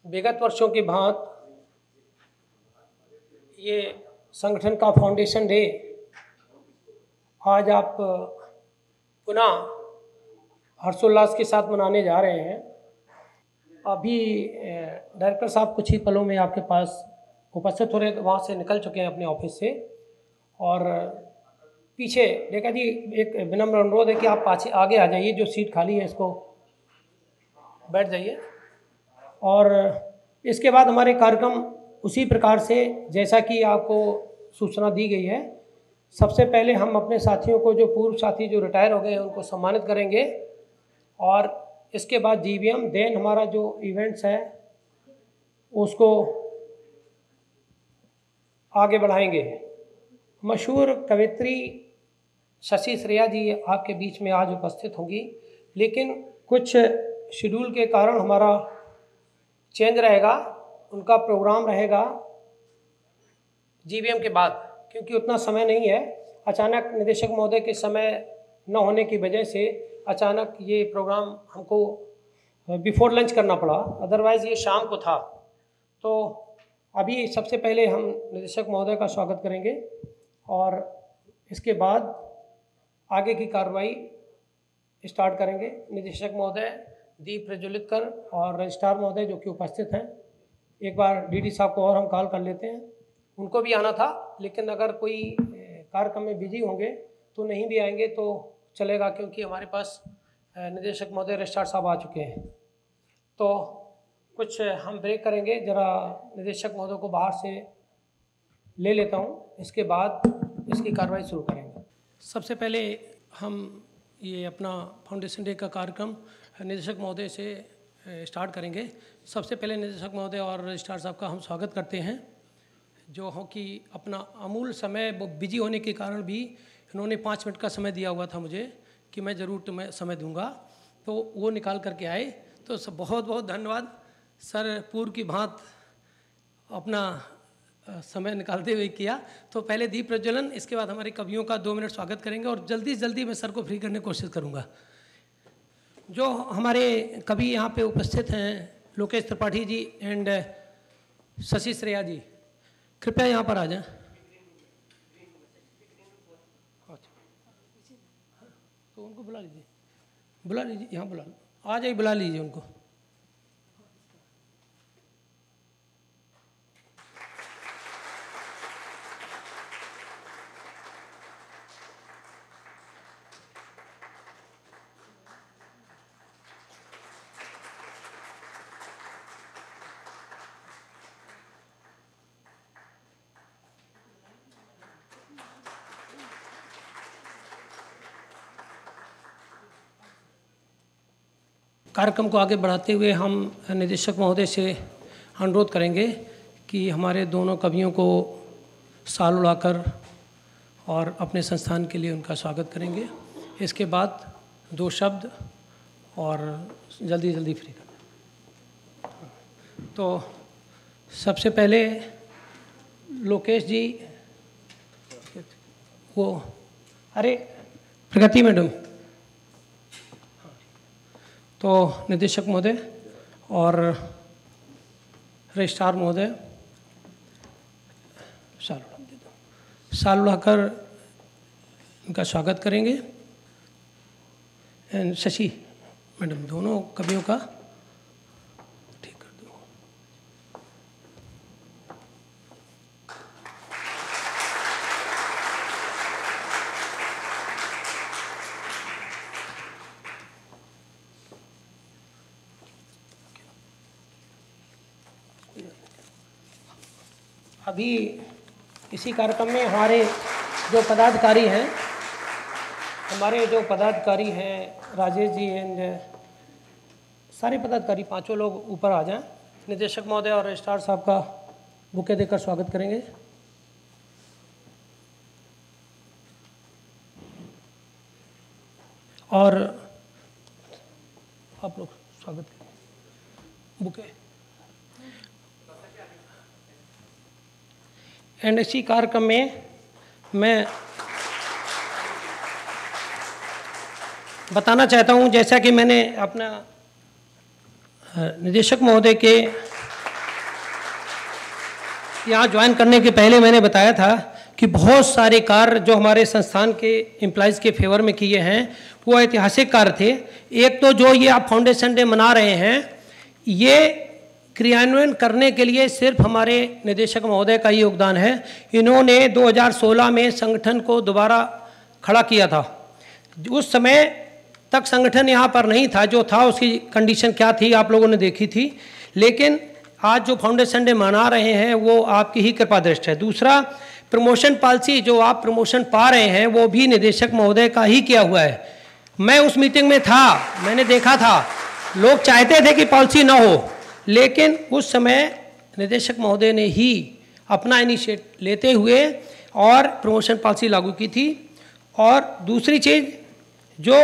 विगत वर्षों की भांति ये संगठन का फाउंडेशन डे आज आप पुनः हर्षोल्लास के साथ मनाने जा रहे हैं। अभी डायरेक्टर साहब कुछ ही पलों में आपके पास उपस्थित हो रहे, वहाँ से निकल चुके हैं अपने ऑफिस से। और पीछे देखा जी, एक विनम्र अनुरोध है कि आप पाछे आगे आ जाइए, जो सीट खाली है इसको बैठ जाइए। और इसके बाद हमारे कार्यक्रम उसी प्रकार से जैसा कि आपको सूचना दी गई है। सबसे पहले हम अपने साथियों को, जो पूर्व साथी जो रिटायर हो गए हैं, उनको सम्मानित करेंगे और इसके बाद जीवीएम देन हमारा जो इवेंट्स है उसको आगे बढ़ाएंगे। मशहूर कवित्री शशि श्रेया जी आपके बीच में आज उपस्थित होंगी, लेकिन कुछ शेड्यूल के कारण हमारा चेंज रहेगा। उनका प्रोग्राम रहेगा जीवीएम के बाद, क्योंकि उतना समय नहीं है। अचानक निदेशक महोदय के समय न होने की वजह से अचानक ये प्रोग्राम हमको बिफोर लंच करना पड़ा, अदरवाइज़ ये शाम को था। तो अभी सबसे पहले हम निदेशक महोदय का स्वागत करेंगे और इसके बाद आगे की कार्रवाई स्टार्ट करेंगे। निदेशक महोदय दीप प्रज्वलित कर और रजिस्ट्रार महोदय जो कि उपस्थित हैं, एक बार डीडी साहब को और हम कॉल कर लेते हैं। उनको भी आना था, लेकिन अगर कोई कार्यक्रम में बिजी होंगे तो नहीं भी आएंगे तो चलेगा, क्योंकि हमारे पास निदेशक महोदय रजिस्ट्रार साहब आ चुके हैं। तो कुछ हम ब्रेक करेंगे, ज़रा निदेशक महोदय को बाहर से ले लेता हूँ, इसके बाद इसकी कार्रवाई शुरू करेंगे। सबसे पहले हम ये अपना फाउंडेशन डे का कार्यक्रम निदेशक महोदय से स्टार्ट करेंगे। सबसे पहले निदेशक महोदय और रजिस्ट्रार साहब का हम स्वागत करते हैं, जो हो कि अपना अमूल्य समय, वो बिजी होने के कारण भी इन्होंने 5 मिनट का समय दिया हुआ था मुझे कि मैं ज़रूर तुम्हें समय दूंगा, तो वो निकाल करके आए। तो सब बहुत बहुत धन्यवाद सर, पूर्व की भांति अपना समय निकालते हुए किया। तो पहले दीप प्रज्वलन, इसके बाद हमारे कवियों का 2 मिनट स्वागत करेंगे और जल्दी से जल्दी मैं सर को फ्री करने की कोशिश करूँगा। जो हमारे कवि यहाँ पे उपस्थित हैं, लोकेश त्रिपाठी जी एंड शशि श्रेया जी, कृपया यहाँ पर आ जाएं। तो उनको बुला लीजिए, यहाँ आ जाइए, बुला लीजिए उनको। कार्यक्रम को आगे बढ़ाते हुए हम निदेशक महोदय से अनुरोध करेंगे कि हमारे दोनों कवियों को साल उड़ाकर और अपने संस्थान के लिए उनका स्वागत करेंगे। इसके बाद 2 शब्द और जल्दी जल्दी फ्री कर। तो सबसे पहले लोकेश जी, वो अरे प्रगति मैडम, तो निदेशक महोदय और रजिस्ट्रार महोदय साल उड़ाकर उनका स्वागत करेंगे। एंड शशि मैडम, दोनों कवियों का ठीक कर दो। अभी इसी कार्यक्रम में हमारे जो पदाधिकारी हैं, राजेश जी एंड सारे पदाधिकारी, 5 लोग ऊपर आ जाएं। निदेशक महोदय और रजिस्ट्रार साहब का बुके देकर स्वागत करेंगे। और आप लोग स्वागत करें बुके। एंड इसी कार्यक्रम में मैं बताना चाहता हूं, जैसा कि मैंने अपना निदेशक महोदय के यहाँ ज्वाइन करने के पहले मैंने बताया था कि बहुत सारे कार्य जो हमारे संस्थान के एम्प्लॉयज़ के फेवर में किए हैं वो ऐतिहासिक कार्य थे। एक तो जो ये आप फाउंडेशन डे मना रहे हैं, ये क्रियान्वयन करने के लिए सिर्फ हमारे निदेशक महोदय का ही योगदान है। इन्होंने 2016 में संगठन को दोबारा खड़ा किया था। उस समय तक संगठन यहाँ पर नहीं था, जो था उसकी कंडीशन क्या थी आप लोगों ने देखी थी। लेकिन आज जो फाउंडेशन डे मना रहे हैं वो आपकी ही कृपा दृष्टि है। दूसरा, प्रमोशन पॉलिसी जो आप प्रमोशन पा रहे हैं वो भी निदेशक महोदय का ही किया हुआ है। मैं उस मीटिंग में था, मैंने देखा था, लोग चाहते थे कि पॉलिसी ना हो, लेकिन उस समय निदेशक महोदय ने ही अपना इनिशिएटिव लेते हुए और प्रमोशन पॉलिसी लागू की थी। और दूसरी चीज़, जो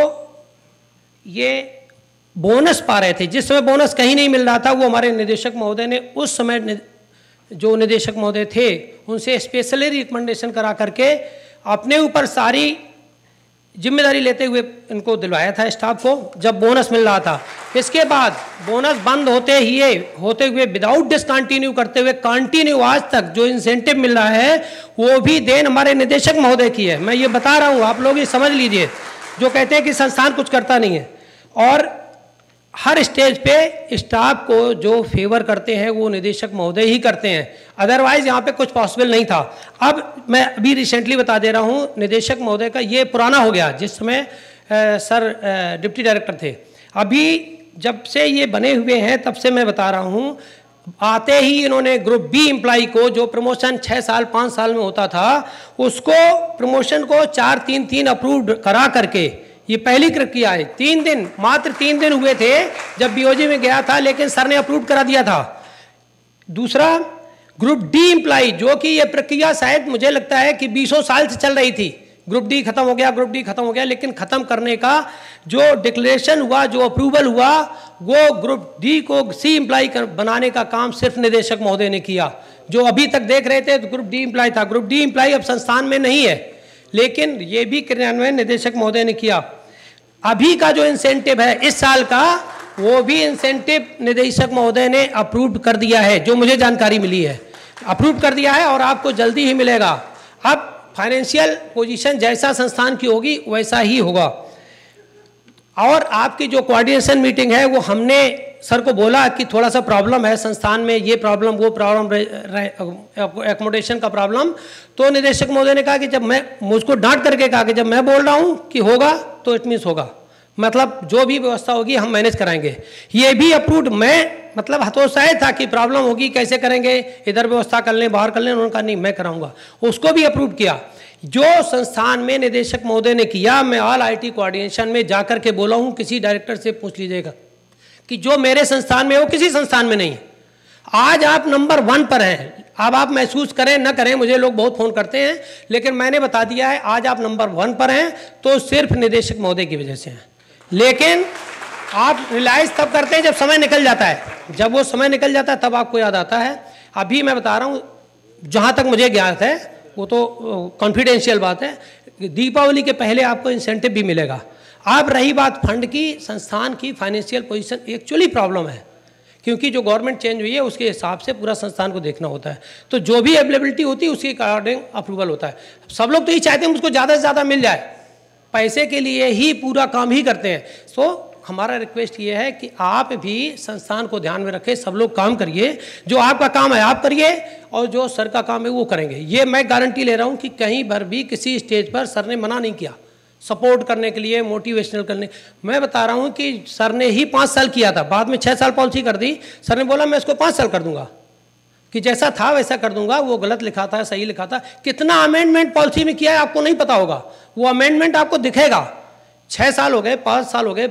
ये बोनस पा रहे थे, जिस समय बोनस कहीं नहीं मिल रहा था, वो हमारे निदेशक महोदय ने उस समय जो निदेशक महोदय थे उनसे स्पेशली रिकमेंडेशन करा करके अपने ऊपर सारी जिम्मेदारी लेते हुए इनको दिलवाया था स्टाफ को, जब बोनस मिल रहा था। इसके बाद बोनस बंद होते हुए विदाउट डिसकंटिन्यू करते हुए कंटिन्यू आज तक जो इंसेंटिव मिल रहा है वो भी देन हमारे निदेशक महोदय की है। मैं ये बता रहा हूँ, आप लोग ये समझ लीजिए। जो कहते हैं कि संस्थान कुछ करता नहीं है, और हर स्टेज पे स्टाफ को जो फेवर करते हैं वो निदेशक महोदय ही करते हैं, अदरवाइज यहाँ पे कुछ पॉसिबल नहीं था। अब मैं अभी रिसेंटली बता दे रहा हूँ, निदेशक महोदय का ये पुराना हो गया, जिस समय सर डिप्टी डायरेक्टर थे। अभी जब से ये बने हुए हैं तब से मैं बता रहा हूँ, आते ही इन्होंने ग्रुप बी एम्प्लॉई को जो प्रमोशन 6 साल 5 साल में होता था, उसको प्रमोशन को 4-3-3 अप्रूव करा करके, ये पहली प्रक्रिया है। 3 दिन, मात्र 3 दिन हुए थे जब बीओजी में गया था, लेकिन सर ने अप्रूव करा दिया था। दूसरा, ग्रुप डी एम्प्लॉई, जो कि ये प्रक्रिया शायद मुझे लगता है कि 20 साल से चल रही थी। ग्रुप डी खत्म हो गया, ग्रुप डी खत्म हो गया, लेकिन खत्म करने का जो डिक्लेरेशन हुआ, जो अप्रूवल हुआ, वो ग्रुप डी को सी एम्प्लॉई बनाने का काम सिर्फ निदेशक महोदय ने किया। जो अभी तक देख रहे थे तो ग्रुप डी एम्प्लॉई था। ग्रुप डी एम्प्लॉई अब संस्थान में नहीं है, लेकिन ये भी क्रियान्वयन निदेशक महोदय ने किया। अभी का जो इंसेंटिव है इस साल का, वो भी इंसेंटिव निदेशक महोदय ने अप्रूव कर दिया है, जो मुझे जानकारी मिली है, अप्रूव कर दिया है और आपको जल्दी ही मिलेगा। अब फाइनेंशियल पोजीशन जैसा संस्थान की होगी वैसा ही होगा। और आपकी जो कोऑर्डिनेशन मीटिंग है, वो हमने सर को बोला कि थोड़ा सा प्रॉब्लम है संस्थान में, ये प्रॉब्लम वो प्रॉब्लम, एकोमोडेशन का प्रॉब्लम। तो निदेशक महोदय ने कहा कि जब मैं, मुझको डांट करके कहा कि जब मैं बोल रहा हूँ कि होगा तो इट मीन्स होगा, मतलब जो भी व्यवस्था होगी हम मैनेज कराएंगे। ये भी अप्रूव्ड, मैं मतलब हतोत्साहित था कि प्रॉब्लम होगी, कैसे करेंगे, इधर व्यवस्था कर लें, बाहर कर लें। उन्होंने कहा नहीं मैं कराऊंगा, उसको भी अप्रूव किया। जो संस्थान में निदेशक महोदय ने किया, मैं ऑल IT कोऑर्डिनेशन में जाकर के बोला हूँ, किसी डायरेक्टर से पूछ लीजिएगा कि जो मेरे संस्थान में, वो किसी संस्थान में नहीं है। आज आप नंबर 1 पर हैं। अब आप महसूस करें न करें, मुझे लोग बहुत फ़ोन करते हैं, लेकिन मैंने बता दिया है, आज आप नंबर 1 पर हैं तो सिर्फ निदेशक महोदय की वजह से हैं। लेकिन आप रियलाइज़ तब करते हैं जब समय निकल जाता है, जब वो समय निकल जाता है तब आपको याद आता है। अभी मैं बता रहा हूँ, जहाँ तक मुझे ज्ञात है, वो तो कॉन्फिडेंशियल बात है, दीपावली के पहले आपको इंसेंटिव भी मिलेगा। अब रही बात फंड की, संस्थान की फाइनेंशियल पोजीशन एक्चुअली प्रॉब्लम है, क्योंकि जो गवर्नमेंट चेंज हुई है उसके हिसाब से पूरा संस्थान को देखना होता है। तो जो भी अवेलेबिलिटी होती है उसके अकॉर्डिंग अप्रूवल होता है। सब लोग तो ये चाहते हैं मुझको ज़्यादा से ज़्यादा मिल जाए, पैसे के लिए ही पूरा काम ही करते हैं। सो हमारा रिक्वेस्ट ये है कि आप भी संस्थान को ध्यान में रखें, सब लोग काम करिए, जो आपका काम है आप करिए और जो सर का काम है वो करेंगे। ये मैं गारंटी ले रहा हूँ कि कहीं पर भी किसी स्टेज पर सर ने मना नहीं किया सपोर्ट करने के लिए, मोटिवेशनल करने। मैं बता रहा हूँ कि सर ने ही 5 साल किया था, बाद में 6 साल पॉलिसी कर दी। सर ने बोला मैं इसको 5 साल कर दूंगा, कि जैसा था वैसा कर दूंगा। वो गलत लिखा था, सही लिखा था, कितना अमेंडमेंट पॉलिसी में किया है आपको नहीं पता होगा, वो अमेंडमेंट आपको दिखेगा। 6 साल हो गए, 5 साल हो गए,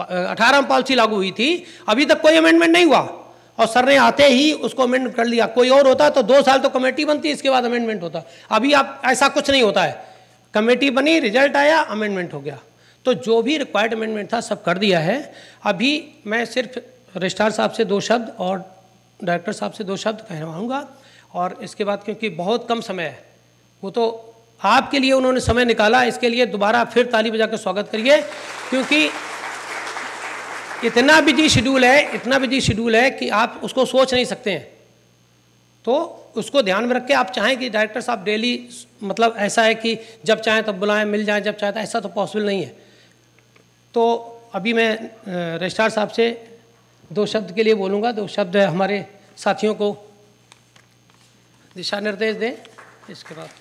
18 में पॉलिसी लागू हुई थी, अभी तक कोई अमेंडमेंट नहीं हुआ, और सर ने आते ही उसको अमेंडमेंट कर लिया। कोई और होता तो 2 साल तो कमेटी बनती, इसके बाद अमेंडमेंट होता। अभी आप ऐसा कुछ नहीं होता है, कमेटी बनी, रिजल्ट आया, अमेंडमेंट हो गया। तो जो भी रिक्वायर्ड अमेंडमेंट था सब कर दिया है। अभी मैं सिर्फ रजिस्ट्रार साहब से 2 शब्द और डायरेक्टर साहब से 2 शब्द कहवाऊँगा, और इसके बाद क्योंकि बहुत कम समय है, वो तो आपके लिए उन्होंने समय निकाला, इसके लिए दोबारा फिर ताली बजा कर स्वागत करिए, क्योंकि इतना बिजी शेड्यूल है, इतना बिजी शेड्यूल है कि आप उसको सोच नहीं सकते हैं। तो उसको ध्यान में रख के आप चाहें कि डायरेक्टर साहब डेली, मतलब ऐसा है कि जब चाहें तब बुलाएं, मिल जाएं जब चाहें, तो ऐसा तो पॉसिबल नहीं है। तो अभी मैं रजिस्ट्रार साहब से 2 शब्द के लिए बोलूँगा, 2 शब्द हमारे साथियों को दिशा निर्देश दें। इसके बाद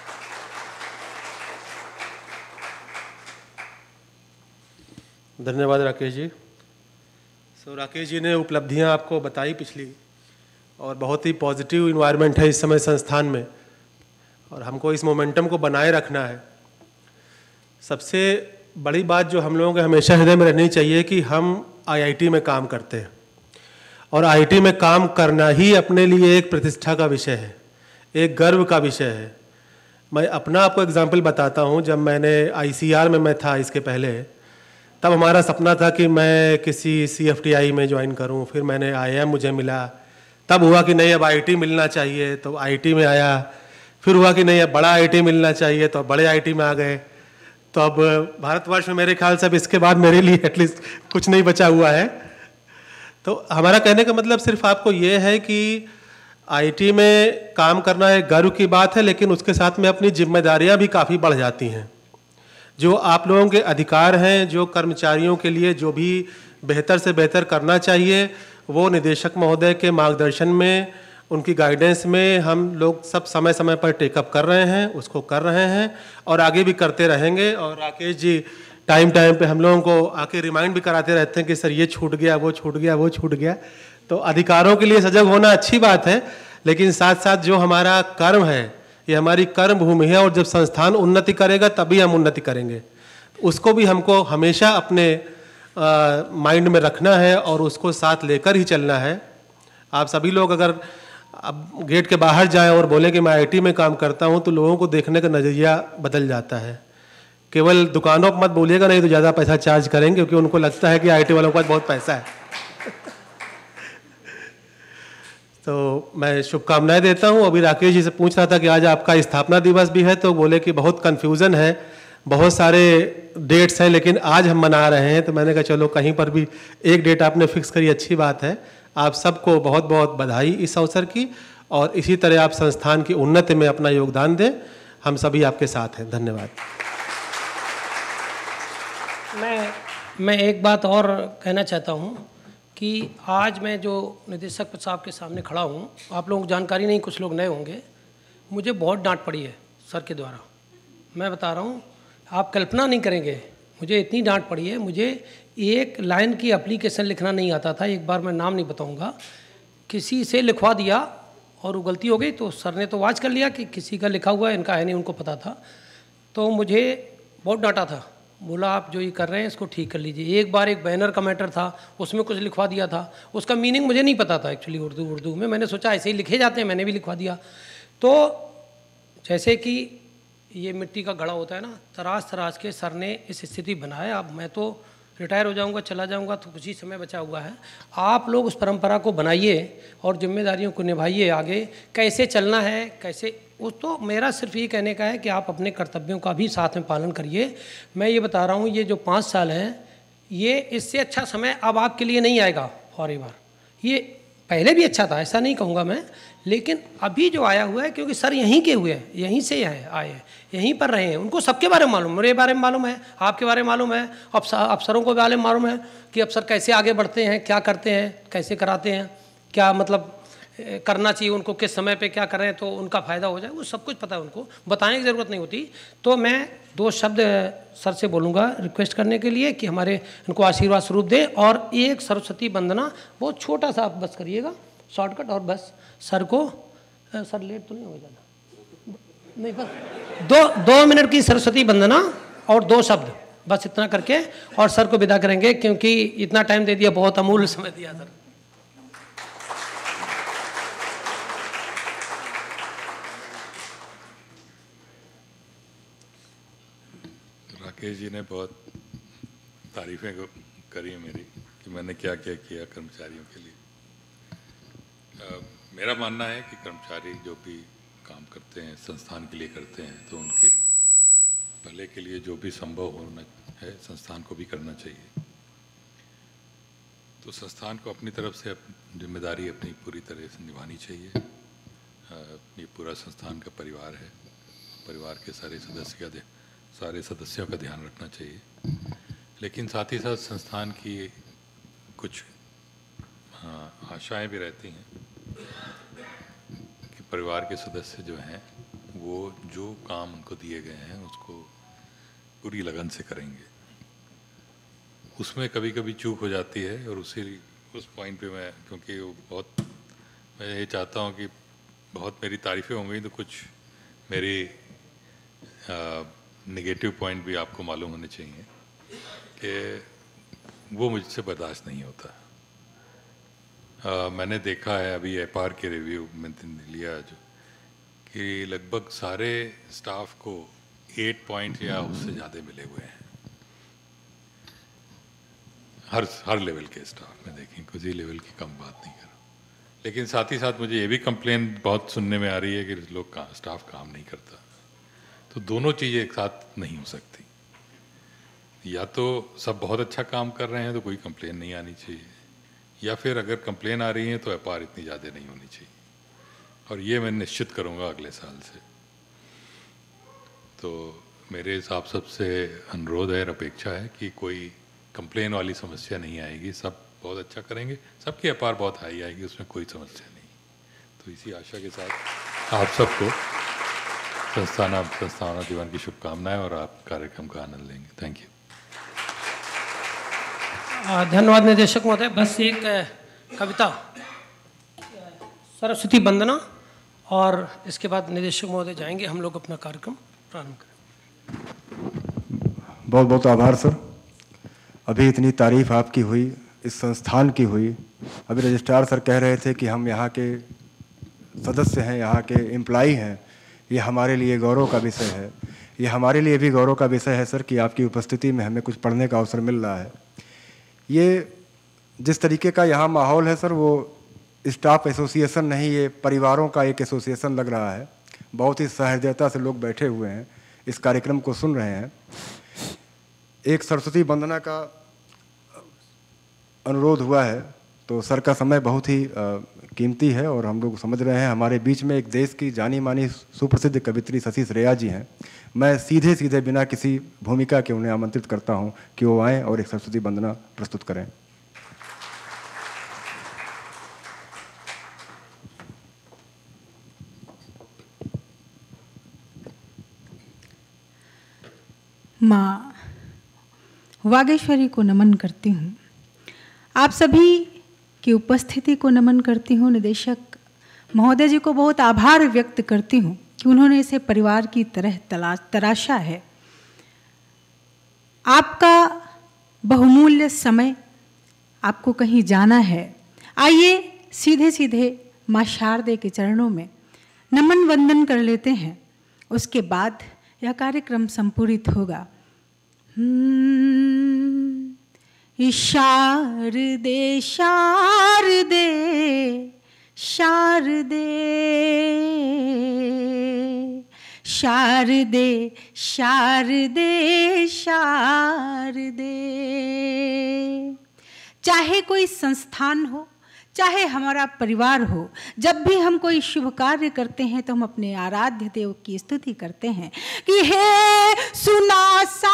धन्यवाद राकेश जी। राकेश जी ने उपलब्धियां आपको बताई पिछली, और बहुत ही पॉजिटिव इन्वायरमेंट है इस समय संस्थान में, और हमको इस मोमेंटम को बनाए रखना है। सबसे बड़ी बात जो हम लोगों के हमेशा हृदय में रहनी चाहिए कि हम आईआईटी में काम करते हैं, और आईआईटी में काम करना ही अपने लिए एक प्रतिष्ठा का विषय है, एक गर्व का विषय है। मैं अपना आपको एग्जाम्पल बताता हूँ। जब मैंने आईसीआर में मैं था इसके पहले, तब हमारा सपना था कि मैं किसी सीएफटीआई में ज्वाइन करूँ। फिर मैंने आईआईएम मुझे मिला, तब हुआ कि नहीं अब आईआईटी मिलना चाहिए, तो आईआईटी में आया। फिर हुआ कि नहीं अब बड़ा आईआईटी मिलना चाहिए, तो बड़े आईआईटी में आ गए। तो अब भारतवर्ष में मेरे ख्याल से अब इसके बाद मेरे लिए एटलीस्ट कुछ नहीं बचा हुआ है। तो हमारा कहने का मतलब सिर्फ आपको ये है कि आईआईटी में काम करना एक गर्व की बात है, लेकिन उसके साथ में अपनी जिम्मेदारियां भी काफ़ी बढ़ जाती हैं। जो आप लोगों के अधिकार हैं, जो कर्मचारियों के लिए जो भी बेहतर से बेहतर करना चाहिए, वो निदेशक महोदय के मार्गदर्शन में, उनकी गाइडेंस में हम लोग सब समय समय पर टेकअप कर रहे हैं, उसको कर रहे हैं और आगे भी करते रहेंगे। और राकेश जी टाइम टाइम पे हम लोगों को आके रिमाइंड भी कराते रहते हैं कि सर ये छूट गया, वो छूट गया, वो छूट गया। तो अधिकारों के लिए सजग होना अच्छी बात है, लेकिन साथ साथ जो हमारा कर्म है, ये हमारी कर्म भूमि है, और जब संस्थान उन्नति करेगा तभी हम उन्नति करेंगे। उसको भी हमको हमेशा अपने माइंड में रखना है और उसको साथ लेकर ही चलना है। आप सभी लोग अगर अब गेट के बाहर जाएं और बोलें कि मैं आईआईटी में काम करता हूं, तो लोगों को देखने का नज़रिया बदल जाता है। केवल दुकानों पर मत बोलिएगा, नहीं तो ज़्यादा पैसा चार्ज करेंगे, क्योंकि उनको लगता है कि आईआईटी वालों के पास बहुत पैसा है। तो मैं शुभकामनाएं देता हूं। अभी राकेश जी से पूछ रहा था कि आज आपका स्थापना दिवस भी है, तो बोले कि बहुत कन्फ्यूज़न है, बहुत सारे डेट्स हैं, लेकिन आज हम मना रहे हैं। तो मैंने कहा चलो कहीं पर भी एक डेट आपने फिक्स करी, अच्छी बात है। आप सबको बहुत बहुत बधाई इस अवसर की, और इसी तरह आप संस्थान की उन्नति में अपना योगदान दें। हम सभी आपके साथ हैं। धन्यवाद। मैं एक बात और कहना चाहता हूँ कि आज मैं जो निदेशक साहब के सामने खड़ा हूँ, आप लोगों को जानकारी नहीं, कुछ लोग नए होंगे, मुझे बहुत डांट पड़ी है सर के द्वारा। मैं बता रहा हूँ, आप कल्पना नहीं करेंगे, मुझे इतनी डांट पड़ी है। मुझे एक लाइन की एप्लीकेशन लिखना नहीं आता था। एक बार मैं नाम नहीं बताऊंगा, किसी से लिखवा दिया और वो गलती हो गई, तो सर ने तो वाच कर लिया कि किसी का लिखा हुआ है, इनका है नहीं, उनको पता था। तो मुझे बहुत डांटा था, बोला आप जो ये कर रहे हैं इसको ठीक कर लीजिए। एक बार एक बैनर का मैटर था, उसमें कुछ लिखवा दिया था, उसका मीनिंग मुझे नहीं पता था एक्चुअली उर्दू में। मैंने सोचा ऐसे ही लिखे जाते हैं, मैंने भी लिखवा दिया। तो जैसे कि ये मिट्टी का घड़ा होता है ना, तराश के सर ने इस स्थिति बनाया। अब मैं तो रिटायर हो जाऊंगा, चला जाऊंगा, तो कुछ ही समय बचा हुआ है। आप लोग उस परंपरा को बनाइए और जिम्मेदारियों को निभाइए। आगे कैसे चलना है, कैसे, वो तो मेरा सिर्फ ये कहने का है कि आप अपने कर्तव्यों का भी साथ में पालन करिए। मैं ये बता रहा हूँ, ये जो 5 साल हैं, ये इससे अच्छा समय अब आपके लिए नहीं आएगा फॉर एवर। ये पहले भी अच्छा था, ऐसा नहीं कहूँगा मैं, लेकिन अभी जो आया हुआ है, क्योंकि सर यहीं के हुए हैं, यहीं से आए हैं, यहीं पर रहे हैं, उनको सबके बारे में मालूम, मेरे बारे में मालूम है, आपके बारे में मालूम है, अफसरों के बारे में मालूम है कि अफसर कैसे आगे बढ़ते हैं, क्या करते हैं, कैसे कराते हैं, क्या मतलब करना चाहिए उनको, किस समय पे क्या करें तो उनका फ़ायदा हो जाए, वो सब कुछ पता है, उनको बताने की ज़रूरत नहीं होती। तो मैं 2 शब्द सर से बोलूँगा रिक्वेस्ट करने के लिए कि हमारे इनको आशीर्वाद स्वरूप दें, और एक सरस्वती वंदना बहुत छोटा सा आप बस करिएगा, शॉर्टकट, और बस सर को, सर लेट तो नहीं होगा ज़्यादा, नहीं, बस 2 मिनट की सरस्वती वंदना और 2 शब्द, बस इतना करके और सर को विदा करेंगे, क्योंकि इतना टाइम दे दिया, बहुत अमूल्य समय दिया सर। राकेश जी ने बहुत तारीफ़ें करी है मेरी कि मैंने क्या क्या किया कर्मचारियों के लिए। मेरा मानना है कि कर्मचारी जो भी काम करते हैं संस्थान के लिए करते हैं, तो उनके भले के लिए जो भी संभव होना है संस्थान को भी करना चाहिए। तो संस्थान को अपनी तरफ से जिम्मेदारी अपनी पूरी तरह से निभानी चाहिए। ये पूरा संस्थान का परिवार है। परिवार के सारे सदस्यों का ध्यान रखना चाहिए, लेकिन साथ ही साथ संस्थान की कुछ आशाएं भी रहती हैं कि परिवार के सदस्य जो हैं वो जो काम उनको दिए गए हैं उसको पूरी लगन से करेंगे। उसमें कभी कभी चूक हो जाती है और उस पॉइंट पे मैं, क्योंकि मैं ये चाहता हूँ कि बहुत मेरी तारीफ़ें होंगी तो कुछ मेरी नेगेटिव पॉइंट भी आपको मालूम होने चाहिए कि वो मुझसे बर्दाश्त नहीं होता। मैंने देखा है अभी एपआर के रिव्यू में लिया जो कि लगभग सारे स्टाफ को 8 पॉइंट या उससे ज़्यादा मिले हुए हैं। हर लेवल के स्टाफ में देखें, किसी लेवल की कम बात नहीं कर रहा। लेकिन साथ ही साथ मुझे ये भी कंप्लेन बहुत सुनने में आ रही है कि स्टाफ काम नहीं करता। तो दोनों चीज़ें एक साथ नहीं हो सकती। या तो सब बहुत अच्छा काम कर रहे हैं तो कोई कंप्लेन नहीं आनी चाहिए, या फिर अगर कंप्लेन आ रही है तो एपआर इतनी ज़्यादा नहीं होनी चाहिए। और ये मैं निश्चित करूँगा अगले साल से। तो मेरे आप सबसे अनुरोध है, अपेक्षा है कि कोई कंप्लेन वाली समस्या नहीं आएगी। सब बहुत अच्छा करेंगे, सबकी एपआर बहुत हाई आएगी, उसमें कोई समस्या नहीं। तो इसी आशा के साथ आप सबको संस्थान जीवन की शुभकामनाएं और आप कार्यक्रम का आनंद लेंगे। Thank you. धन्यवाद निदेशक महोदय। बस एक कविता सरस्वती वंदना और इसके बाद निदेशक महोदय जाएंगे, हम लोग अपना कार्यक्रम प्रारंभ करें। बहुत बहुत आभार सर। अभी इतनी तारीफ आपकी हुई, इस संस्थान की हुई। अभी रजिस्ट्रार सर कह रहे थे कि हम यहाँ के सदस्य हैं, यहाँ के एम्प्लॉई हैं। ये हमारे लिए गौरव का विषय है। ये हमारे लिए भी गौरव का विषय है सर कि आपकी उपस्थिति में हमें कुछ पढ़ने का अवसर मिल रहा है। ये जिस तरीके का यहाँ माहौल है सर, वो स्टाफ एसोसिएशन नहीं, ये परिवारों का एक एसोसिएशन लग रहा है। बहुत ही सहृदयता से लोग बैठे हुए हैं, इस कार्यक्रम को सुन रहे हैं। एक सरस्वती वंदना का अनुरोध हुआ है, तो सर का समय बहुत ही कीमती है और हम लोग समझ रहे हैं। हमारे बीच में एक देश की जानी मानी सुप्रसिद्ध कवित्री शशि श्रेया जी हैं। मैं सीधे सीधे बिना किसी भूमिका के उन्हें आमंत्रित करता हूं कि वो आएँ और एक सरस्वती वंदना प्रस्तुत करें। माँ वागेश्वरी को नमन करती हूँ। आप सभी की उपस्थिति को नमन करती हूँ। निदेशक महोदय जी को बहुत आभार व्यक्त करती हूँ कि उन्होंने इसे परिवार की तरह तराशा है। आपका बहुमूल्य समय, आपको कहीं जाना है। आइए सीधे सीधे माँ शारदे के चरणों में नमन वंदन कर लेते हैं, उसके बाद यह कार्यक्रम संपूरित होगा। शारदे शारदे शारदे शारदे शारदे शारदे। चाहे कोई संस्थान हो, चाहे हमारा परिवार हो, जब भी हम कोई शुभ कार्य करते हैं तो हम अपने आराध्य देव की स्तुति करते हैं कि हे सुना सा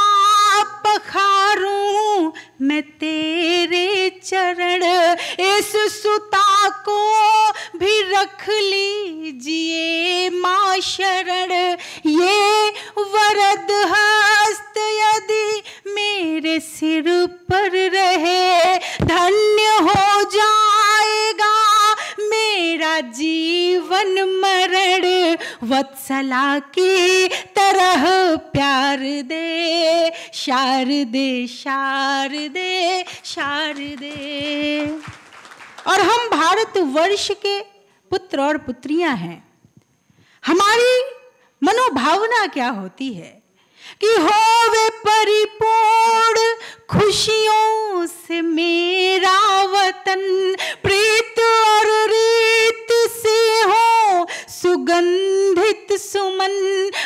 पखारूं मैं तेरे चरण, इस सुता को भी रख लीजिए माँ शरण। ये वरद हस्त यदि मेरे सिर पर रहे, धन्य हो जाएगा मेरा जीवन मरण। वत्सला की तरह प्यार दे शारदे शारदे शारदे। और हम भारत वर्ष के पुत्र और पुत्रियां हैं। हमारी मनोभावना क्या होती है कि होवे परिपूर्ण खुशियों से मेरा वतन, प्रीत और रीत से हो सुगंधित सुमन,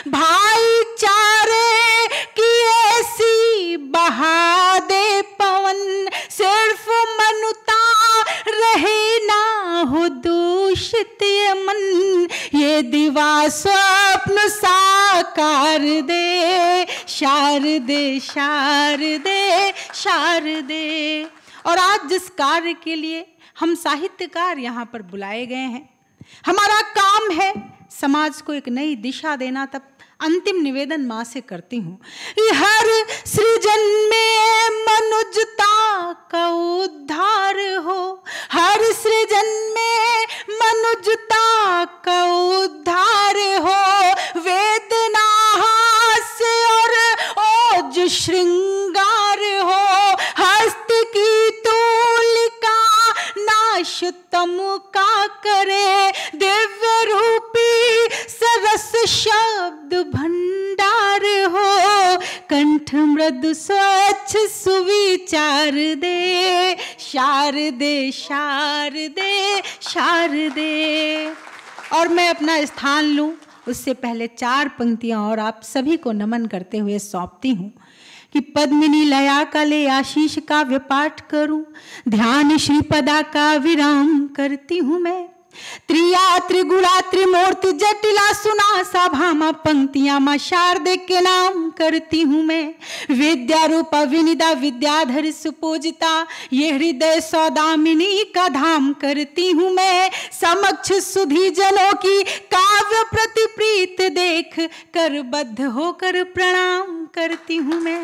भाईचारे की ऐसी बहा दे पवन, सिर्फ मनुता रहे ना हो दूषित मन। ये दिवा स्वप्न साकार दे, शारदे शारदे शारदे। और आज जिस कार्य के लिए हम साहित्यकार यहाँ पर बुलाए गए हैं, हमारा काम है समाज को एक नई दिशा देना। तब अंतिम निवेदन माँ से करती हूँ, हर सृजन में मनुजता का उद्धार हो, हर सृजन में मनुजता का उद्धार हो। वेदना हास्य और ओज श्रृंगार हो, हस्त की तूलिका नाश तम का करे, दिव्य रूपी सरस शब्द भंडार हो। कंठ मृदु स्वच्छ सुविचार दे, शारदे शारदे शारदे। और मैं अपना स्थान लूं उससे पहले 4 पंक्तियां और आप सभी को नमन करते हुए सौंपती हूँ कि पद्मिनी लया कले आशीष का व्यपाठ करूं, ध्यान श्रीपदा का विराम करती हूँ मैं। त्रिया त्रिगुणा त्रिमूर्ति जटिला सुना सभामा पंक्तियां मां शारदे के नाम करती हूँ मैं। विद्या रूपा विनिदा विद्याधर सुपूजिता, ये हृदय सौदामिनी का धाम करती हूँ मैं। समक्ष सुधी जनों की काव्य प्रति प्रीत देख कर बद्ध होकर प्रणाम करती हूँ मैं।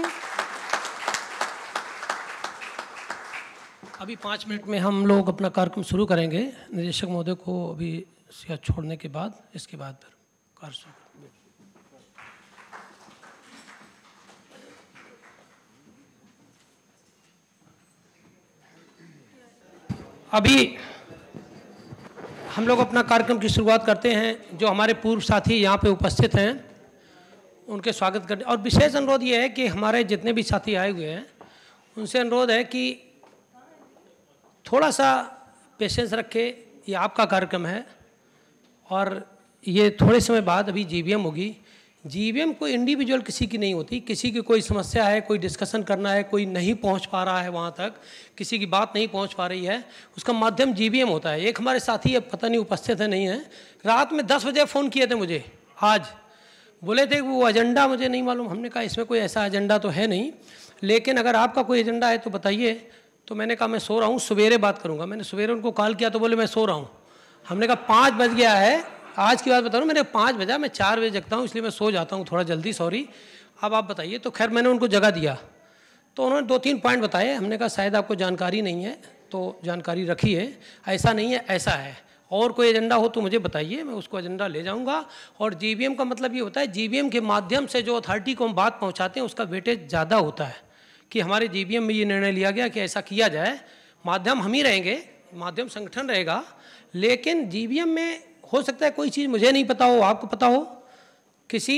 अभी 5 मिनट में हम लोग अपना कार्यक्रम शुरू करेंगे। निदेशक महोदय को अभी छोड़ने के बाद, इसके बाद फिर कार्य शुरू। अभी हम लोग अपना कार्यक्रम की शुरुआत करते हैं। जो हमारे पूर्व साथी यहाँ पे उपस्थित हैं उनके स्वागत करने, और विशेष अनुरोध ये है कि हमारे जितने भी साथी आए हुए हैं उनसे अनुरोध है कि थोड़ा सा पेशेंस रखे। ये आपका कार्यक्रम है और ये थोड़े समय बाद अभी जीवीएम होगी। जीवीएम कोई इंडिविजुअल किसी की नहीं होती। किसी की कोई समस्या है, कोई डिस्कशन करना है, कोई नहीं पहुंच पा रहा है वहाँ तक, किसी की बात नहीं पहुंच पा रही है, उसका माध्यम जीवीएम होता है। एक हमारे साथी अब पता नहीं उपस्थित है नहीं है, रात में 10 बजे फ़ोन किए थे मुझे, आज बोले थे वो एजेंडा मुझे नहीं मालूम। हमने कहा इसमें कोई ऐसा एजेंडा तो है नहीं, लेकिन अगर आपका कोई एजेंडा है तो बताइए। तो मैंने कहा मैं सो रहा हूँ, सवेरे बात करूँगा। मैंने सवेरे उनको कॉल किया तो बोले मैं सो रहा हूँ। हमने कहा 5 बज गया है, आज की बात बता रहा हूँ, मैंने 5 बजा, मैं 4 बजे जगता हूँ, इसलिए मैं सो जाता हूँ थोड़ा जल्दी, सॉरी। अब आप बताइए। तो खैर मैंने उनको जगह दिया तो उन्होंने 2-3 पॉइंट बताए। हमने कहा शायद आपको जानकारी नहीं है तो जानकारी रखिए, ऐसा नहीं है ऐसा है, और कोई एजेंडा हो तो मुझे बताइए, मैं उसको एजेंडा ले जाऊँगा। और जीवीएम का मतलब ये होता है, जीवीएम के माध्यम से जो अथॉरिटी को हम बात पहुँचाते हैं उसका वेटेज ज़्यादा होता है कि हमारे जीवीएम में ये निर्णय लिया गया कि ऐसा किया जाए। माध्यम हम ही रहेंगे, माध्यम संगठन रहेगा, लेकिन जीवीएम में हो सकता है कोई चीज़ मुझे नहीं पता हो, आपको पता हो। किसी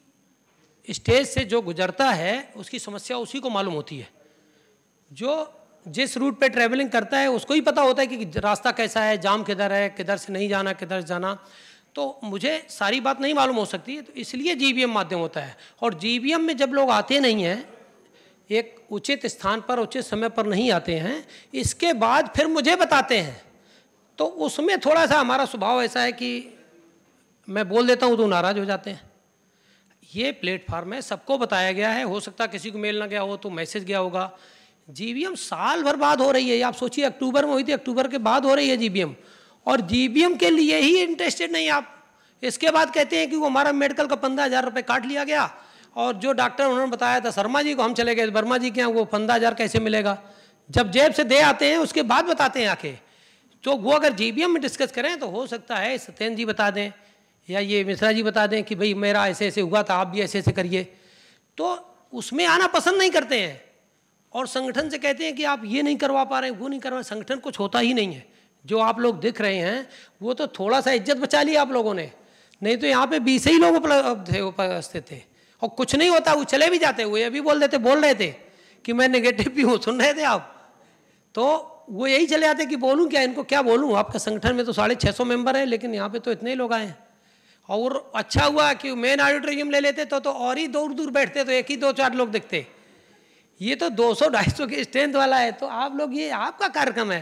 स्टेज से जो गुजरता है उसकी समस्या उसी को मालूम होती है। जो जिस रूट पे ट्रैवलिंग करता है उसको ही पता होता है कि रास्ता कैसा है, जाम किधर है, किधर से नहीं जाना, किधर जाना। तो मुझे सारी बात नहीं मालूम हो सकती है, तो इसलिए जीवीएम माध्यम होता है। और जीवीएम में जब लोग आते नहीं हैं, एक उचित स्थान पर उचित समय पर नहीं आते हैं, इसके बाद फिर मुझे बताते हैं, तो उसमें थोड़ा सा हमारा स्वभाव ऐसा है कि मैं बोल देता हूँ तो नाराज़ हो जाते हैं। ये प्लेटफार्म है, सबको बताया गया है। हो सकता है किसी को मेल ना गया हो तो मैसेज गया होगा। जीवीएम साल भर बाद हो रही है। आप सोचिए अक्टूबर में हुई थी, अक्टूबर के बाद हो रही है जीवीएम, और जीवीएम के लिए ही इंटरेस्टेड नहीं आप। इसके बाद कहते हैं कि वो हमारा मेडिकल का 15,000 रुपये काट लिया गया, और जो डॉक्टर उन्होंने बताया था शर्मा जी को, हम चले गए वर्मा जी के यहाँ, वो 15,000 कैसे मिलेगा। जब जेब से दे आते हैं उसके बाद बताते हैं आके। तो वो अगर जीवीएम में डिस्कस करें तो हो सकता है सत्येंद्र जी बता दें या ये मिश्रा जी बता दें कि भाई मेरा ऐसे ऐसे हुआ था, आप भी ऐसे ऐसे करिए। तो उसमें आना पसंद नहीं करते हैं, और संगठन से कहते हैं कि आप ये नहीं करवा पा रहे हैं, वो नहीं करवा। संगठन कुछ होता ही नहीं है। जो आप लोग दिख रहे हैं वो तो थोड़ा सा इज्जत बचा ली आप लोगों ने, नहीं तो यहाँ पे 20 ही लोग उपस्थित थे, और कुछ नहीं होता, वो चले भी जाते। वो ये भी बोल रहे थे कि मैं नेगेटिव भी हूँ, सुन रहे थे आप, तो वो यही चले आते कि बोलूँ क्या, इनको क्या बोलूँ। आपका संगठन में तो 650 मेंबर है, लेकिन यहाँ पे तो इतने ही लोग आए हैं। और अच्छा हुआ कि मेन ऑडिटोरियम ले लेते तो और ही दूर दूर बैठते, तो एक ही 2-4 लोग दिखते। ये तो 200-250 की स्ट्रेंथ वाला है। तो आप लोग, ये आपका कार्यक्रम है।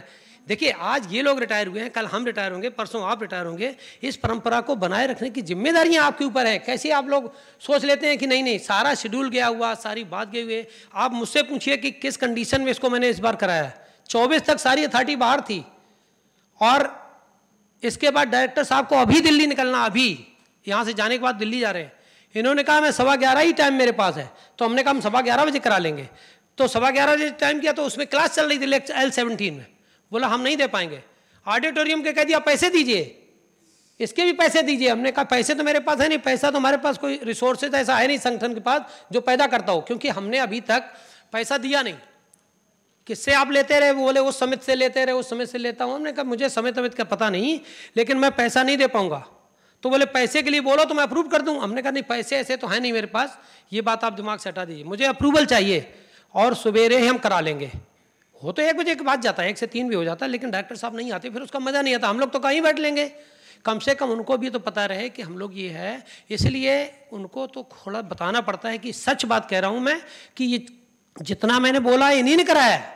देखिए आज ये लोग रिटायर हुए हैं, कल हम रिटायर होंगे, परसों आप रिटायर होंगे। इस परंपरा को बनाए रखने की जिम्मेदारियां आपके ऊपर है। कैसे आप लोग सोच लेते हैं कि नहीं नहीं सारा शेड्यूल गया हुआ, सारी बात गई हुई। आप मुझसे पूछिए कि किस कंडीशन में इसको मैंने इस बार कराया है। 24 तक सारी अथॉरिटी बाहर थी और इसके बाद डायरेक्टर साहब को अभी दिल्ली निकलना, अभी यहाँ से जाने के बाद दिल्ली जा रहे हैं। इन्होंने कहा मैं 11:15 ही टाइम मेरे पास है, तो हमने कहा हम 11:15 बजे करा लेंगे। तो 11:15 बजे टाइम किया तो उसमें क्लास चल रही थी L17 में। बोला हम नहीं दे पाएंगे। ऑडिटोरियम के कह दिया पैसे दीजिए, इसके भी पैसे दीजिए। हमने कहा पैसे तो मेरे पास है नहीं, पैसा तो हमारे पास कोई रिसोर्सेज ऐसा है नहीं संगठन के पास जो पैदा करता हो, क्योंकि हमने अभी तक पैसा दिया नहीं। किससे आप लेते रहे? वो बोले उस समिति से लेते रहे, उस समिति से लेता हूँ। हमने कहा मुझे समिति का पता नहीं, लेकिन मैं पैसा नहीं दे पाऊंगा। तो बोले पैसे के लिए बोलो तो मैं अप्रूव कर दूं। हमने कहा नहीं पैसे ऐसे तो है नहीं मेरे पास, ये बात आप दिमाग से हटा दीजिए, मुझे अप्रूवल चाहिए और सवेरे ही हम करा लेंगे। हो तो 1 बजे के बाद जाता है, 1 से 3 भी हो जाता है, लेकिन डॉक्टर साहब नहीं आते, फिर उसका मज़ा नहीं आता। हम लोग तो कहीं बैठ लेंगे, कम से कम उनको भी तो पता रहे कि हम लोग ये है। इसलिए उनको तो थोड़ा बताना पड़ता है कि सच बात कह रहा हूँ मैं कि ये जितना मैंने बोला इन्हीं ने कराया है,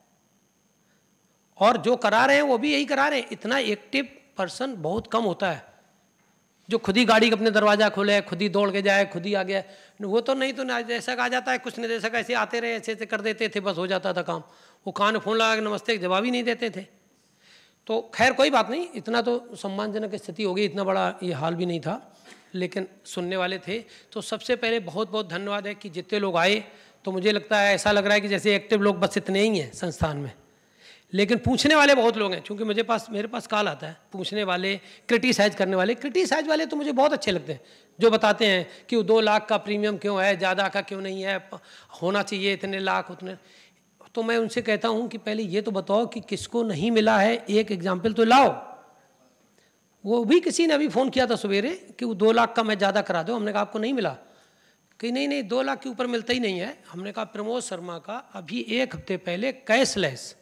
और जो करा रहे हैं वो भी यही करा रहे हैं। इतना एक्टिव पर्सन बहुत कम होता है जो खुद ही गाड़ी का अपने दरवाजा खोले, खुद ही दौड़ के जाए, खुद ही आ गया। वो तो नहीं, तो निदेशक आ जाता है, कुछ निदेशक ऐसे आते रहे, ऐसे ऐसे कर देते थे, बस हो जाता था काम। वो कान फोन लगा के नमस्ते के जवाब ही नहीं देते थे। तो खैर कोई बात नहीं, इतना तो सम्मानजनक स्थिति हो गई, इतना बड़ा ये हाल भी नहीं था, लेकिन सुनने वाले थे। तो सबसे पहले बहुत बहुत धन्यवाद है कि जितने लोग आए। तो मुझे लगता है, ऐसा लग रहा है कि जैसे एक्टिव लोग बस इतने ही हैं संस्थान में, लेकिन पूछने वाले बहुत लोग हैं। क्योंकि मेरे पास कॉल आता है, पूछने वाले, क्रिटिसाइज करने वाले। क्रिटिसाइज वाले तो मुझे बहुत अच्छे लगते हैं, जो बताते हैं कि वो 2 लाख का प्रीमियम क्यों है, ज़्यादा का क्यों नहीं है, होना चाहिए इतने लाख उतने। तो मैं उनसे कहता हूं कि पहले ये तो बताओ कि किसको नहीं मिला है, एक एग्जाम्पल तो लाओ। वो भी किसी ने अभी फ़ोन किया था सवेरे कि वो 2 लाख का मैं ज़्यादा करा दो। हमने कहा आपको नहीं मिला? कि नहीं 2 लाख के ऊपर मिलता ही नहीं है। हमने कहा प्रमोद शर्मा का अभी 1 हफ्ते पहले कैशलेस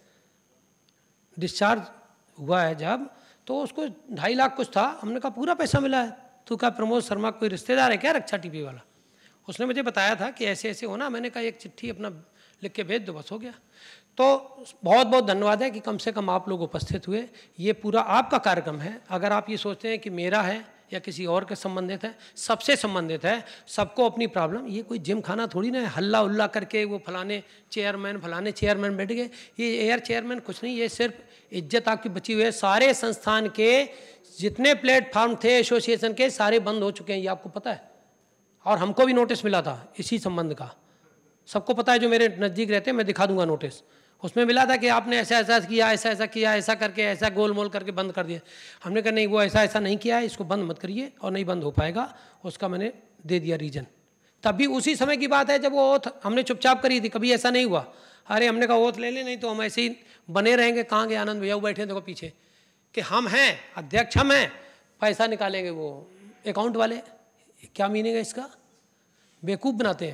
डिस्चार्ज हुआ है जब, तो उसको 2.5 लाख कुछ था। हमने कहा पूरा पैसा मिला है? तो कहा प्रमोद शर्मा कोई रिश्तेदार है क्या रक्षा टीवी वाला? उसने मुझे बताया था कि ऐसे ऐसे होना। मैंने कहा एक चिट्ठी अपना लिख के भेज दो, बस हो गया। तो बहुत बहुत धन्यवाद है कि कम से कम आप लोग उपस्थित हुए। ये पूरा आपका कार्यक्रम है। अगर आप ये सोचते हैं कि मेरा है या किसी और के संबंधित है, सबसे संबंधित है, सबको अपनी प्रॉब्लम। ये कोई जिम खाना थोड़ी ना है, हल्ला उल्ला करके वो फलाने चेयरमैन बैठ गए। ये एयर चेयरमैन कुछ नहीं, ये सिर्फ इज्जत आपकी बची हुई है। सारे संस्थान के जितने प्लेटफॉर्म थे एसोसिएशन के, सारे बंद हो चुके हैं, ये आपको पता है। और हमको भी नोटिस मिला था इसी संबंध का, सबको पता है। जो मेरे नज़दीक रहते हैं, मैं दिखा दूंगा नोटिस, उसमें मिला था कि आपने ऐसा ऐसा किया, ऐसा ऐसा किया, ऐसा करके, ऐसा गोल मोल करके बंद कर दिया। हमने कहा नहीं, वो ऐसा ऐसा नहीं किया है, इसको बंद मत करिए, और नहीं बंद हो पाएगा। उसका मैंने दे दिया रीजन। तब भी उसी समय की बात है जब वो ओथ हमने चुपचाप करी थी, कभी ऐसा नहीं हुआ। अरे हमने कहा ओथ ले ले, नहीं तो हम ऐसे ही बने रहेंगे। कहाँ गए आनंद भैया? वो बैठे देखो पीछे, कि हम हैं अध्यक्ष, हम हैं, पैसा निकालेंगे वो अकाउंट वाले। क्या मीनिंग है इसका? बेवकूफ़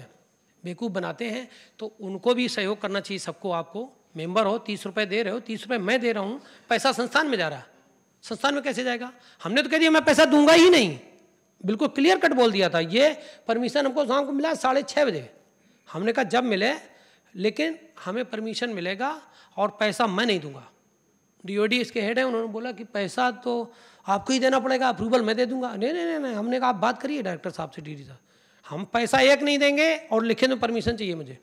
बनाते हैं। तो उनको भी सहयोग करना चाहिए सबको। आपको मेंबर हो, 30 रुपये दे रहे हो, 30 रुपये मैं दे रहा हूँ, पैसा संस्थान में जा रहा है। संस्थान में कैसे जाएगा? हमने तो कह दिया मैं पैसा दूंगा ही नहीं, बिल्कुल क्लियर कट बोल दिया था। ये परमिशन हमको शाम को मिला 6:30 बजे। हमने कहा जब मिले, लेकिन हमें परमिशन मिलेगा और पैसा मैं नहीं दूंगा। डीओडी इसके हेड है, उन्होंने बोला कि पैसा तो आपको ही देना पड़ेगा, अप्रूवल मैं दे दूंगा। नहीं, हमने कहा आप बात करिए डायरेक्टर साहब से, डीडी साहब, हम पैसा एक नहीं देंगे और लिखे में परमिशन चाहिए मुझे।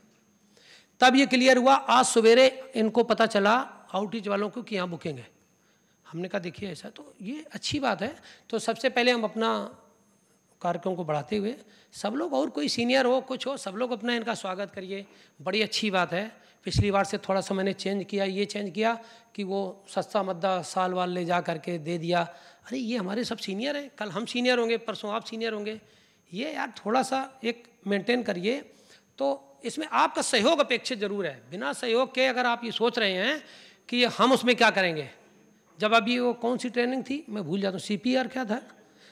तब ये क्लियर हुआ। आज सवेरे इनको पता चला आउटरीच वालों को कि यहाँ बुकिंग है। हमने कहा देखिए ऐसा, तो ये अच्छी बात है। तो सबसे पहले हम अपना कार्यक्रम को बढ़ाते हुए सब लोग, और कोई सीनियर हो कुछ हो, सब लोग अपना इनका स्वागत करिए। बड़ी अच्छी बात है। पिछली बार से थोड़ा सा मैंने चेंज किया कि वो सस्ता मद्दा साल वाल ले जा करके दे दिया। अरे ये हमारे सब सीनियर हैं, कल हम सीनियर होंगे, परसों आप सीनियर होंगे। ये यार थोड़ा सा एक मेंटेन करिए। तो इसमें आपका सहयोग अपेक्षित जरूर है। बिना सहयोग के अगर आप ये सोच रहे हैं कि हम उसमें क्या करेंगे, जब अभी वो कौन सी ट्रेनिंग थी मैं भूल जाता हूँ, CPR क्या था,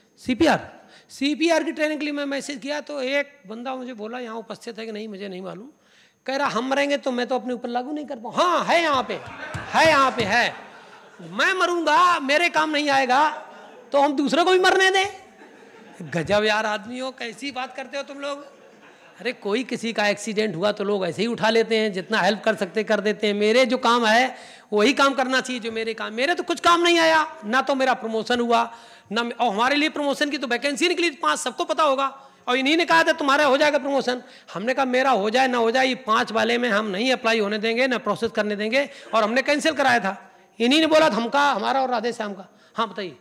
CPR की ट्रेनिंग के लिए मैं मैसेज किया तो एक बंदा मुझे बोला यहाँ उपस्थित है कि नहीं मुझे नहीं मालूम, कह रहा हम मरेंगे तो मैं तो अपने ऊपर लागू नहीं कर पाऊँ। हाँ है यहाँ पे है, मैं मरूंगा, मेरे काम नहीं आएगा तो हम दूसरे को भी मरने दें। गजब यार आदमी हो, कैसी बात करते हो तुम लोग। अरे कोई किसी का एक्सीडेंट हुआ तो लोग ऐसे ही उठा लेते हैं, जितना हेल्प कर सकते कर देते हैं। मेरे जो काम है वही काम करना चाहिए जो मेरे काम। मेरे तो कुछ काम नहीं आया, ना तो मेरा प्रमोशन हुआ ना, और हमारे लिए प्रमोशन की तो वैकेंसी निकली 5, सबको पता होगा, और इन्हीं ने कहा था तुम्हारा हो जाएगा प्रमोशन। हमने कहा मेरा हो जाए ना हो जाए, ये 5 वाले में हम नहीं अप्लाई होने देंगे ना प्रोसेस करने देंगे, और हमने कैंसिल कराया था। इन्हीं ने बोला था हमका, हमारा और राधे श्याम का। हाँ बताइए।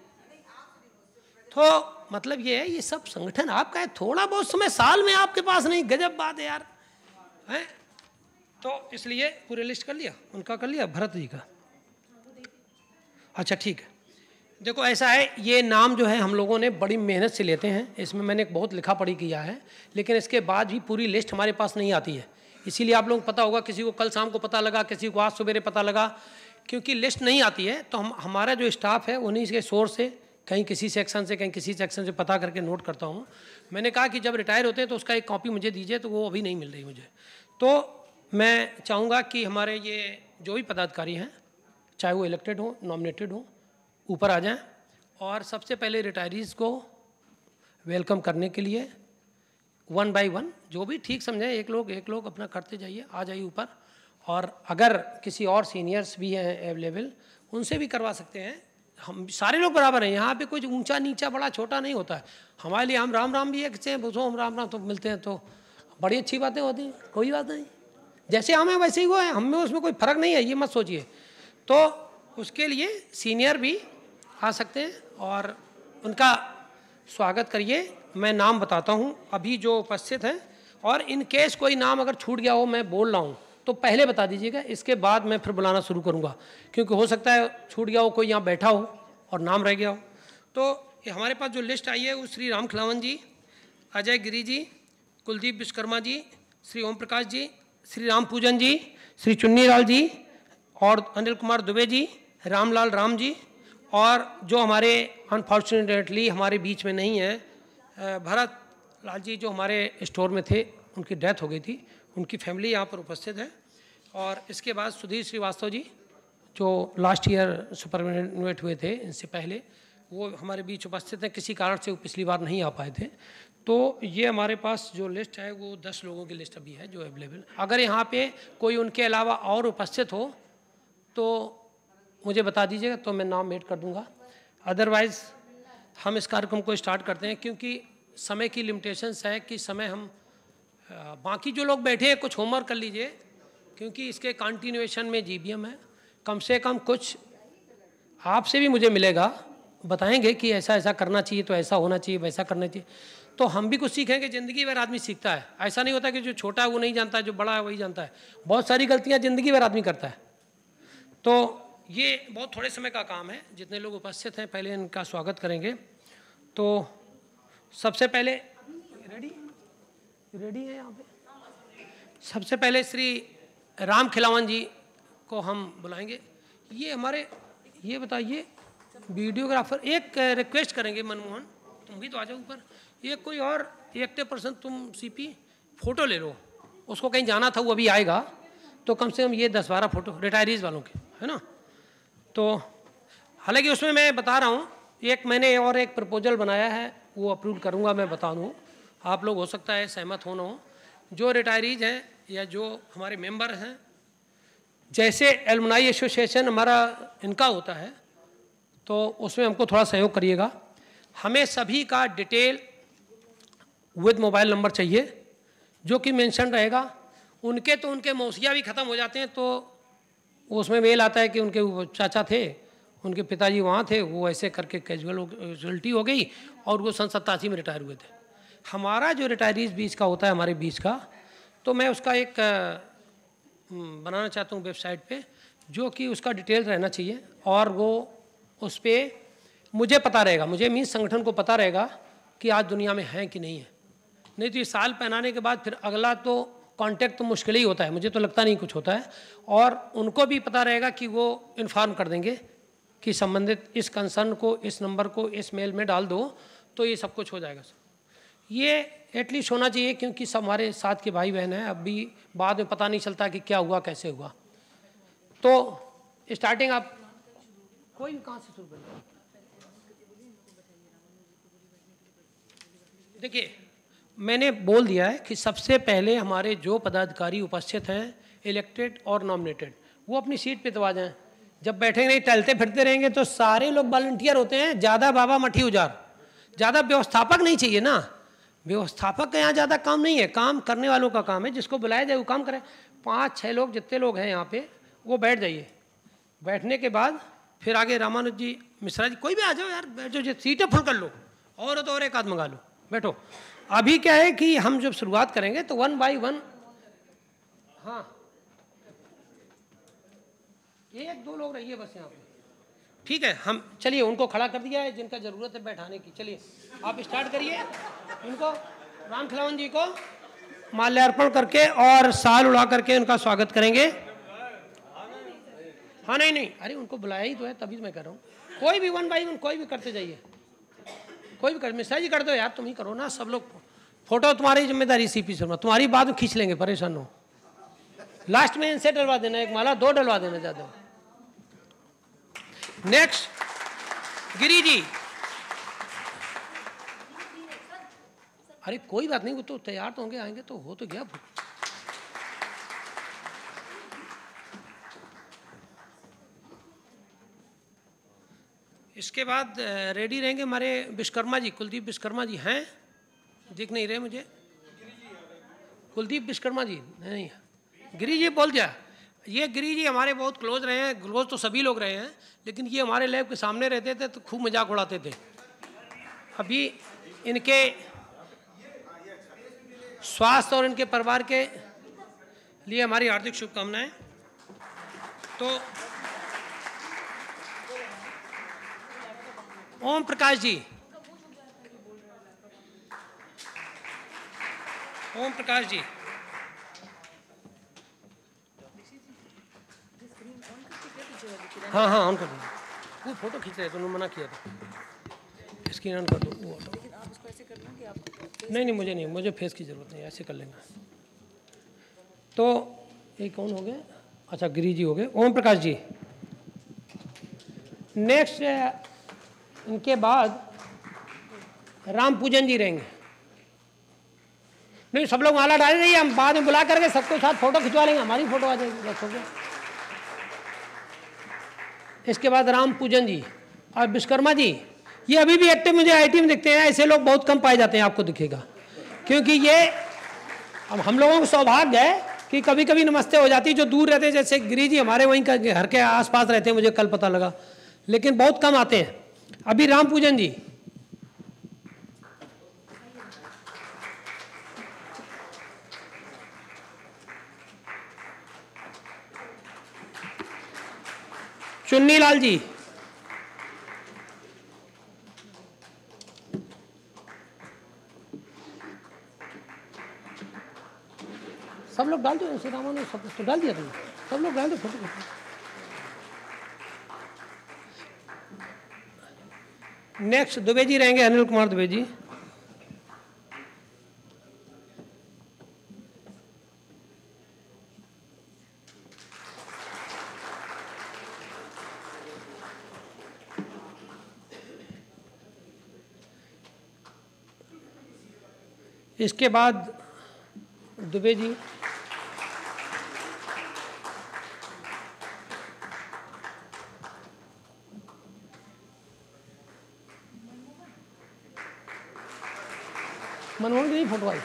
तो मतलब ये है, ये सब संगठन आपका है, थोड़ा बहुत समय साल में आपके पास नहीं, गजब बात है यार, है। तो इसलिए पूरे लिस्ट कर लिया, उनका कर लिया, भरत जी का। अच्छा ठीक है, देखो ऐसा है, ये नाम जो है हम लोगों ने बड़ी मेहनत से लेते हैं, इसमें मैंने बहुत लिखा पढ़ी किया है, लेकिन इसके बाद भी पूरी लिस्ट हमारे पास नहीं आती है। इसीलिए आप लोगों को पता होगा, किसी को कल शाम को पता लगा, किसी को आज सवेरे पता लगा, क्योंकि लिस्ट नहीं आती है। तो हमारा जो स्टाफ है उन्हीं के सोर्स से, कहीं किसी सेक्शन से कहीं किसी सेक्शन से पता करके नोट करता हूँ। मैंने कहा कि जब रिटायर होते हैं तो उसका एक कॉपी मुझे दीजिए, तो वो अभी नहीं मिल रही मुझे। तो मैं चाहूँगा कि हमारे ये जो भी पदाधिकारी हैं, चाहे वो इलेक्टेड हो नॉमिनेटेड हो, ऊपर आ जाएं, और सबसे पहले रिटायरीज़ को वेलकम करने के लिए 1 by 1 जो भी ठीक समझें, एक लोग अपना करते जाइए, आ जाइए ऊपर। और अगर किसी और सीनियर्स भी हैं अवेलेबल, उनसे भी करवा सकते हैं। हम सारे लोग बराबर हैं, यहाँ पे कोई ऊंचा नीचा बड़ा छोटा नहीं होता है। हमारे लिए हम राम राम भी है, किसी हम राम राम तो मिलते हैं, तो बड़ी अच्छी बातें होती हैं, कोई बात नहीं। जैसे हम हैं वैसे ही वो है, हम में उसमें कोई फ़र्क नहीं है, ये मत सोचिए। तो उसके लिए सीनियर भी आ सकते हैं और उनका स्वागत करिए। मैं नाम बताता हूँ अभी जो उपस्थित हैं, और इन केस कोई नाम अगर छूट गया हो, मैं बोल रहा हूँ तो पहले बता दीजिएगा, इसके बाद मैं फिर बुलाना शुरू करूँगा, क्योंकि हो सकता है छूट गया हो, कोई यहाँ बैठा हो और नाम रह गया हो। तो हमारे पास जो लिस्ट आई है वो श्री राम खिलावन जी, अजय गिरी जी, कुलदीप विश्वकर्मा जी, श्री ओम प्रकाश जी, श्री राम पूजन जी, श्री चुन्नी लाल जी, और अनिल कुमार दुबे जी, रामलाल राम जी, और जो हमारे अनफॉर्चुनेटली हमारे बीच में नहीं है, भरत लाल जी जो हमारे स्टोर में थे, उनकी डेथ हो गई थी, उनकी फैमिली यहाँ पर उपस्थित है। और इसके बाद सुधीर श्रीवास्तव जी जो लास्ट ईयर सुपरविनेट हुए थे, इनसे पहले वो हमारे बीच उपस्थित हैं, किसी कारण से वो पिछली बार नहीं आ पाए थे। तो ये हमारे पास जो लिस्ट है वो 10 लोगों की लिस्ट अभी है जो अवेलेबल। अगर यहाँ पे कोई उनके अलावा और उपस्थित हो तो मुझे बता दीजिएगा, तो मैं नाम ऐड कर दूंगा। अदरवाइज़ हम इस कार्यक्रम को स्टार्ट करते हैं, क्योंकि समय की लिमिटेशंस है कि समय हम बाकी जो लोग बैठे हैं कुछ होमवर्क कर लीजिए, क्योंकि इसके कंटिन्यूएशन में जीबीएम है। कम से कम कुछ आपसे भी मुझे मिलेगा, बताएंगे कि ऐसा ऐसा करना चाहिए, तो ऐसा होना चाहिए, वैसा करना चाहिए, तो हम भी कुछ सीखेंगे। ज़िंदगी भर आदमी सीखता है, ऐसा नहीं होता कि जो छोटा है वो नहीं जानता है, जो बड़ा है वही जानता है। बहुत सारी गलतियाँ ज़िंदगी भर आदमी करता है। तो ये बहुत थोड़े समय का काम है। जितने लोग उपस्थित हैं पहले इनका स्वागत करेंगे। तो सबसे पहले रेडी है यहाँ पे, सबसे पहले श्री राम खिलावन जी को हम बुलाएंगे। ये हमारे, ये बताइए वीडियोग्राफर, एक रिक्वेस्ट करेंगे, मनमोहन तुम भी तो आ जाओ ऊपर। ये कोई और एक्टिव पर्सन, तुम सीपी फ़ोटो ले लो, उसको कहीं जाना था, वो अभी आएगा, तो कम से कम ये 10-12 फ़ोटो रिटायरीज़ वालों के, है ना। तो हालांकि उसमें मैं बता रहा हूँ, एक मैंने और एक प्रपोजल बनाया है, वो अप्रूव करूँगा, मैं बता दूँ। आप लोग हो सकता है सहमत हो ना हो। जो रिटायरीज हैं या जो हमारे मेंबर हैं, जैसे एलुमनाई एसोसिएशन हमारा इनका होता है, तो उसमें हमको थोड़ा सहयोग करिएगा। हमें सभी का डिटेल विद मोबाइल नंबर चाहिए, जो कि मेंशन रहेगा। उनके तो उनके मौसिया भी ख़त्म हो जाते हैं, तो उसमें मेल आता है कि उनके चाचा थे, उनके पिताजी वहाँ थे, वो ऐसे करके कैजुअलिटी हो गई और वो सन 87 में रिटायर हुए थे। हमारा जो रिटायरीज बीच का होता है, हमारे बीच का, तो मैं उसका एक बनाना चाहता हूँ वेबसाइट पे, जो कि उसका डिटेल रहना चाहिए, और वो उस पर मुझे पता रहेगा, मुझे मीन्स संगठन को पता रहेगा कि आज दुनिया में है कि नहीं है। नहीं तो ये साल पहनाने के बाद फिर अगला तो कांटेक्ट तो मुश्किल ही होता है, मुझे तो लगता नहीं कुछ होता है। और उनको भी पता रहेगा कि वो इन्फॉर्म कर देंगे कि संबंधित इस कंसर्न को, इस नंबर को इस मेल में डाल दो, तो ये सब कुछ हो जाएगा। ये एटलीस्ट होना चाहिए, क्योंकि सब हमारे साथ के भाई बहन हैं, अब भी बाद में पता नहीं चलता कि क्या हुआ कैसे हुआ। तो स्टार्टिंग आप कोई भी कहाँ से शुरू करें। देखिए मैंने बोल दिया है कि सबसे पहले हमारे जो पदाधिकारी उपस्थित हैं इलेक्टेड और नॉमिनेटेड, वो अपनी सीट पे तो आ जाएं, जब बैठे नहीं टहलते फिरते रहेंगे तो सारे लोग वॉलंटियर होते हैं, ज़्यादा बाबा मठी उजार, ज़्यादा व्यवस्थापक नहीं चाहिए ना। व्यवस्थापक का यहाँ ज़्यादा काम नहीं है, काम करने वालों का काम है, जिसको बुलाया जाए वो काम करे। 5-6 लोग जितने लोग हैं यहाँ पे वो बैठ जाइए। बैठने के बाद फिर आगे रामानुज जी, मिश्रा जी, कोई भी आ जाओ यार, बैठो, जो सीटें फुल कर लो, और एक आध मंगा लो, बैठो। अभी क्या है कि हम जब शुरुआत करेंगे तो 1 by 1, हाँ 1-2 लोग रहिए बस यहाँ पे, ठीक है। हम चलिए उनको खड़ा कर दिया है जिनका ज़रूरत है बैठाने की। चलिए आप स्टार्ट करिए। उनको राम खिलावन जी को माल्यार्पण करके और साल उड़ा करके उनका स्वागत करेंगे। हाँ नहीं, अरे उनको बुलाया ही तो है, तभी मैं कर रहा हूँ। कोई भी 1 by 1 कोई भी करते जाइए, कोई भी कर। मिश्रा जी कर दो यार, तुम ही करो ना, सब लोग। फोटो तुम्हारी जिम्मेदारी, सीपी शर्मा तुम्हारी, बाद में खींच लेंगे, परेशान हो। लास्ट में इनसे डलवा देना, एक माला 2 डलवा देना ज़्यादा। नेक्स्ट गिरी जी। अरे कोई बात नहीं, वो तो तैयार तो होंगे, आएंगे तो हो तो गया। इसके बाद रेडी रहेंगे हमारे विश्वकर्मा जी, कुलदीप विश्वकर्मा जी हैं, दिख नहीं रहे मुझे। कुलदीप विश्वकर्मा जी नहीं, गिरी जी बोल दिया। ये गिरी जी हमारे बहुत क्लोज रहे हैं, क्लोज तो सभी लोग रहे हैं, लेकिन ये हमारे लैब के सामने रहते थे तो खूब मजाक उड़ाते थे। अभी इनके स्वास्थ्य और इनके परिवार के लिए हमारी हार्दिक शुभकामनाएं। तो ओम प्रकाश जी, ओम प्रकाश जी, हाँ ऑन कर दो। वो फोटो खींच रहे थे, उन्होंने मना किया था। स्क्रीन ऑन कर दो। वो नहीं मुझे नहीं, मुझे फेस की ज़रूरत नहीं, ऐसे कर लेंगे। तो ये कौन हो गए? अच्छा गिरी जी हो गए। ओम प्रकाश जी। नेक्स्ट इनके बाद राम पूजन जी रहेंगे। नहीं सब लोग माला डाल रही है, हम बाद में बुला करके सबको साथ फोटो खिंचवा लेंगे, हमारी फोटो आ जाएगी, बस हो गया। इसके बाद राम पूजन जी और विश्वकर्मा जी, ये अभी भी एक्टिव मुझे आईटी में दिखते हैं, ऐसे लोग बहुत कम पाए जाते हैं, आपको दिखेगा। क्योंकि ये अब हम लोगों को सौभाग्य है कि कभी कभी नमस्ते हो जाती है, जो दूर रहते हैं, जैसे गिरी जी हमारे वहीं का घर के आसपास रहते हैं, मुझे कल पता लगा, लेकिन बहुत कम आते हैं। अभी राम पूजन जी, चुन्नी लाल जी, सब लोग डाल दो, ऐसे रामा ने सब तो डाल दिया तुमने, सब लोग डाल दो फोटो। नेक्स्ट दुबे जी रहेंगे, अनिल कुमार दुबे जी। इसके बाद दुबे जी, मनमोहन की नहीं फोटो आई।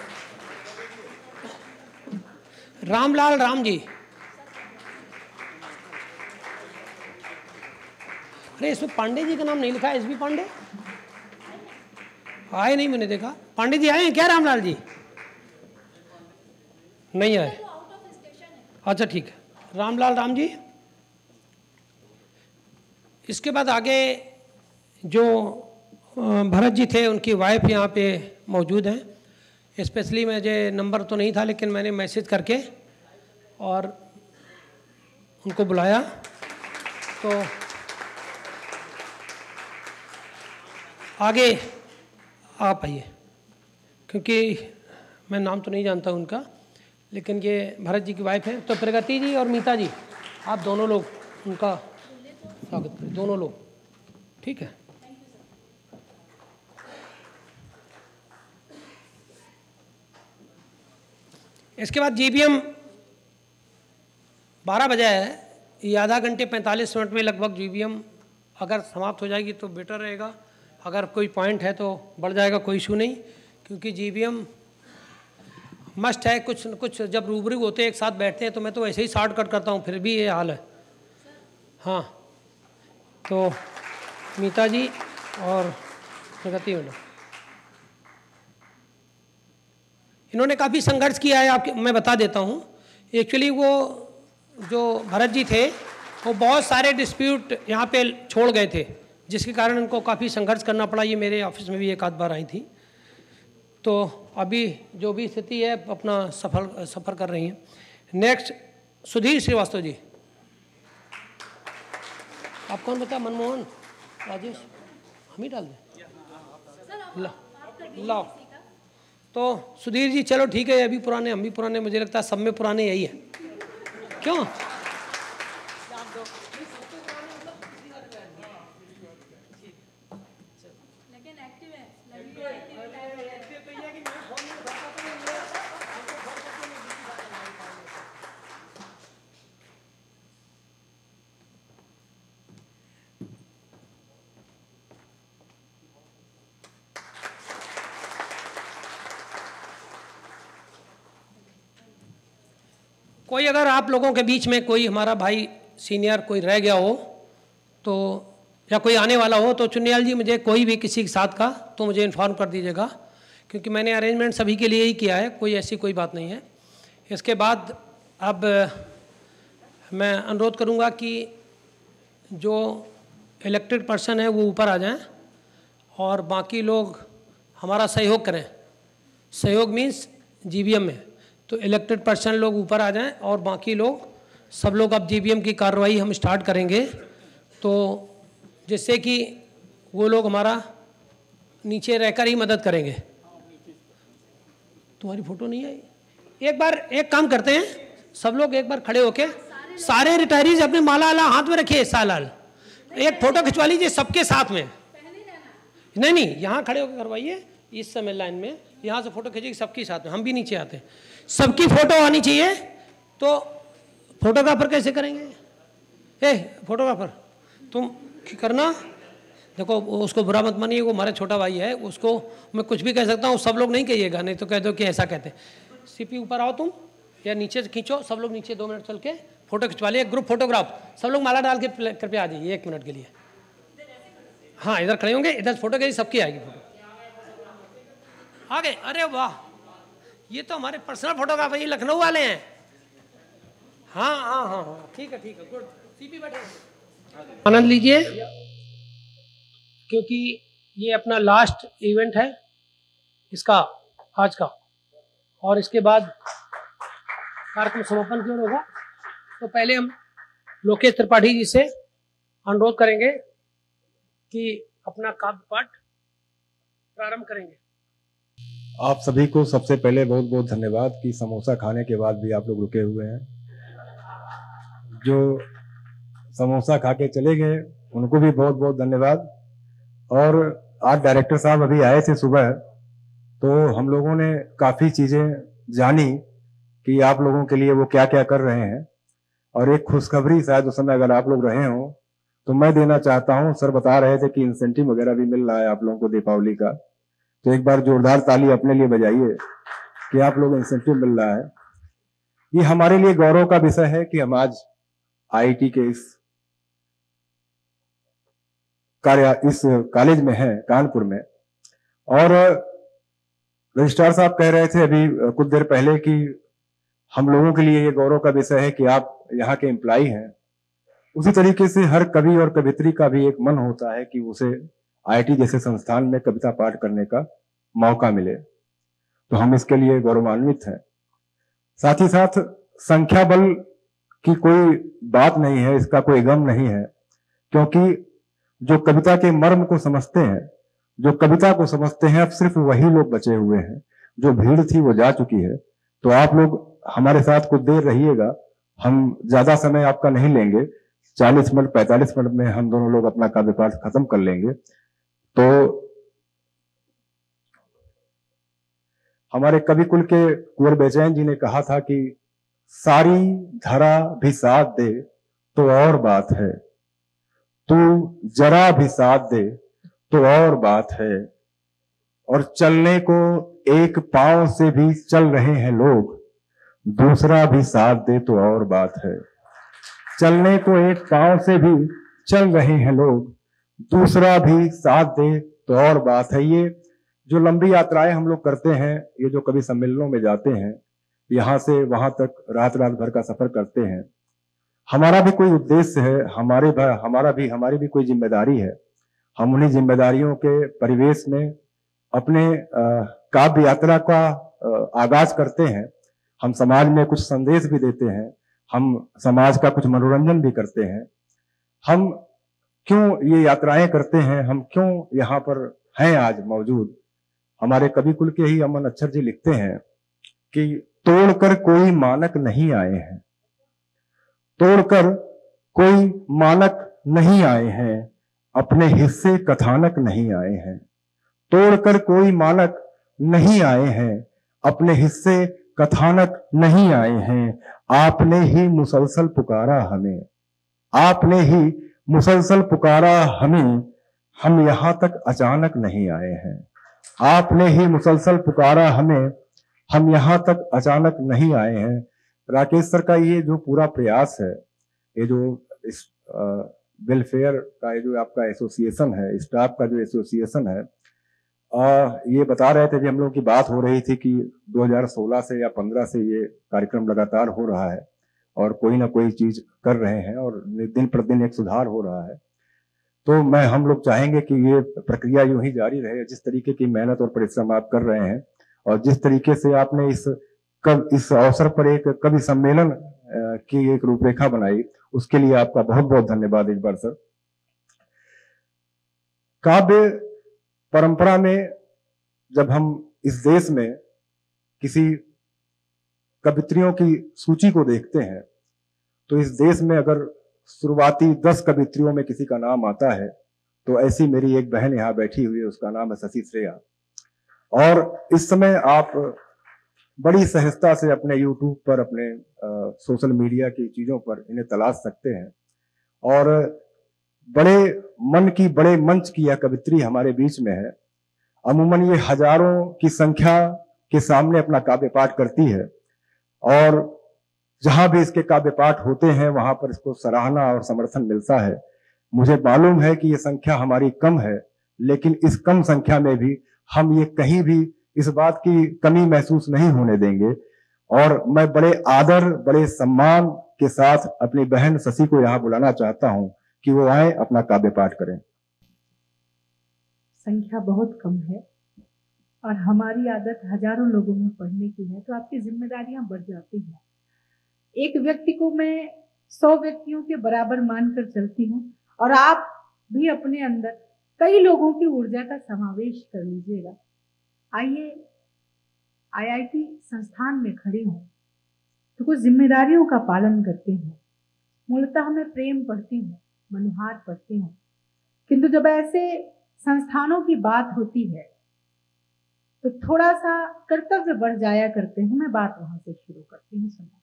रामलाल राम जी, अरे इसमें पांडे जी का नाम नहीं लिखा है, एसबी पांडे आए नहीं, मैंने देखा। पांडे जी आए हैं क्या? रामलाल जी नहीं आए, अच्छा ठीक है। रामलाल राम जी। इसके बाद आगे जो भरत जी थे, उनकी वाइफ यहाँ पे मौजूद हैं। स्पेशली मुझे नंबर तो नहीं था, लेकिन मैंने मैसेज करके और उनको बुलाया। तो आगे आप आइए, क्योंकि मैं नाम तो नहीं जानता उनका, लेकिन ये भरत जी की वाइफ है। तो प्रगति जी और मीता जी, आप दोनों लोग उनका स्वागत करें, दोनों लोग, ठीक है। इसके बाद जीबीएम 12 बजे है, ये आधा घंटे 45 मिनट में लगभग जीवीएम अगर समाप्त हो जाएगी तो बेटर रहेगा। अगर कोई पॉइंट है तो बढ़ जाएगा, कोई इशू नहीं, क्योंकि जीवीएम मस्ट है। कुछ न कुछ जब रूबरू होते हैं एक साथ बैठते हैं तो मैं तो ऐसे ही शॉर्टकट करता हूँ, फिर भी ये हाल है। हाँ, तो मीता जी और प्रगति मैडम, इन्होंने काफ़ी संघर्ष किया है। आपके मैं बता देता हूँ, एक्चुअली वो जो भरत जी थे वो बहुत सारे डिस्प्यूट यहाँ पे छोड़ गए थे, जिसके कारण इनको काफ़ी संघर्ष करना पड़ा। ये मेरे ऑफिस में भी एक आध बार आई थी। तो अभी जो भी स्थिति है अपना सफ़र कर रही हैं। नेक्स्ट सुधीर श्रीवास्तव जी। आप कौन बता? मनमोहन, राजेश, हम ही डाल दें। ला तो सुधीर जी, चलो ठीक है, अभी पुराने हम भी पुराने, मुझे लगता है सब में पुराने यही है। क्यों? कोई अगर आप लोगों के बीच में कोई हमारा भाई सीनियर कोई रह गया हो तो, या कोई आने वाला हो, तो चुन्नियाल जी मुझे कोई भी किसी के साथ का तो मुझे इन्फॉर्म कर दीजिएगा, क्योंकि मैंने अरेंजमेंट सभी के लिए ही किया है, कोई ऐसी कोई बात नहीं है। इसके बाद अब मैं अनुरोध करूँगा कि जो इलेक्टेड पर्सन है वो ऊपर आ जाएं और बाकी लोग हमारा सहयोग करें। सहयोग मीन्स जीवीएम में, तो इलेक्टेड पर्सन लोग ऊपर आ जाएं और बाकी लोग सब लोग अब जीवीएम की कार्रवाई हम स्टार्ट करेंगे, तो जिससे कि वो लोग हमारा नीचे रहकर ही मदद करेंगे। तुम्हारी फोटो नहीं आई? एक बार एक काम करते हैं, सब लोग एक बार खड़े होके, सारे रिटायरीज अपने माला वाला हाथ में रखिए, सालाल एक फोटो खिंचवा लीजिए सबके साथ में। नहीं नहीं, यहाँ खड़े होकर करवाइए इस समय लाइन में, यहाँ से फोटो खींचिए सबके साथ में, हम भी नीचे आते हैं। सबकी फोटो आनी चाहिए। तो फोटोग्राफर कैसे करेंगे? फोटोग्राफर तुम करना, देखो उसको बुरा मत मानिए, वो हमारा छोटा भाई है, उसको मैं कुछ भी कह सकता हूँ, सब लोग नहीं कहिएगा, नहीं तो कह दो कि ऐसा कहते। सीपी ऊपर आओ तुम, या नीचे से खींचो, सब लोग नीचे 2 मिनट चल के फोटो खिंचवा लिए, ग्रुप फोटोग्राफ। सब लोग माला डाल के कृपया आ जाइए 1 मिनट के लिए। हाँ, इधर खड़े होंगे, इधर फोटो के सबकी आएगी फोटो। आ गए? अरे वाह, ये तो हमारे पर्सनल फोटोग्राफर, ये लखनऊ वाले हैं। हाँ हाँ हाँ हाँ, ठीक है ठीक है, गुड। सीपी बैठे, आनंद लीजिए, क्योंकि ये अपना लास्ट इवेंट है इसका आज का, और इसके बाद कार्यक्रम समापन की ओर होगा। तो पहले हम लोकेश त्रिपाठी जी से अनुरोध करेंगे कि अपना काव्य पाठ प्रारंभ करेंगे। आप सभी को सबसे पहले बहुत बहुत धन्यवाद कि समोसा खाने के बाद भी आप लोग रुके हुए हैं। जो समोसा खा के चले गए उनको भी बहुत बहुत धन्यवाद। और आज डायरेक्टर साहब अभी आए थे सुबह, तो हम लोगों ने काफ़ी चीज़ें जानी कि आप लोगों के लिए वो क्या क्या कर रहे हैं। और एक खुशखबरी शायद उस समय अगर आप लोग रहे हो तो मैं देना चाहता हूँ। सर बता रहे थे कि इंसेंटिव वगैरह भी मिल रहा है आप लोगों को दीपावली का, तो एक बार जोरदार ताली अपने लिए बजाइए कि आप लोग इंसेंटिव मिल रहा है। ये हमारे लिए गौरव का विषय है कि हम आज आईआईटी के इस कॉलेज में हैं, कानपुर में। और रजिस्ट्रार साहब कह रहे थे अभी कुछ देर पहले कि हम लोगों के लिए ये गौरव का विषय है कि आप यहाँ के एम्प्लॉई हैं। उसी तरीके से हर कवि और कवित्री का भी एक मन होता है कि उसे आईआईटी जैसे संस्थान में कविता पाठ करने का मौका मिले, तो हम इसके लिए गौरवान्वित हैं। साथ ही साथ संख्या बल की कोई बात नहीं है, इसका कोई गम नहीं है, क्योंकि जो कविता के मर्म को समझते हैं, जो कविता को समझते हैं, अब सिर्फ वही लोग बचे हुए हैं। जो भीड़ थी वो जा चुकी है। तो आप लोग हमारे साथ कुछ देर रहिएगा, हम ज्यादा समय आपका नहीं लेंगे, 40 मिनट 45 मिनट में हम दोनों लोग अपना काव्य पाठ खत्म कर लेंगे। तो हमारे कवि कुल के कुंवर बेचैन जी ने कहा था कि सारी धरा भी साथ दे, तो और बात है, तू जरा भी साथ दे तो और बात है। और चलने को एक पांव से भी चल रहे हैं लोग, दूसरा भी साथ दे तो और बात है। चलने को एक पांव से भी चल रहे हैं लोग, दूसरा भी साथ दे तो और बात है। ये जो लंबी यात्राएं हम लोग करते हैं, ये जो कभी सम्मेलनों में जाते हैं, यहाँ से वहां तक रात रात भर का सफर करते हैं, हमारा भी कोई उद्देश्य है, हमारी भी कोई जिम्मेदारी है। हम उन्हीं जिम्मेदारियों के परिवेश में अपने काव्य यात्रा का आगाज करते हैं। हम समाज में कुछ संदेश भी देते हैं, हम समाज का कुछ मनोरंजन भी करते हैं। हम क्यों ये यात्राएं करते हैं, हम क्यों यहाँ पर हैं आज मौजूद? हमारे कवि कुल के ही अमन अक्षर जी लिखते हैं कि तोड़कर कोई मानक नहीं आए हैं, तोड़कर कोई मानक नहीं आए हैं, अपने हिस्से कथानक नहीं आए हैं। तोड़कर कोई मानक नहीं आए हैं, अपने हिस्से कथानक नहीं आए हैं। आपने ही मुसलसल पुकारा हमें, आपने ही मुसलसल पुकारा हमें, हम यहां तक अचानक नहीं आए हैं। आपने ही मुसलसल पुकारा हमें, हम यहां तक अचानक नहीं आए हैं। राकेश सर का ये जो पूरा प्रयास है, ये जो इस वेलफेयर का ये जो आपका एसोसिएशन है, स्टाफ का जो एसोसिएशन है, ये बता रहे थे कि हम लोगों की बात हो रही थी कि 2016 से या 15 से ये कार्यक्रम लगातार हो रहा है और कोई ना कोई चीज कर रहे हैं और दिन प्रतिदिन एक सुधार हो रहा है। तो हम लोग चाहेंगे कि ये प्रक्रिया यूं ही जारी रहे। जिस तरीके की मेहनत और परिश्रम आप कर रहे हैं और जिस तरीके से आपने इस अवसर पर एक कवि सम्मेलन की एक रूपरेखा बनाई, उसके लिए आपका बहुत बहुत धन्यवाद एक बार सर। काव्य परंपरा में जब हम इस देश में किसी कवित्रियों की सूची को देखते हैं, तो इस देश में अगर शुरुआती 10 कवित्रियों में किसी का नाम आता है, तो ऐसी मेरी एक बहन यहाँ बैठी हुई है, उसका नाम है शशि श्रेया। और इस समय आप बड़ी सहजता से अपने YouTube पर, अपने सोशल मीडिया की चीजों पर इन्हें तलाश सकते हैं। और बड़े मन की, बड़े मंच की यह कवित्री हमारे बीच में है। अमूमन ये हजारों की संख्या के सामने अपना काव्य पाठ करती है और जहां भी इसके काव्य पाठ होते हैं वहां पर इसको सराहना और समर्थन मिलता है। मुझे मालूम है कि ये संख्या हमारी कम है, लेकिन इस कम संख्या में भी हम ये कहीं भी इस बात की कमी महसूस नहीं होने देंगे। और मैं बड़े आदर, बड़े सम्मान के साथ अपनी बहन शशि को यहाँ बुलाना चाहता हूँ कि वो आए, अपना काव्य पाठ करें। संख्या बहुत कम है और हमारी आदत हजारों लोगों में पढ़ने की है, तो आपकी जिम्मेदारियां बढ़ जाती हैं। एक व्यक्ति को मैं 100 व्यक्तियों के बराबर मानकर चलती हूँ और आप भी अपने अंदर कई लोगों की ऊर्जा का समावेश कर लीजिएगा। आइए IIT संस्थान में खड़ी हूँ तो कुछ जिम्मेदारियों का पालन करती हूँ। मूलतः मैं प्रेम पढ़ती हूँ, मनुहार पढ़ती हूँ, किंतु जब ऐसे संस्थानों की बात होती है तो थोड़ा सा कर्तव्य बढ़ जाया करते हैं। मैं बात वहां से शुरू करती हूँ। सुनो,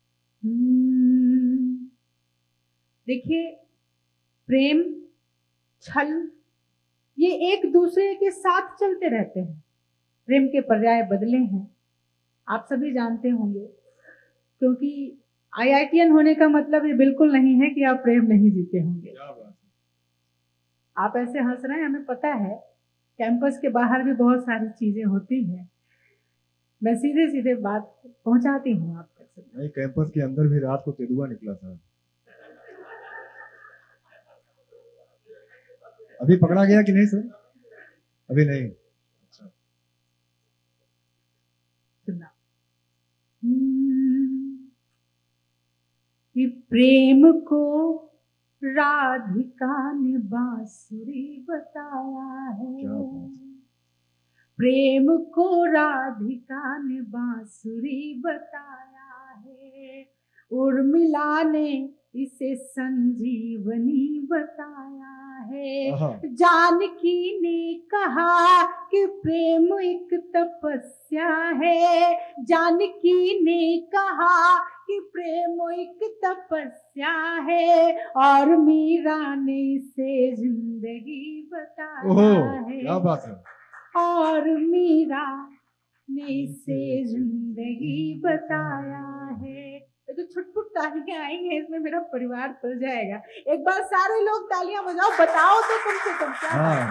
देखिए, प्रेम, छल, ये एक दूसरे के साथ चलते रहते हैं। प्रेम के पर्याय बदले हैं, आप सभी जानते होंगे, क्योंकि IITian होने का मतलब ये बिल्कुल नहीं है कि आप प्रेम नहीं जीते होंगे। आप ऐसे हंस रहे हैं, हमें पता है कैंपस के बाहर भी बहुत सारी चीजें होती हैं। मैं सीधे सीधे बात पहुंचाती हूँ आप तक। नहीं, कैंपस के अंदर भी रात को तेंदुआ निकला था। अभी पकड़ा गया कि नहीं सर? अभी नहीं। अच्छा, सुना कि प्रेम को राधिका ने बांसुरी बताया है। प्रेम को राधिका ने बांसुरी बताया है, उर्मिला ने इसे संजीवनी बताया है। जानकी ने कहा कि प्रेम एक तपस्या है। जानकी ने कहा कि प्रेम एक तपस्या है, और मीरा ने इसे जिंदगी बताया है। क्या बात है। और मीरा ने इसे जिंदगी बताया है। ये तो छुटपुट तालियां आएंगे, इसमें मेरा परिवार पल जाएगा। एक बार सारे लोग तालियां बजाओ, बताओ तो कम से कम क्या है।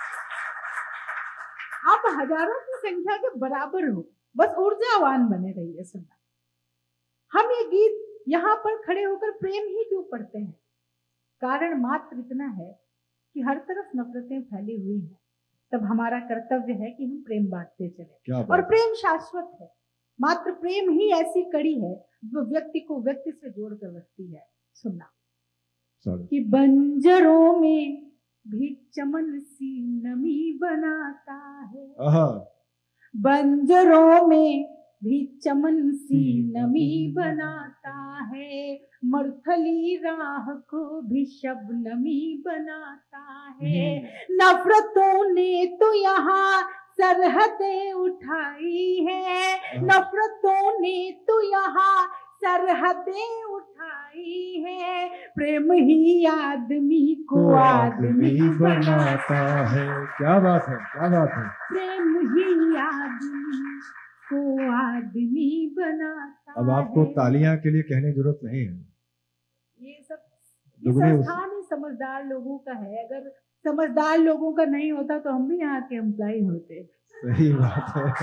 आप हजारों की संख्या के बराबर हो, बस ऊर्जावान बने रहिए सुनना। हम ये गीत यहाँ पर खड़े होकर प्रेम ही क्यों पढ़ते हैं? कारण मात्र इतना है कि हर तरफ नफरतें फैली हुई हैं। तब हमारा कर्तव्य है कि हम प्रेम बांटते चले, और प्रेम शाश्वत है। मात्र प्रेम ही ऐसी कड़ी है जो व्यक्ति को व्यक्ति से जोड़कर रखती है। सुनना कि बंजरों में भी चमन सी नमी बनाता है। बंजरों में भी चमन सी नमी बनाता है। मरथली राह को भी शबनमी बनाता है। नफरतों ने तो यहाँ सरहदें उठाई है। नफरतों ने तो यहाँ सरहदें उठाई है। प्रेम ही आदमी को आदमी बनाता है। क्या बात है, क्या बात है। प्रेम ही आदमी को आदमी बनाता। अब आपको तालियां के लिए कहने की जरूरत नहीं है। ये संस्थान ही समझदार लोगों का है। अगर समझदार लोगों का नहीं होता तो हम भी यहाँ के एम्प्लॉय होते। सही बात है।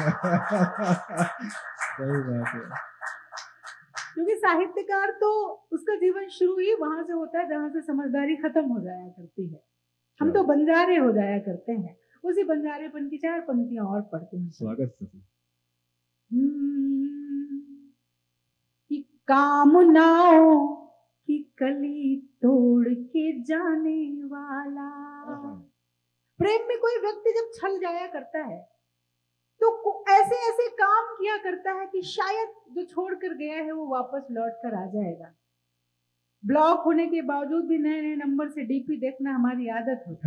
सही बात है। क्योंकि साहित्यकार तो उसका जीवन शुरू ही वहां से होता है जहां से समझदारी खत्म हो जाया करती है। हम तो बंजारे हो जाया करते हैं, उसी बंजारेपन की 4 पंक्तियां और पढ़ते हैं। स्वागत कि कामनाओं की कली तोड़ के जाने वाला। प्रेम में कोई व्यक्ति जब छल जाया करता है तो ऐसे ऐसे काम किया करता है कि शायद जो छोड़ कर गया है वो वापस लौट कर आ जाएगा। ब्लॉक होने के बावजूद भी नए नए नंबर से डीपी देखना हमारी आदत होती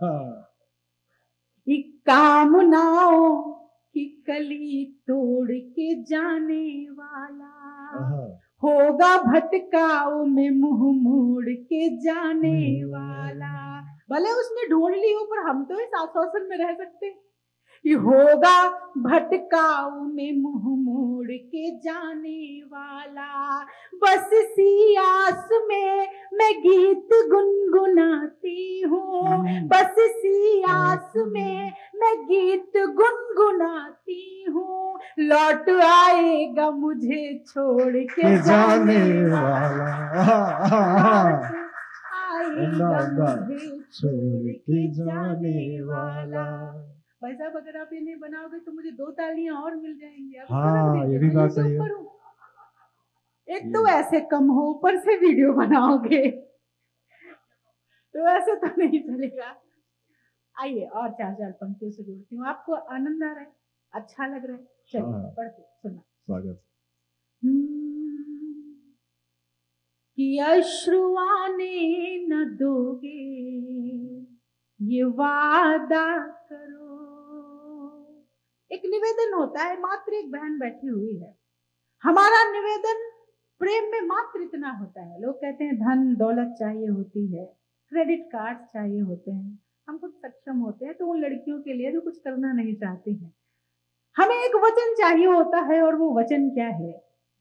है। कामनाओं की कली तोड़ के जाने वाला होगा भटकाओ में मुंह मोड़ के जाने वाला। भले उसने ढूंढ ली हो, पर हम तो इस आश्वासन में रह सकते हैं कि होगा भटकाओ में मुंह मोड़ के जाने वाला। बस सी आस में मैं गीत गुनगुनाती हूँ। बस सी आस में मैं गीत गुनगुनाती हूँ। लौट आएगा मुझे छोड़ के जाने वाला। आएगा मुझे छोड़ के जाने वाला। भाई साहब, अगर आप ये नहीं बनाओगे तो मुझे 2 तालियां और मिल जाएंगी। हाँ, ये भी बात सही है। एक तो ऐसे कम हो, ऊपर से वीडियो बनाओगे तो ऐसे तो नहीं चलेगा। आइए और 4 पंक्तियों से जोड़ती हूँ। आपको आनंद आ रहा है, अच्छा लग रहा है? चलिए पढ़ते सुना। स्वागत। कि अश्रु आने न दोगे ये वादा करो। एक निवेदन होता है, मात्र एक बहन बैठी हुई है। हमारा निवेदन प्रेम में मात्र इतना होता है। लोग कहते हैं धन दौलत चाहिए होती है, क्रेडिट कार्ड चाहिए होते हैं, हम कुछ सक्षम होते हैं तो उन लड़कियों के लिए जो कुछ करना नहीं चाहती हैं। हमें एक वचन चाहिए होता है, और वो वचन क्या है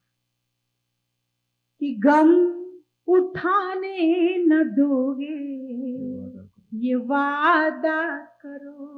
कि गम उठाने न दोगे ये वादा करो।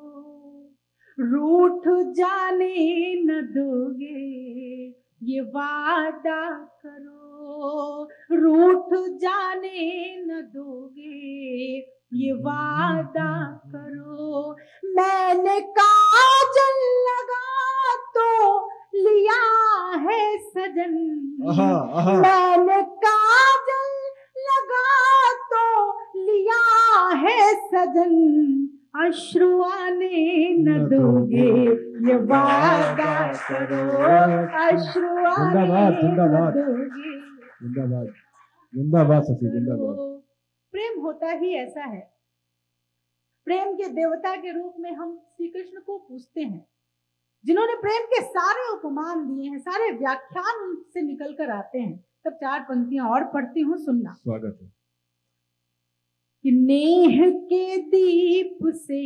रूठ जाने न दोगे ये वादा करो। रूठ जाने न दोगे ये वादा करो। मैंने काजल लगा तो लिया है सजन। मैंने काजल लगा तो लिया है सजन। अश्रु आने न दोगे ये वादा करो। अश्रु आने न दोगे। जिंदाबाद जिंदाबाद सची जिंदाबाद। प्रेम होता ही ऐसा है प्रेम के देवता के रूप में हम श्री कृष्ण को पूजते हैं, जिन्होंने प्रेम के सारे उपमान दिए हैं, सारे व्याख्यान उनसे निकल कर आते हैं। तब 4 पंक्तियां और पढ़ती हूँ, सुनना। स्वागत है। कि नेह के दीप से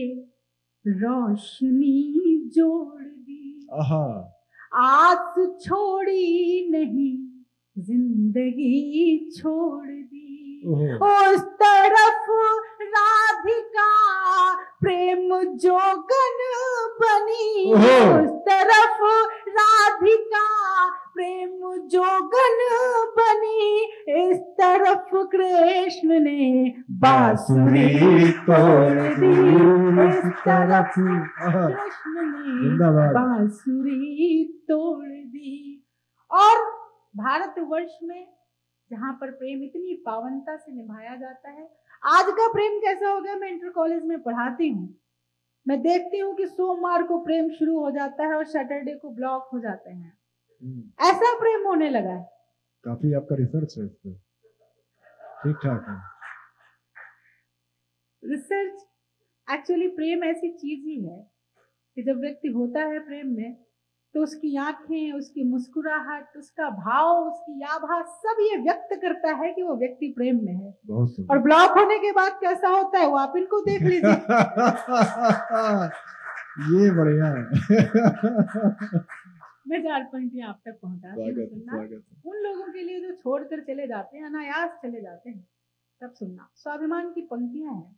रोशनी जोड़ दी, आस छोड़ी नहीं जिंदगी छोड़ दी, उस तरफ राधिका प्रेम जोगन बनी, उस तरफ राधिका प्रेम जोगन बनी, इस तरफ कृष्ण ने बांसुरी तोड़ दी, इस तरफ कृष्ण ने बांसुरी तोड़ दी। और भारतवर्ष में जहाँ पर प्रेम इतनी पावनता से निभाया जाता है, आज का प्रेम कैसा हो गया? मैं इंटर कॉलेज में पढ़ाती हूँ, मैं देखती हूँ कि सोमवार को प्रेम शुरू हो जाता है और सैटरडे को ब्लॉक हो जाते हैं। ऐसा प्रेम होने लगा है। काफी आपका रिसर्च है इस पे, ठीक ठाक है रिसर्च। एक्चुअली प्रेम ऐसी चीज ही है कि जब व्यक्ति होता है प्रेम में, तो उसकी आंखें, उसकी मुस्कुराहट, उसका भाव, उसकी आभास सब ये व्यक्त करता है कि वो व्यक्ति प्रेम में है। बहुत और ब्लॉक होने के बाद कैसा होता है वो आप इनको देख लीजिए। ये बढ़िया है। मैं 4 पंक्तियां आप तक पहुंचाती हूँ। उन लोगों के लिए जो छोड़कर चले जाते हैं, अनायास चले जाते हैं, तब सुनना। स्वाभिमान की पंक्तियां हैं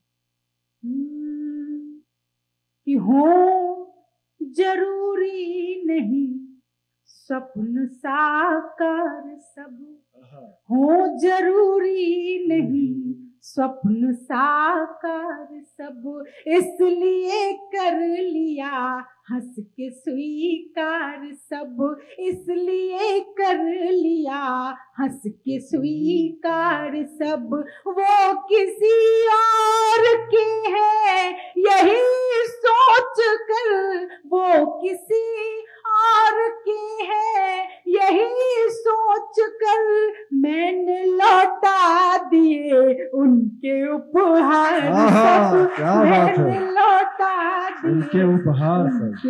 कि हो जरूरी नहीं स्वप्न साकार सब, हो जरूरी नहीं स्वप्न साकार सब, इसलिए कर लिया हंस के स्वीकार सब, इसलिए कर लिया हंस के स्वीकार सब, वो किसी और के है यही सोच कर, वो किसी और के है यही सोच कर, मैंने लौटा दिए उनके उपहार सब, मैंने लौटा दिए उनके उपहार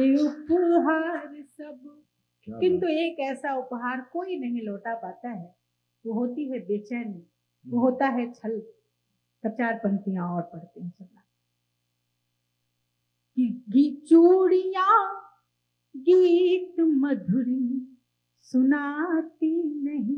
सब। किंतु एक ऐसा उपहार कोई नहीं लौटा पाता है, वो होती है बेचैनी, वो होता है छल। तब 4 पंक्तियां और पढ़ते हैं, सुनना। कि चूड़ियां गीत मधुरी सुनाती नहीं,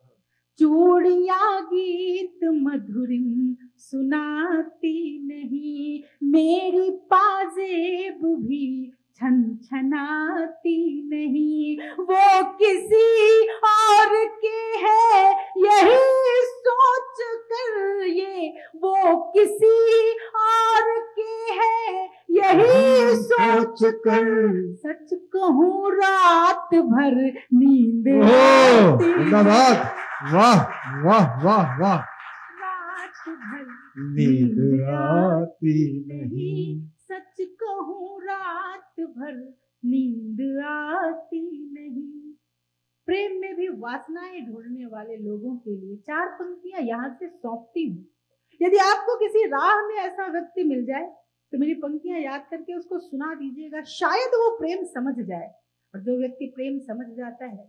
चूड़ियां गीत मधुरी सुनाती नहीं, मेरी पाजेब भी छन छनाती नहीं, वो किसी और के है यही सोच कर, ये वो किसी और के है यही सोच कर, सच कहूँ रात भर नींद आती नहीं, वाह वाह वाह वाह, रात भर नींद आती नहीं, सच कहूँ रात भर नींद आती नहीं। प्रेम में भी वासनाएं ढूंढने वाले लोगों के लिए 4 पंक्तियां यहाँ से सौंपती हूँ। यदि आपको किसी राह में ऐसा व्यक्ति मिल जाए तो मेरी पंक्तियां याद करके उसको सुना दीजिएगा, शायद वो प्रेम समझ जाए। और जो व्यक्ति प्रेम समझ जाता है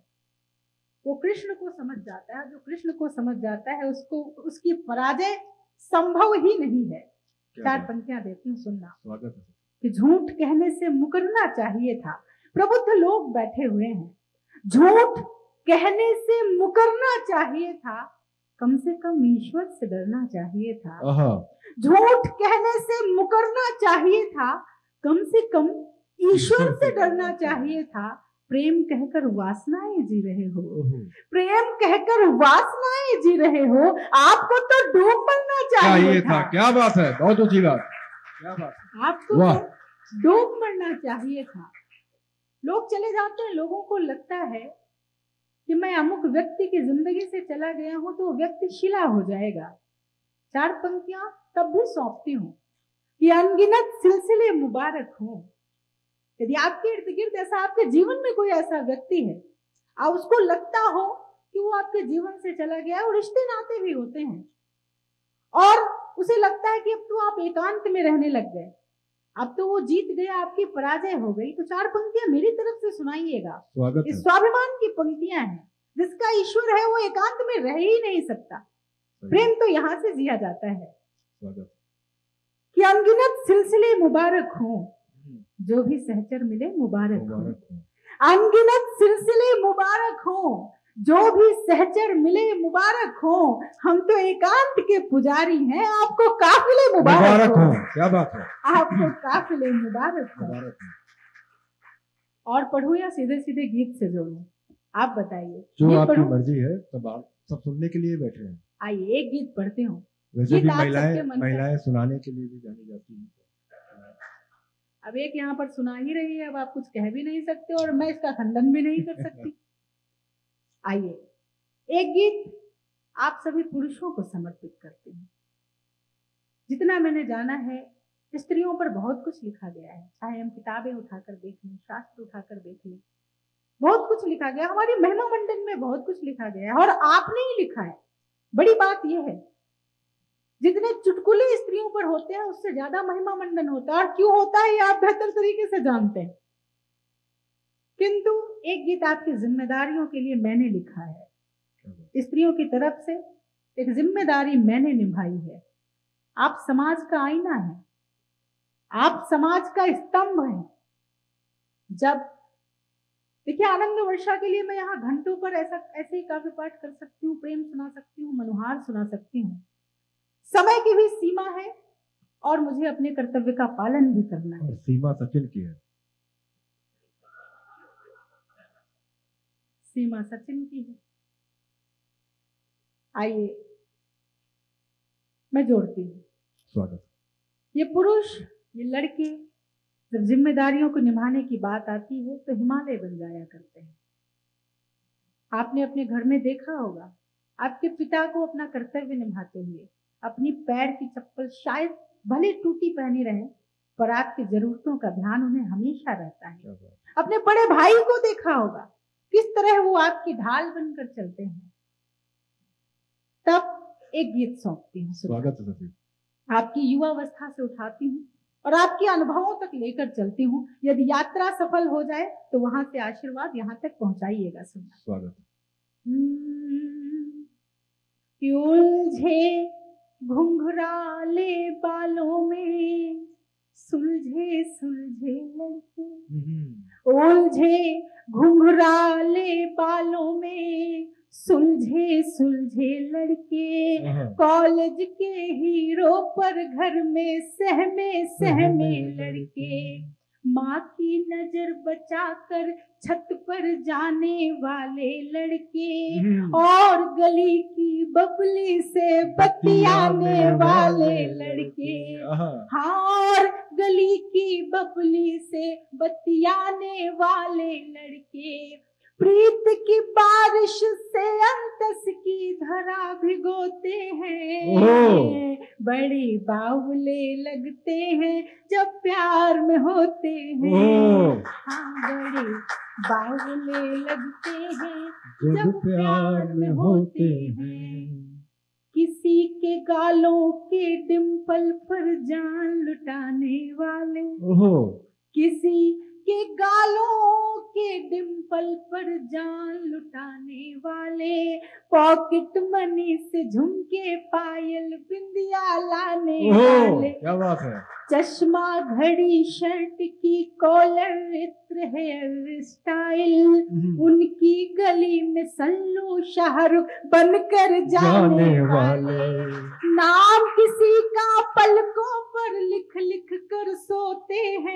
वो कृष्ण को समझ जाता है, जो कृष्ण को समझ जाता है उसको उसकी पराजय संभव ही नहीं है। 4 पंक्तियां देती हूँ, सुनना। स्वागत है। कि झूठ कहने से मुकरना चाहिए था, प्रबुद्ध लोग बैठे हुए हैं, झूठ कहने से मुकरना चाहिए था, कम से कम ईश्वर से डरना चाहिए था, झूठ कहने से मुकरना चाहिए था, कम से कम ईश्वर से डरना चाहिए था। प्रेम कहकर वासनाएं जी रहे हो, प्रेम कहकर वासनाएं जी रहे हो, आपको तो डूब मरना चाहिए था। क्या बात है, बहुत ऊंची बात, क्या बात है। आपको तो डूब मरना चाहिए था। लोग चले जाते हैं, लोगों को लगता है कि मैं अमुक व्यक्ति की जिंदगी से चला गया हूं तो वो व्यक्ति शिला हो जाएगा। 4 पंक्तियां तब भी सौंपती हूँ कि अनगिनत सिलसिले मुबारक हो। यदि आपके इर्द गिर्द ऐसा, आपके जीवन में कोई ऐसा व्यक्ति है, आप उसको लगता हो कि वो आपके जीवन से चला गया है, और रिश्ते नाते भी होते हैं, और उसे लगता है कि अब तो आप एकांत में रहने लग गए, अब तो वो जीत गया, आपकी पराजय हो गई, तो 4 पंक्तियां मेरी तरफ से सुनाइएगा। ये स्वाभिमान की पंक्तियां हैं। जिसका ईश्वर है वो एकांत में रह ही नहीं सकता। प्रेम तो यहां से जिया जाता है कि अनगिनत सिलसिले मुबारक हो, जो भी सहचर मिले मुबारक हो। अनगिनत सिलसिले मुबारक हो, जो भी सहचर मिले मुबारक हो। हम तो एकांत के पुजारी हैं, आपको काफिले मुबारक हो। क्या बात है, आपको काफिले मुबारक हो। और पढ़ूं या सीधे सीधे गीत से जोड़ूं, आप बताइए। जो आपकी मर्जी है, सब आप सब सुनने के लिए बैठे हैं। आइए एक गीत पढ़ते हूँ। वैसे भी महिलाएं सुनाने के लिए भी जानी जाती हैं। अब एक यहाँ पर सुना ही रही है, अब आप कुछ कह भी नहीं सकते और मैं इसका खंडन भी नहीं कर सकती। आइए एक गीत आप सभी पुरुषों को समर्पित करते हैं। जितना मैंने जाना है, स्त्रियों पर बहुत कुछ लिखा गया है, चाहे हम किताबें उठाकर देख लें, शास्त्र उठाकर देख लें, बहुत कुछ लिखा गया। हमारी महिमा मंडल में बहुत कुछ लिखा गया है और आपने ही लिखा है। बड़ी बात यह है, जितने चुटकुले स्त्रियों पर होते हैं उससे ज्यादा महिमा मंडन होता है। और क्यों होता है ये आप बेहतर तरीके से जानते हैं। किंतु एक गीत आपकी जिम्मेदारियों के लिए मैंने लिखा है। स्त्रियों की तरफ से एक जिम्मेदारी मैंने निभाई है। आप समाज का आईना है, आप समाज का स्तंभ है। जब देखिए, आनंद वर्षा के लिए मैं यहाँ घंटों पर ऐसे ही काव्य पाठ कर सकती हूँ, प्रेम सुना सकती हूँ, मनोहार सुना सकती हूँ। समय की भी सीमा है और मुझे अपने कर्तव्य का पालन भी करना है। सीमा सचिन की है। सीमा सचिन की है। आइए मैं जोड़ती हूँ। स्वागत। ये पुरुष, ये लड़के जब जिम्मेदारियों को निभाने की बात आती है तो हिमालय बन जाया करते हैं। आपने अपने घर में देखा होगा, आपके पिता को अपना कर्तव्य निभाते हुए अपनी पैर की चप्पल शायद भले टूटी पहनी रहे, पर आपकी जरूरतों का ध्यान उन्हें हमेशा रहता है। अपने बड़े भाई को देखा होगा, किस तरह वो आपकी ढाल बनकर चलते हैं। तब एक गीत सौंपती हूँ। स्वागत है। आपकी युवावस्था से उठाती हूँ और आपके अनुभवों तक लेकर चलती हूँ। यदि यात्रा सफल हो जाए तो वहां से आशीर्वाद यहाँ तक पहुंचाइएगा। सुनना। स्वागत। उलझे घुंघराले बालों में सुलझे सुलझे लड़के, उलझे घुंघराले बालों में सुलझे सुलझे लड़के, कॉलेज के हीरो पर घर में सहमे सहमे लड़के, माँ की नजर बचाकर छत पर जाने वाले लड़के, और गली की बबली से बतियाने वाले लड़के। हाँ, और गली की बबली से बतियाने वाले लड़के, प्रीत की बारिश से अंतस की धरा भिगोते हैं, बड़े बावले लगते हैं जब प्यार में होते हैं। हाँ, बड़े बावले लगते हैं जब प्यार में होते हैं। किसी के गालों के डिंपल पर जान लुटाने वाले, किसी के गालों के डिंपल पर जान लुटाने वाले, पॉकेट मनी से झुमके पायल बिंदिया लाने वाले। क्या बात है। चश्मा घड़ी शर्ट की कॉलर इत्र हेयर स्टाइल, उनकी गली में सल्लू शाहरुख बनकर जाने वाले, नाम किसी का पलकों पर लिख लिख कर सोते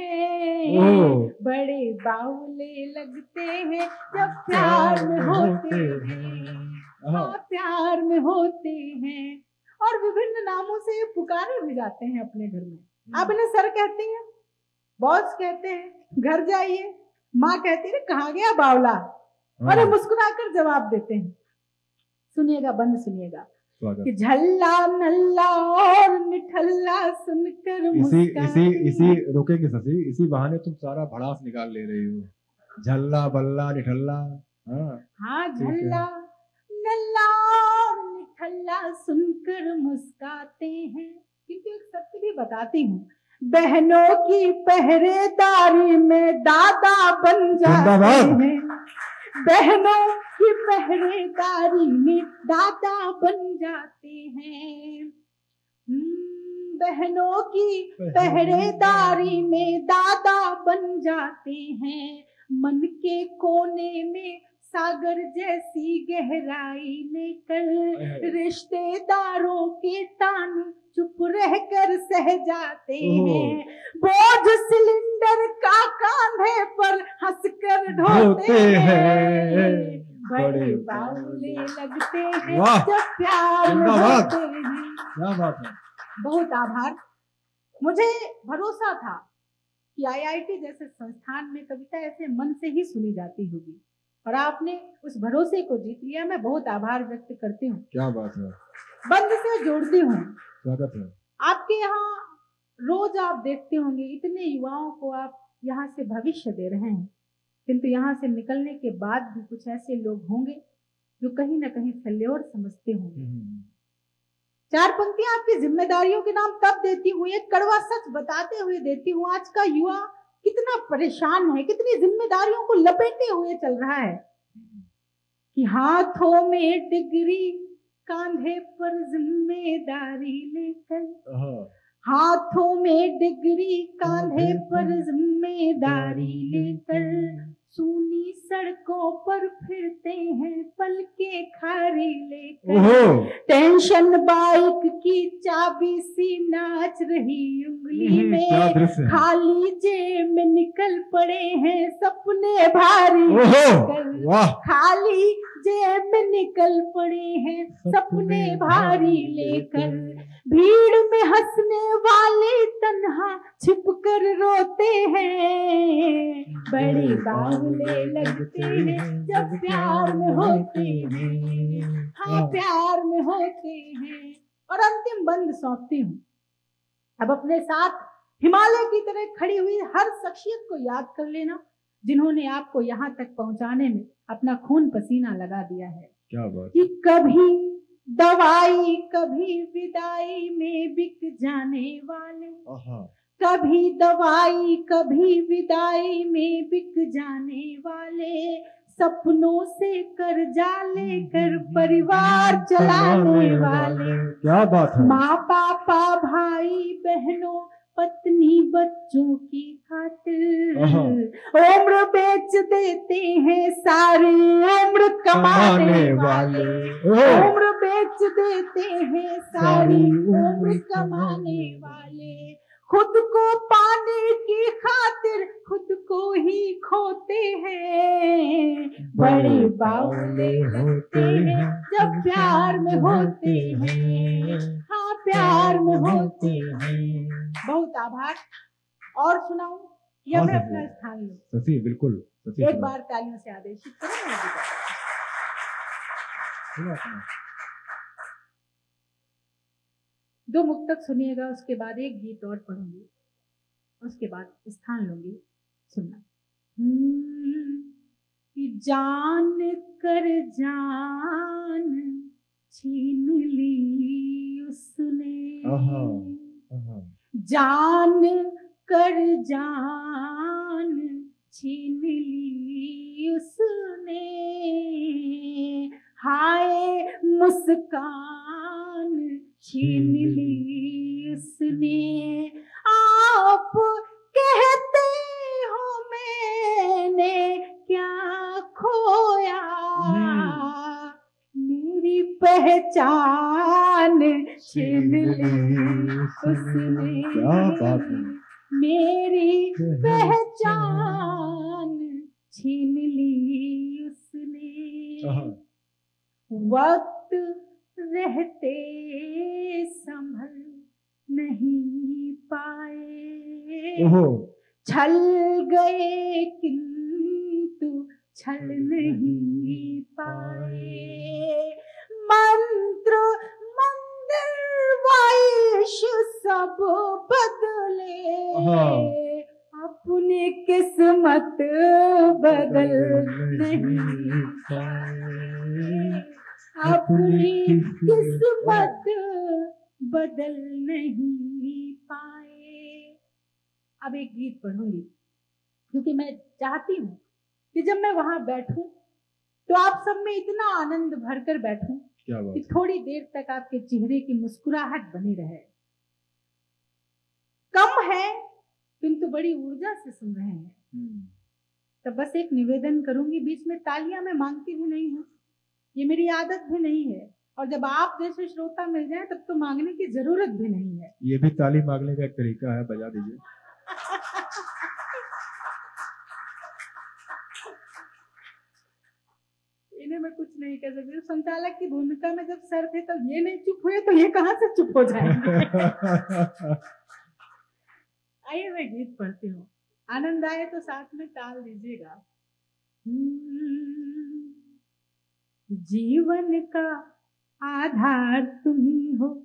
हैं, बड़े बावले लगते हैं जब प्यार में होते हैं। हाँ, प्यार में होते हैं। और विभिन्न नामों से पुकारे भी जाते हैं अपने घर में। आप इन्हें सर कहते हैं, बॉस कहते हैं, घर जाइए, माँ कहती है कहाँ गया बावला, और ये मुस्कुराकर जवाब देते हैं। सुनिएगा, बंद सुनिएगा कि झल्ला नल्ला और निठल्ला सुनकर इसी रोकेंगे शशि, इसी बहाने तुम सारा भड़ास निकाल ले रही हो। झल्ला बल्ला निठल्ला। हाँ, झल्ला नल्ला और निठल्ला सुनकर मुस्काते हैं, किंतु एक सत्य भी बताती हूँ, बहनों की पहरेदारी में दादा बन जाते हैं, बहनों की पहरेदारी में दादा बन जाते हैं, बहनों की पहरेदारी में दादा बन जाते हैं, मन के कोने में सागर जैसी गहराई लेकर रिश्तेदारों के ताने चुप रहकर सह जाते हैं, बोझ सिलेंडर का कांधे पर हंसकर ढोते हैं, बड़े बावले लगते हैं जब प्यार में होते हैं। क्या बात है। बहुत आभार। मुझे भरोसा था कि IIT जैसे संस्थान में कविता ऐसे मन से ही सुनी जाती होगी और आपने उस भरोसे को जीत लिया। मैं बहुत आभार व्यक्त करती हूँ। क्या बात है। बंद से जोड़ती हूँ। स्वागत है। आपके यहाँ रोज आप देखते होंगे इतने युवाओं को आप यहाँ से भविष्य दे रहे हैं, किंतु यहाँ से निकलने के बाद भी कुछ ऐसे लोग होंगे जो कहीं ना कहीं फेल्योर समझते होंगे। चार पंक्तियां आपकी जिम्मेदारियों के नाम तब देती हूँ, एक कड़वा सच बताते हुए देती हूँ। आज का युवा कितना परेशान है, कितनी जिम्मेदारियों को लपेटे हुए चल रहा है कि हाथों में डिग्री कांधे पर जिम्मेदारी लेकर, हाथों में डिग्री कांधे पर जिम्मेदारी लेकर सूनी सड़कों पर फिरते हैं पल के खारी लेकर, टेंशन बाइक की चाबी सी नाच रही उंगली में, खाली जेब में निकल पड़े हैं सपने भारी लेकर, खाली जेब में निकल पड़े हैं सपने भारी लेकर, भीड़ में हंसने वाले तन्हा छिप कर रोते हैं, बड़े बावले लगते हैं जब प्यार में होते हैं, हाँ प्यार में होते हैं। और अंतिम बंद सौंपती हूँ। अब अपने साथ हिमालय की तरह खड़ी हुई हर शख्सियत को याद कर लेना जिन्होंने आपको यहाँ तक पहुँचाने में अपना खून पसीना लगा दिया है। क्या बात। कि कभी दवाई कभी विदाई में बिक जाने वाले, कभी दवाई कभी विदाई में बिक जाने वाले, सपनों से कर्जा लेकर परिवार चलाने वाले, क्या बात है। माँ पापा भाई बहनों पत्नी बच्चों की खातिर उम्र बेच देते हैं सारी उम्र कमाने वाले, उम्र बेच देते हैं सारी उम्र कमाने वाले, खुद को पाने की खातिर खुद को ही खोते हैं, बड़े बावले होते हैं जब प्यार में होते हैं, हाँ प्यार में होते हैं। बहुत आभार। और सुनाऊं या मैं अपना स्थान लूं? सही, बिल्कुल सही। एक बार तालियों से आदेशित करें। दो मुक्तक सुनिएगा, उसके बाद एक गीत और पढ़ूंगी, उसके बाद स्थान लूंगी। सुनना। जान कर जान छीन ली उसने, जान कर जान छीन ली उसने, हाय मुस्कान छीन ली उसने, आप कहते हो मैंने क्या खोया, मेरी पहचान छीन ली उसने, क्या बात है। मेरी पहचान छीन ली उसने, वक्त रहते संभल नहीं पाए, छल गए किंतु छल नहीं पाए, मंत्र मंदिर वाइश सब बदले, अपनी किस्मत बदल नहीं पाए, अपनी किस्मत बदल नहीं पाए। अब एक गीत पढ़ूंगी क्योंकि मैं चाहती हूँ कि जब मैं वहां बैठूं तो आप सब में इतना आनंद भरकर बैठूं कि थोड़ी देर तक आपके चेहरे की मुस्कुराहट बनी रहे। कम है किंतु बड़ी ऊर्जा से सुन रहे हैं। तो बस एक निवेदन करूंगी, बीच में तालियां मैं मांगती भी नहीं हूँ, ये मेरी आदत भी नहीं है, और जब आप जैसे श्रोता मिल जाए तब तो मांगने की जरूरत भी नहीं है। ये भी ताली मांगने का एक तरीका है, बजा दीजिए। इन्हें मैं कुछ नहीं कह सकती। संचालक की भूमिका में जब सर थे तब ये नहीं चुप हुए तो ये कहां से चुप हो जाएंगे। आइए मैं गीत पढ़ती हूँ, आनंद आए तो साथ में ताल दीजिएगा। जीवन का आधार तुम ही हो,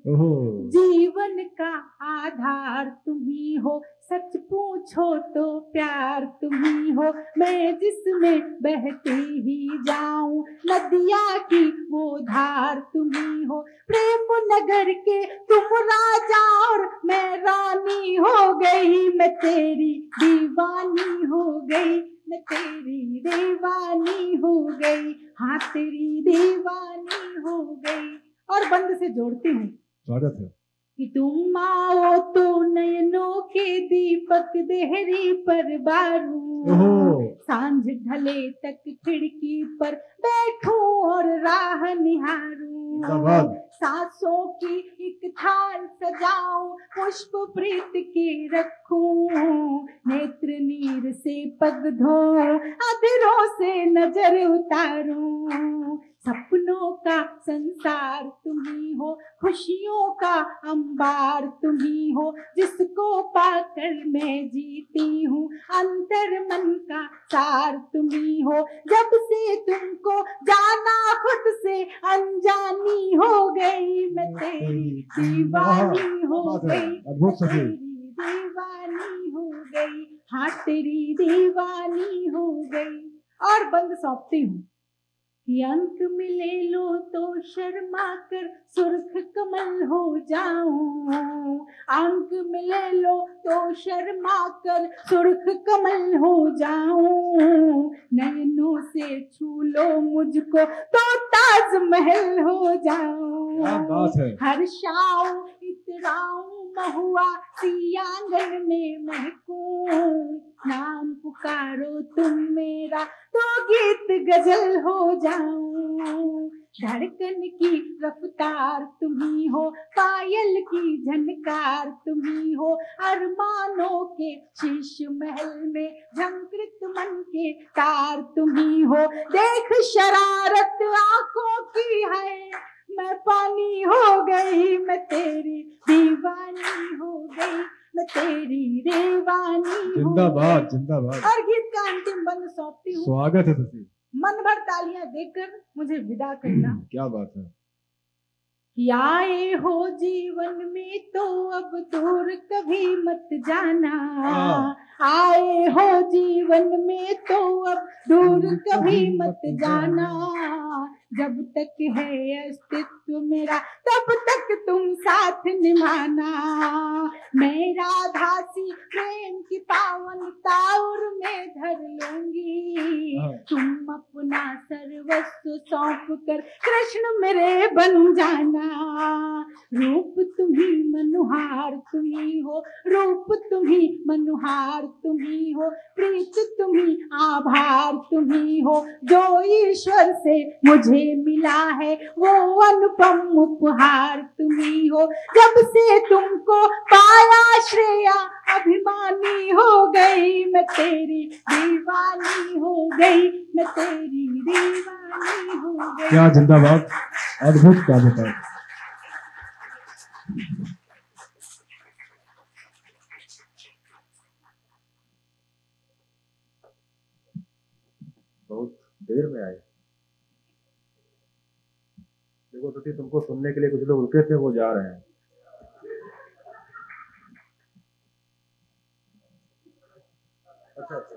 जीवन का आधार तुम ही हो, सच पूछो तो प्यार तुम ही हो, मैं जिसमें बहती ही जाऊं नदिया की वो धार तुम ही हो, प्रेम नगर के तुम राजा और मैं रानी हो गई, मैं तेरी दीवानी हो गई, मैं तेरी दीवानी हो गई, हाँ तेरी दीवानी हो गई। और बंद से जोड़ती हूँ। स्वागत है। कि तुम आओ तो नयनों के दीपक देहरी पर बारूं, सांझ ढले तक खिड़की पर बैठूं और राह निहारूं, सांसों की एक थाल सजाऊं, पुष्प प्रीत की रखूं, नेत्र नीर से पग धोऊं, अधरों से नजर उतारूं, सपनों का संसार तुम ही हो, खुशियों का अंबार तुम ही हो, जिसको पाकर मैं जीती हूँ, अंतर मन का सार तुम ही हो, जब से तुमको जाना खुद से अनजानी हो गई, मैं तेरी दीवानी हो गई, तेरी दीवानी हो गई, हाँ तेरी दीवानी हो गई। और बंद सौंपती हूँ कि अंक मिले लो तो शर्मा कर सुर्ख कमल हो जाऊं, अंक मिले लो तो शर्मा कर सुर्ख कमल हो जाऊं, नैनों से छू लो मुझको तो ताजमहल हो जाऊं, हर्षाऊं इतराऊं महुआ सी आंगन में महकूं, नाम पुकारो तुम मेरा तो गीत गजल हो जाऊं, धड़कन की रफ्तार तुम ही हो, पायल की झनकार तुम ही हो, अरमानों के शीश महल में झंकृत मन के तार तुम ही हो, देख शरारत आंखों की है, मैं पानी हो गई, मैं तेरी दीवानी हो गई, मैं तेरी दीवानी हो गई। जिंदाबाद जिंदाबाद। और गीत का अंतिम बंद सौंपती हूँ। स्वागत है तुझे। मन भर तालियां देकर मुझे विदा करना। क्या बात है। कि आए हो जीवन में तो अब दूर कभी मत जाना, आए हो जीवन में तो अब दूर कभी मत जाना, जब तक है अस्तित्व मेरा तब तक तुम साथ निभाना, मैं राधा सी प्रेम की पावन ताउर में धर लूंगी, तुम अपना सर्वस्व सौंप कर कृष्ण मेरे बन जाना, रूप तुम्ही मनुहार तुम्ही हो, रूप तुम्ही मनुहार तुम्ही हो, प्रीत तुम्ही आभार तुम्ही हो, जो ईश्वर से मुझे मिला है वो अनुपम उपहार तुम्ही हो, जब से तुमको पाया श्रेया अभिमानी हो गई, मैं तेरी दीवानी हो गई, मैं तेरी दीवानी हो गई। क्या जिंदाबाद, अद्भुत क्या बताओ। बहुत देर में आए। देखो तो तुमको सुनने के लिए कुछ लोग रुके थे, वो जा रहे हैं। अच्छा अच्छा,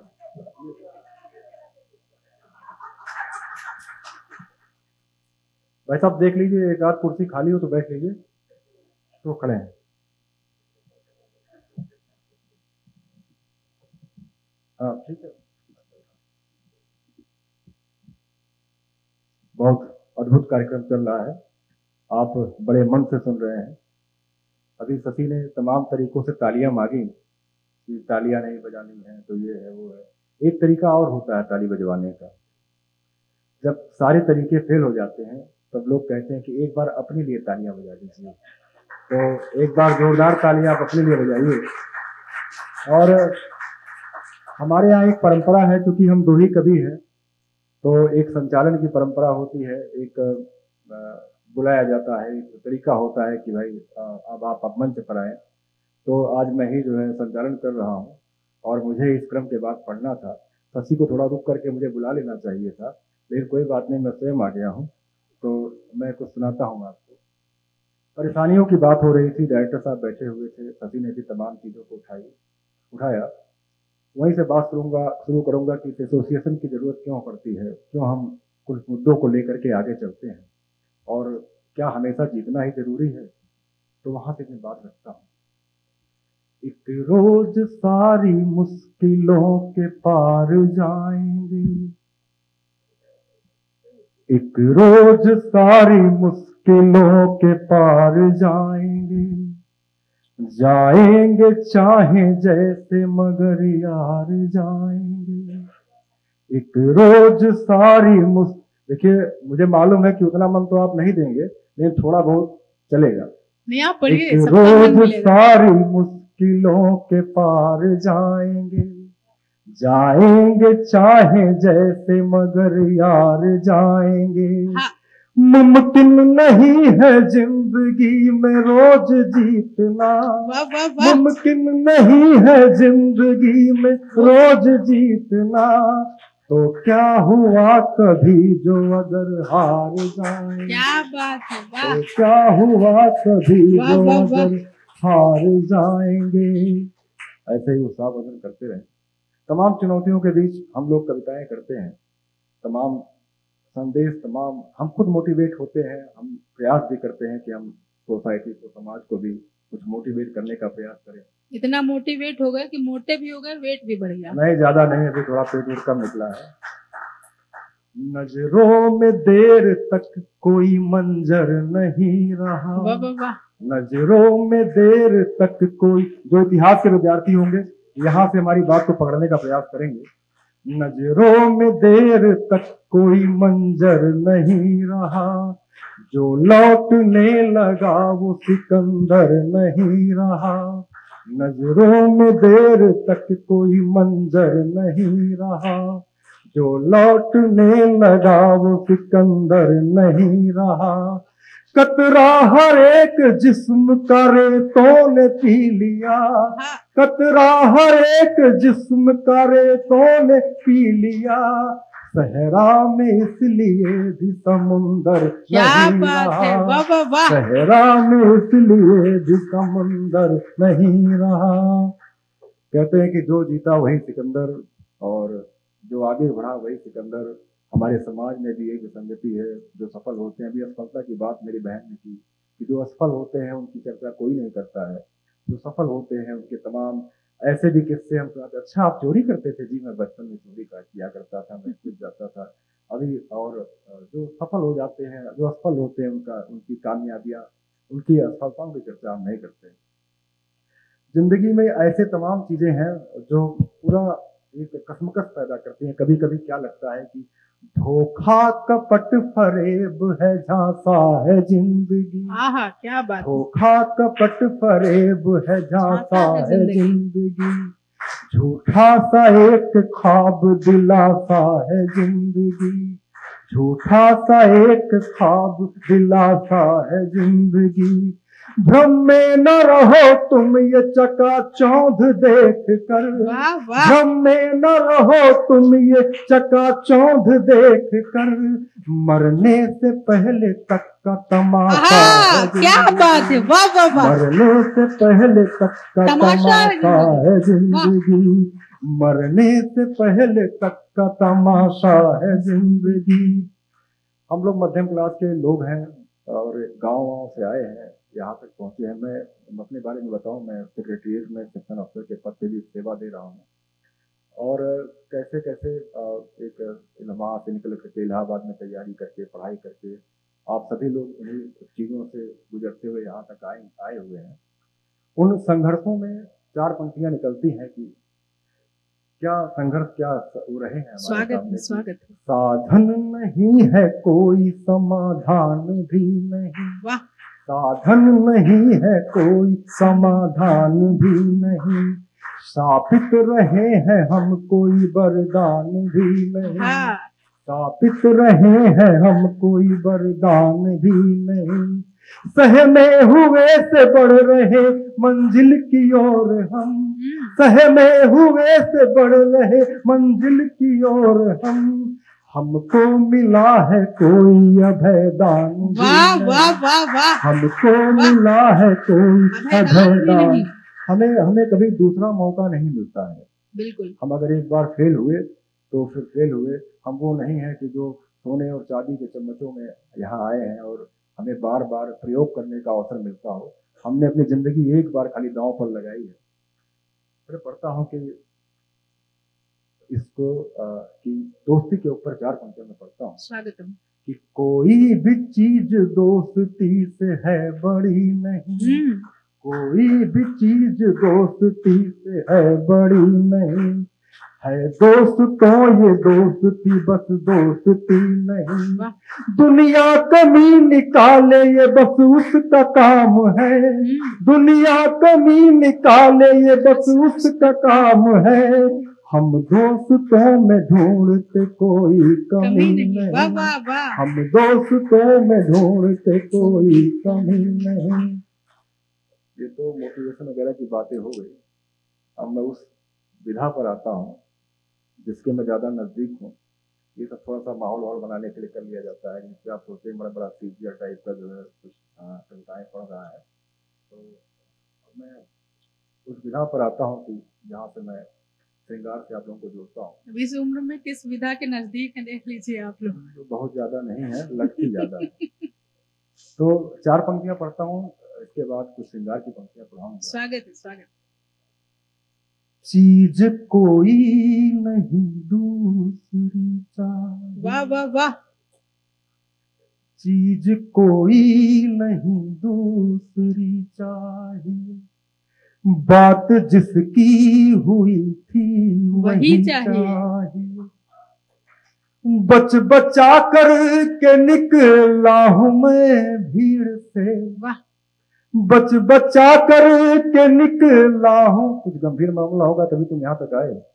भाई साहब देख लीजिए, एक आध कुर्सी खाली हो तो बैठ लीजिए। तो खड़े हैं। हाँ ठीक है। बहुत अद्भुत कार्यक्रम चल रहा है, आप बड़े मन से सुन रहे हैं। अभी शशि ने तमाम तरीकों से तालियां मांगी कि तालियां नहीं बजानी है तो ये है वो है। एक तरीका और होता है ताली बजवाने का, जब सारे तरीके फेल हो जाते हैं तब लोग कहते हैं कि एक बार अपने लिए तालियां बजा दीजिए। तो एक बार जोरदार तालियां आप अपने लिए बजाइए। और हमारे यहाँ एक परंपरा है, क्योंकि हम दो ही कवि हैं तो एक संचालन की परंपरा होती है, एक बुलाया जाता है, एक तरीका होता है कि भाई अब आप मंच पर आए। तो आज मैं ही जो है संचालन कर रहा हूँ और मुझे इस क्रम के बाद पढ़ना था। शशि को थोड़ा रुक करके मुझे बुला लेना चाहिए था, लेकिन कोई बात नहीं, मैं स्वयं आ गया हूँ। तो मैं कुछ सुनाता हूँ आपको। परेशानियों की बात हो रही थी, डायरेक्टर साहब बैठे हुए थे, शशि ने भी तमाम चीज़ों को उठाया। वहीं से बात शुरू करूँगा कि एसोसिएशन की ज़रूरत क्यों पड़ती है, क्यों हम कुछ मुद्दों को लेकर के आगे चलते हैं और क्या हमेशा जीतना ही जरूरी है। तो वहाँ से मैं बात रखता हूँ। एक रोज सारी मुश्किलों के पार जाएंगे, एक रोज सारी मुश्किलों के पार जाएंगे, जाएंगे चाहे जैसे मगर यार जाएंगे। एक रोज सारी देखिए मुझे मालूम है कि उतना मन तो आप नहीं देंगे, लेकिन थोड़ा बहुत चलेगा। नहीं आप पढ़िए, एक रोज सारी मुश्किलों के पार जाएंगे, जाएंगे चाहे जैसे मगर यार जाएंगे। हाँ। मुमकिन नहीं है जिंदगी में रोज जीतना, वाह वाह वाह। मुमकिन नहीं है जिंदगी में रोज जीतना, तो क्या हुआ कभी जो अगर हार जाए। क्या बात है, वाह। तो क्या हुआ कभी वाह, जो वाह, अगर हार जाएंगे। ऐसे ही उत्साहवर्धन करते रहे। तमाम चुनौतियों के बीच हम लोग कविताएं करते हैं, तमाम संदेश, तमाम हम खुद मोटिवेट होते हैं, हम प्रयास भी करते हैं कि हम सोसाइटी को, समाज को भी कुछ मोटिवेट करने का प्रयास करें। इतना मोटिवेट हो गए कि मोटे भी हो गए, वेट भी बढ़ गया। नहीं ज्यादा नहीं, अभी थोड़ा पेट कम निकला है। नजरों में देर तक कोई मंजर नहीं रहा, वाह वाह वाह। नजरों में देर तक कोई, जो इतिहास के विद्यार्थी होंगे यहाँ से हमारी बात को पकड़ने का प्रयास करेंगे। नजरों में देर तक कोई मंजर नहीं रहा, जो लौटने लगा वो सिकंदर नहीं रहा। नजरों में देर तक कोई मंजर नहीं रहा, जो लौटने लगा वो सिकंदर नहीं रहा। कतरा हर एक जिस्म का रेतों ने पी लिया, कतरा हर एक जिस्म का रेतों ने पी लिया, सहरा में इसलिए भी समुंदर नहीं रहा, वाह वाह वाह। सहरा में इसलिए भी समुंदर नहीं रहा। कहते हैं कि जो जीता वही सिकंदर, और जो आगे बढ़ा वही सिकंदर। हमारे समाज में भी एक विसंगति है, जो सफल होते हैं, अभी असफलता की बात मेरी बहन ने की कि जो असफल होते हैं उनकी चर्चा कोई नहीं करता है, जो सफल होते हैं उनके तमाम ऐसे भी किस्से हम सुनाते। अच्छा आप चोरी करते थे? जी मैं बचपन में चोरी किया करता था, मैं स्कूल जाता था। अभी और जो सफल हो जाते हैं, जो असफल होते हैं, उनकी कामयाबियां, उनकी असफलताओं की चर्चा हम नहीं करते। जिंदगी में ऐसे तमाम चीजें हैं जो पूरा एक कसमकस पैदा करती हैं। कभी कभी क्या लगता है कि धोखा कपट फरेब है, झांसा है जिंदगी। आहा क्या बात। धोखा कपट फरेब है, झांसा है जिंदगी। झूठा सा एक ख्वाब दिलासा है जिंदगी, झूठा सा एक ख्वाब दिलासा है जिंदगी। भ्रम में न रहो तुम ये चकाचौंध देख कर, भ्रम में न रहो तुम ये चकाचौंध देख कर, मरने से पहले तक का तमाशा है। क्या बात है, वाह वाह वाह। मरने से पहले तक का तमाशा है जिंदगी, मरने से पहले तक का तमाशा है जिंदगी। हम लोग मध्यम क्लास के लोग हैं और गाँव से आए हैं, यहाँ तक पहुँचे हैं। मैं अपने बारे में बताऊँ, मैं सेक्रेटरीट में सेक्शन अफसर के पद पे भी सेवा दे रहा हूँ और कैसे कैसे एक इलाहाबाद से निकल करके इलाहाबाद में तैयारी करके पढ़ाई करके आप सभी लोग उन्हीं चीज़ों से गुजरते हुए यहाँ तक आए हुए हैं। उन संघर्षों में 4 पंक्तियाँ निकलती हैं कि क्या संघर्ष क्या रहे हैं हमारे सामने। स्वागत साधन नहीं है कोई समाधान भी नहीं, वाह, साधन नहीं है कोई समाधान भी नहीं, साबित रहे हैं हम कोई वरदान भी नहीं, हाँ, साबित रहे हैं हम कोई वरदान भी नहीं, सहमे हुए से बढ़ रहे मंजिल की ओर हम, सहमे हुए से बढ़ रहे मंजिल की ओर हमको मिला है कोई अभयदान। वाह वाह वाह वाह, हमको मिला है कोई अभयदान। हमें कभी दूसरा मौका नहीं मिलता है। बिल्कुल, हम अगर एक बार फेल हुए तो फिर फेल हुए। हम वो नहीं है कि जो सोने और चांदी के चम्मचों में यहाँ आए हैं और हमें बार बार प्रयोग करने का अवसर मिलता हो। हमने अपनी जिंदगी एक बार खाली दांव पर लगाई है। मैं पढ़ता हूँ कि इसको कि दोस्ती के ऊपर 4 पंक्तियों में पढ़ता हूँ। स्वागतम। कि कोई भी चीज दोस्ती से है बड़ी नहीं, कोई भी चीज दोस्ती से है बड़ी नहीं, है दोस्तों ये दोस्ती बस दोस्ती नहीं, दुनिया कमी निकाले ये बस उसका काम है, दुनिया कमी निकाले ये बस उसका काम है, हम दोस्तों में ढूंढते कोई कमी नहीं, वाह वाह वाह, हम दोस्तों में ढूंढते कोई कमी नहीं। ये तो मोटिवेशन वगैरह की बातें हो गई। अब मैं उस विधा पर आता हूँ जिसके मैं ज़्यादा नज़दीक हूँ। ये सब थोड़ा सा माहौल और बनाने के लिए कर लिया जाता है, जिससे आप सोचते हैं बड़ा बड़ा सीजियर टाइप का जो है कुछ कविताएँ पढ़ रहा है। तो मैं उस विधा पर आता हूँ कि जहाँ से मैं श्रृंगार से आप लोगों को जोड़ता हूँ। अब इस उम्र में किस विधा के नजदीक है, देख लीजिए आप लोग। तो बहुत ज़्यादा नहीं है, लगती ज़्यादा है। तो 4 पंक्तियाँ पढ़ता हूँ, इसके बाद कुछ श्रृंगार की पंक्तियाँ पढ़ाऊंगा। स्वागत है, स्वागत। चीज कोई नहीं दूसरी चाहिए, वाह वाह वाह, चीज कोई नहीं दूसरी चाहिए, बात जिसकी हुई थी वही चाहिए, बच बचा कर के निकला हूं मैं भीड़ से, वाह, बच बचा कर के निकला हूं। कुछ गंभीर मामला होगा तभी तुम यहां तक आए।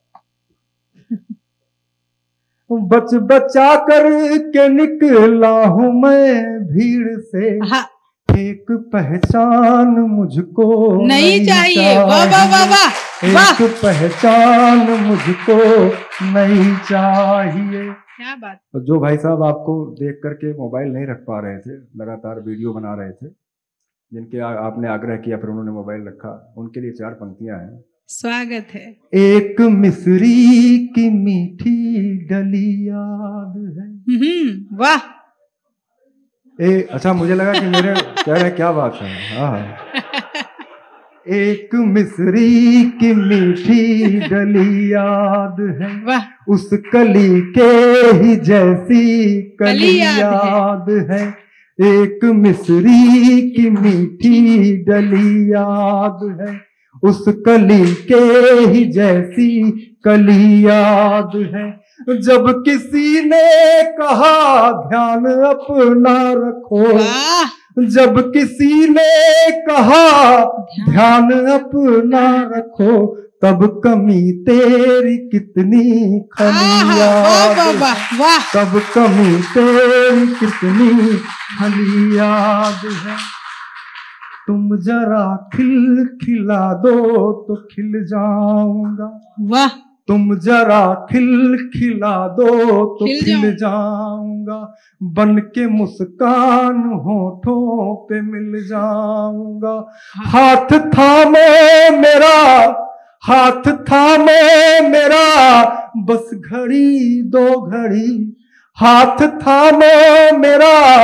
बच बचा कर के निकला हूं मैं भीड़ से, एक पहचान मुझको नहीं चाहिए। वाह वाह वाह वाह, एक पहचान मुझको नहीं चाहिए। क्या बात। तो जो भाई साहब आपको देख करके मोबाइल नहीं रख पा रहे थे, लगातार वीडियो बना रहे थे, जिनके आपने आग्रह किया फिर उन्होंने मोबाइल रखा, उनके लिए 4 पंक्तियां हैं। स्वागत है। एक मिस्री की मीठी डली याद है। वाह। अच्छा, मुझे लगा कि मेरे कह रहे क्या बात है। हाँ, एक मिस्री की मीठी डली याद है, वाह, उस कली के ही जैसी कली याद है, एक मिस्री की मीठी डली याद है, उस कली के ही जैसी कली याद है, जब किसी ने कहा ध्यान अपना रखो, जब किसी ने कहा ध्यान अपना रखो, तब कमी तेरी कितनी खली याद, तब कमी तेरी कितनी खली याद है, तुम जरा खिला दो तो खिल जाऊंगा, वाह, तुम जरा खिला दो तो खिल जाऊंगा, बन के मुस्कान होठों पे मिल जाऊंगा, हाथ थामे मेरा, हाथ थामे मेरा, बस घड़ी 2 घड़ी, हाथ थामे मेरा,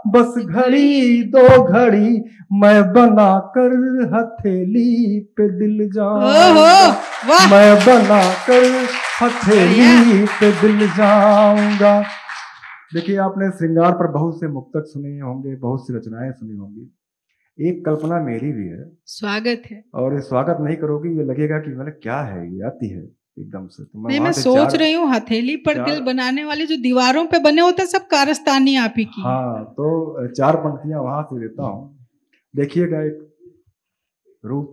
बस घड़ी दो घड़ी मैं बनाकर हथेली पे दिल जाऊंगा, मैं बनाकर हथेली पे दिल जाऊंगा। देखिए, आपने श्रृंगार पर बहुत से मुक्तक सुने होंगे, बहुत सी रचनाएं सुनी होंगी। एक कल्पना मेरी भी है। स्वागत है। और ये स्वागत नहीं करोगी ये लगेगा कि मतलब क्या है, ये आती है एकदम से। तो मैं सोच रही हूँ हथेली पर दिल बनाने वाले जो दीवारों पे बने होते सब कारस्तानी आप ही की। हाँ, तो 4 पंक्तियां वहां से देता हूँ, देखिएगा एक रूप।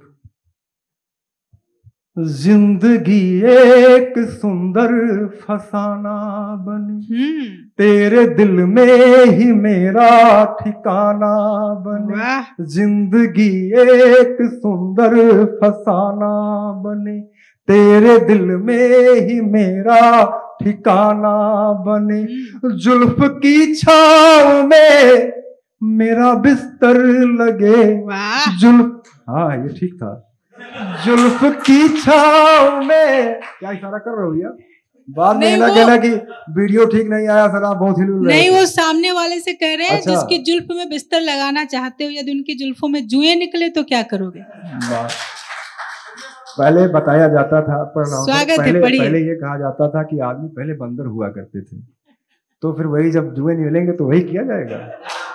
जिंदगी एक सुंदर फसाना बने, तेरे दिल में ही मेरा ठिकाना बने। जिंदगी एक सुंदर फसाना बने, तेरे दिल में ही मेरा ठिकाना बने। जुल्फ की छाव में मेरा बिस्तर लगे, जुल्फ, हाँ ये ठीक था। जुल्फ की छाव में, क्या इशारा कर रहे हो भैया? बाद में ना कहना कि वीडियो ठीक नहीं आया सर, आप बहुत हिल रहे। नहीं, वो सामने वाले से कह रहे हैं अच्छा। जिसकी जुल्फ में बिस्तर लगाना चाहते हो, यदि उनकी जुल्फों में जुएं निकले तो क्या करोगे? पहले बताया जाता था, पर पहले ये कहा जाता था कि आदमी पहले बंदर हुआ करते थे, तो फिर वही जब जुएं निकलेंगे तो वही किया जाएगा।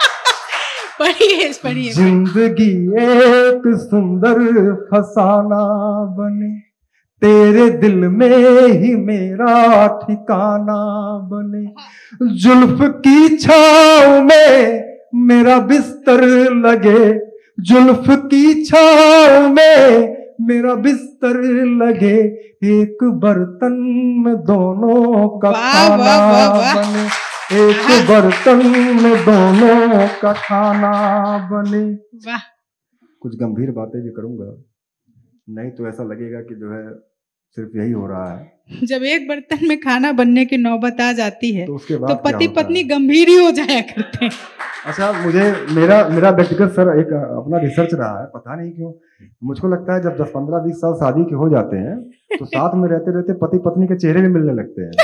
पढ़िए। जिंदगी एक सुंदर फसाना बने, तेरे दिल में ही मेरा ठिकाना बने। जुल्फ की छाव में मेरा बिस्तर लगे, जुल्फ की छाव में मेरा बिस्तर लगे। एक बर्तन में दोनों का खाना बने, एक बर्तन में दोनों का खाना बने। कुछ गंभीर बातें भी करूंगा, नहीं तो ऐसा लगेगा कि जो है सिर्फ यही हो रहा है। जब एक बर्तन में खाना बनने की नौबत आ जाती है तो पति पत्नी है? गंभीर ही हो जाया करते हैं। अच्छा, मुझे मेरा व्यक्तिगत सर एक अपना रिसर्च रहा है, पता नहीं क्यों मुझको लगता है जब 10, 15, 20 साल शादी के हो जाते हैं तो साथ में रहते रहते पति पत्नी के चेहरे भी मिलने लगते हैं।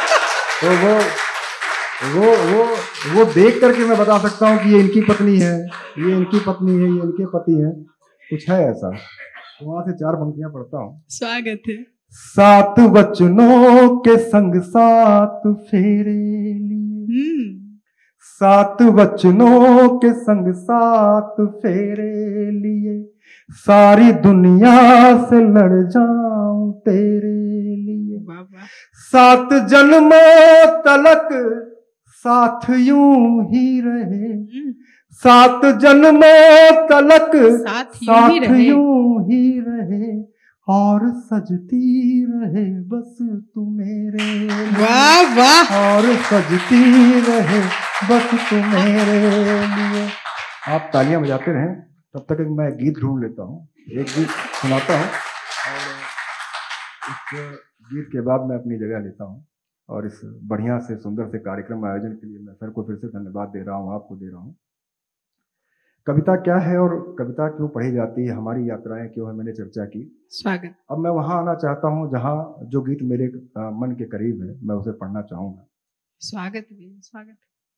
तो वो देख करके मैं बता सकता हूँ कि ये इनकी पत्नी है, ये इनकी पत्नी है, ये इनके पति है, कुछ है ऐसा। वहां से 4 पंक्तियां पढ़ता हूँ। स्वागत है। 7 वचनों के संग 7 फेरे लिए, 7 वचनों के संग 7 फेरे लिए, सारी दुनिया से लड़ जाऊं तेरे लिए। 7 जन्मों तलक साथ यूं ही रहे, 7 जन्मों तलक साथ यूं ही रहे, और सजती रहे बस तू मेरे लिए। वाह वाह। और सजती रहे बस तू मेरे लिए। आप तालियां बजाते रहें, तब तक मैं गीत ढूंढ लेता हूँ, एक गीत सुनाता हूँ और इस गीत के बाद मैं अपनी जगह लेता हूँ। और इस बढ़िया से सुंदर से कार्यक्रम आयोजन के लिए मैं सर को फिर से धन्यवाद दे रहा हूँ, आपको दे रहा हूँ। कविता क्या है और कविता क्यों पढ़ी जाती है, हमारी यात्राएं क्यों है, मैंने चर्चा की। स्वागत। अब मैं वहां आना चाहता हूं जहां जो गीत मेरे मन के करीब है, मैं उसे पढ़ना चाहूंगा। स्वागत भी, स्वागत।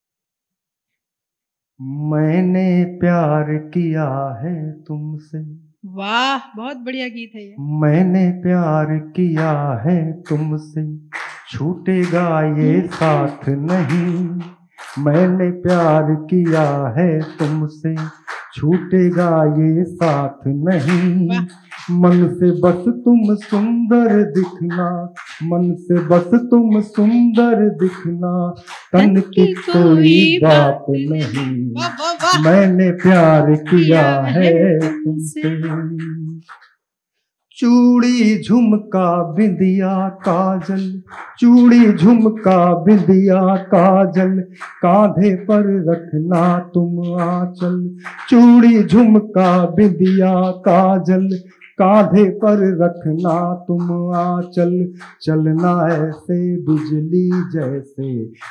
मैंने प्यार किया है तुमसे। वाह, बहुत बढ़िया गीत है ये। मैंने प्यार किया है तुमसे, छूटेगा ये साथ नहीं। मैंने प्यार किया है तुमसे, छूटेगा ये साथ नहीं। मन से बस तुम सुंदर दिखना, मन से बस तुम सुंदर दिखना, तन की कोई बात नहीं। मैंने प्यार किया है तुमसे। चूड़ी झुमका बिंदिया काजल, चूड़ी झुमका बिंदिया काजल, कांधे पर रखना तुम आंचल। चूड़ी झुमका बिंदिया काजल, कांधे पर रखना तुम आंचल, चलना ऐसे बिजली जैसे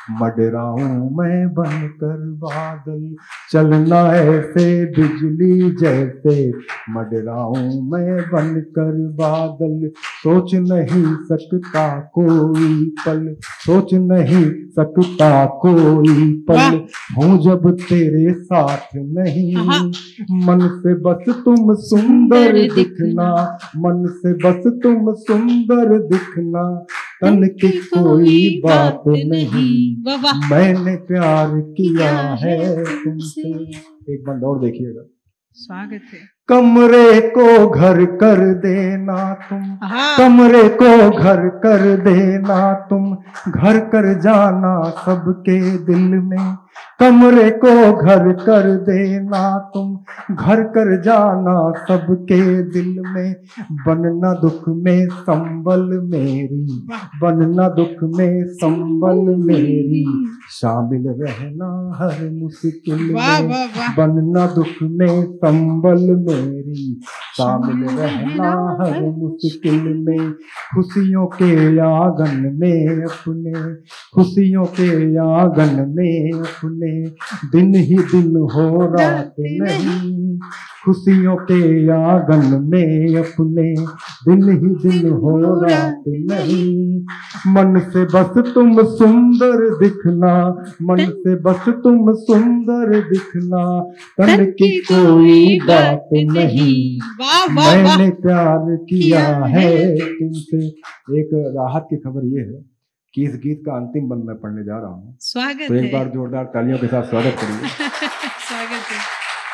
मडराऊं मैं बनकर बादल, चलना ऐसे बिजली जैसे मडराऊं मैं बनकर बादल। सोच नहीं सकता कोई पल, सोच नहीं सकता कोई पल, हूँ जब तेरे साथ नहीं। मन से बस तुम सुंदर दिखना, मन से बस तुम सुंदर दिखना, तन की कोई बात नहीं, मैंने प्यार किया है तुमसे। एक बार और देखिएगा। स्वागत है। कमरे को घर कर देना तुम, कमरे को घर कर देना तुम, घर कर जाना सबके दिल में। कमरे को घर कर देना तुम, घर कर जाना सबके दिल में। बनना दुख में संबल मेरी, बनना दुख में संबल मेरी, शामिल रहना हर मुश्किल में। बनना दुख में संबल मेरी, शामिल रहना हर मुश्किल में। खुशियों के आंगन में अपने, खुशियों के आंगन में अपने, दिन ही दिन हो रात नहीं। खुशियों के आंगन में अपने, दिन ही दिन हो रात नहीं। मन से बस तुम सुंदर दिखना, मन से बस तुम सुंदर दिखना, तन की कोई बात नहीं, मैंने प्यार किया है तुमसे। एक राहत की खबर ये है कि इस गीत का अंतिम बंद मैं पढ़ने जा रहा हूँ। स्वागत तो एक है। बार जोरदार तालियों के साथ स्वागत करिए। स्वागत है।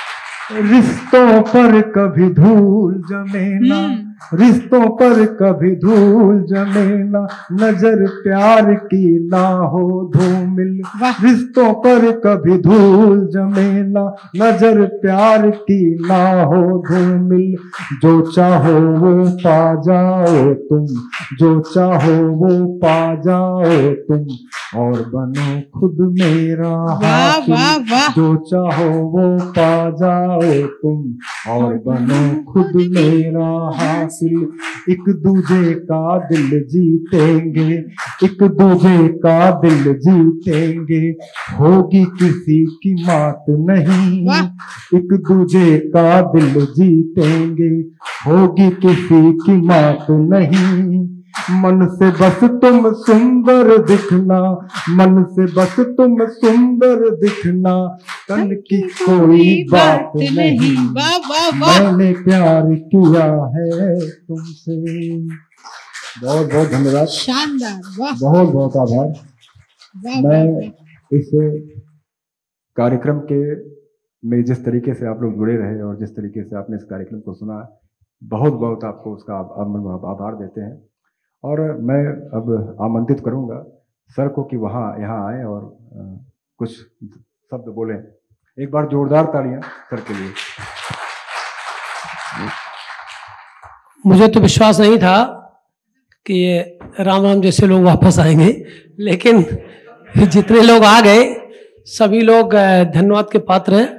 रिश्तों पर कभी धूल जमे ना, रिश्तों पर कभी धूल जमे ना, नजर प्यार की ना हो धूमिल। रिश्तों पर कभी धूल जमे ना, नजर प्यार की ना हो धूमिल। जो चाहो वो पा जाओ तुम, जो चाहो वो पा जाओ तुम, और बनो खुद मेरा हासिल। जो चाहो वो पा जाओ तुम, और बनो खुद मेरा हासिल। एक दूजे का दिल जीतेंगे, एक दूजे का दिल जीतेंगे, होगी किसी की मात नहीं। एक दूजे का दिल जीतेंगे, होगी किसी की मात नहीं। मन से बस तुम सुंदर दिखना, मन से बस तुम सुंदर दिखना, तन की कोई बात नहीं, मैंने प्यार किया है तुमसे। बहुत बहुत धन्यवाद, शानदार, वाह। बहुत बहुत आभार। मैं इस कार्यक्रम के में जिस तरीके से आप लोग जुड़े रहे और जिस तरीके से आपने इस कार्यक्रम को सुना, बहुत बहुत आपको उसका आभार देते हैं। और मैं अब आमंत्रित करूंगा सर को कि वहाँ यहाँ आए और कुछ शब्द बोलें। एक बार जोरदार तालियां सर के लिए। मुझे तो विश्वास नहीं था कि ये राम राम जैसे लोग वापस आएंगे, लेकिन जितने लोग आ गए सभी लोग धन्यवाद के पात्र हैं।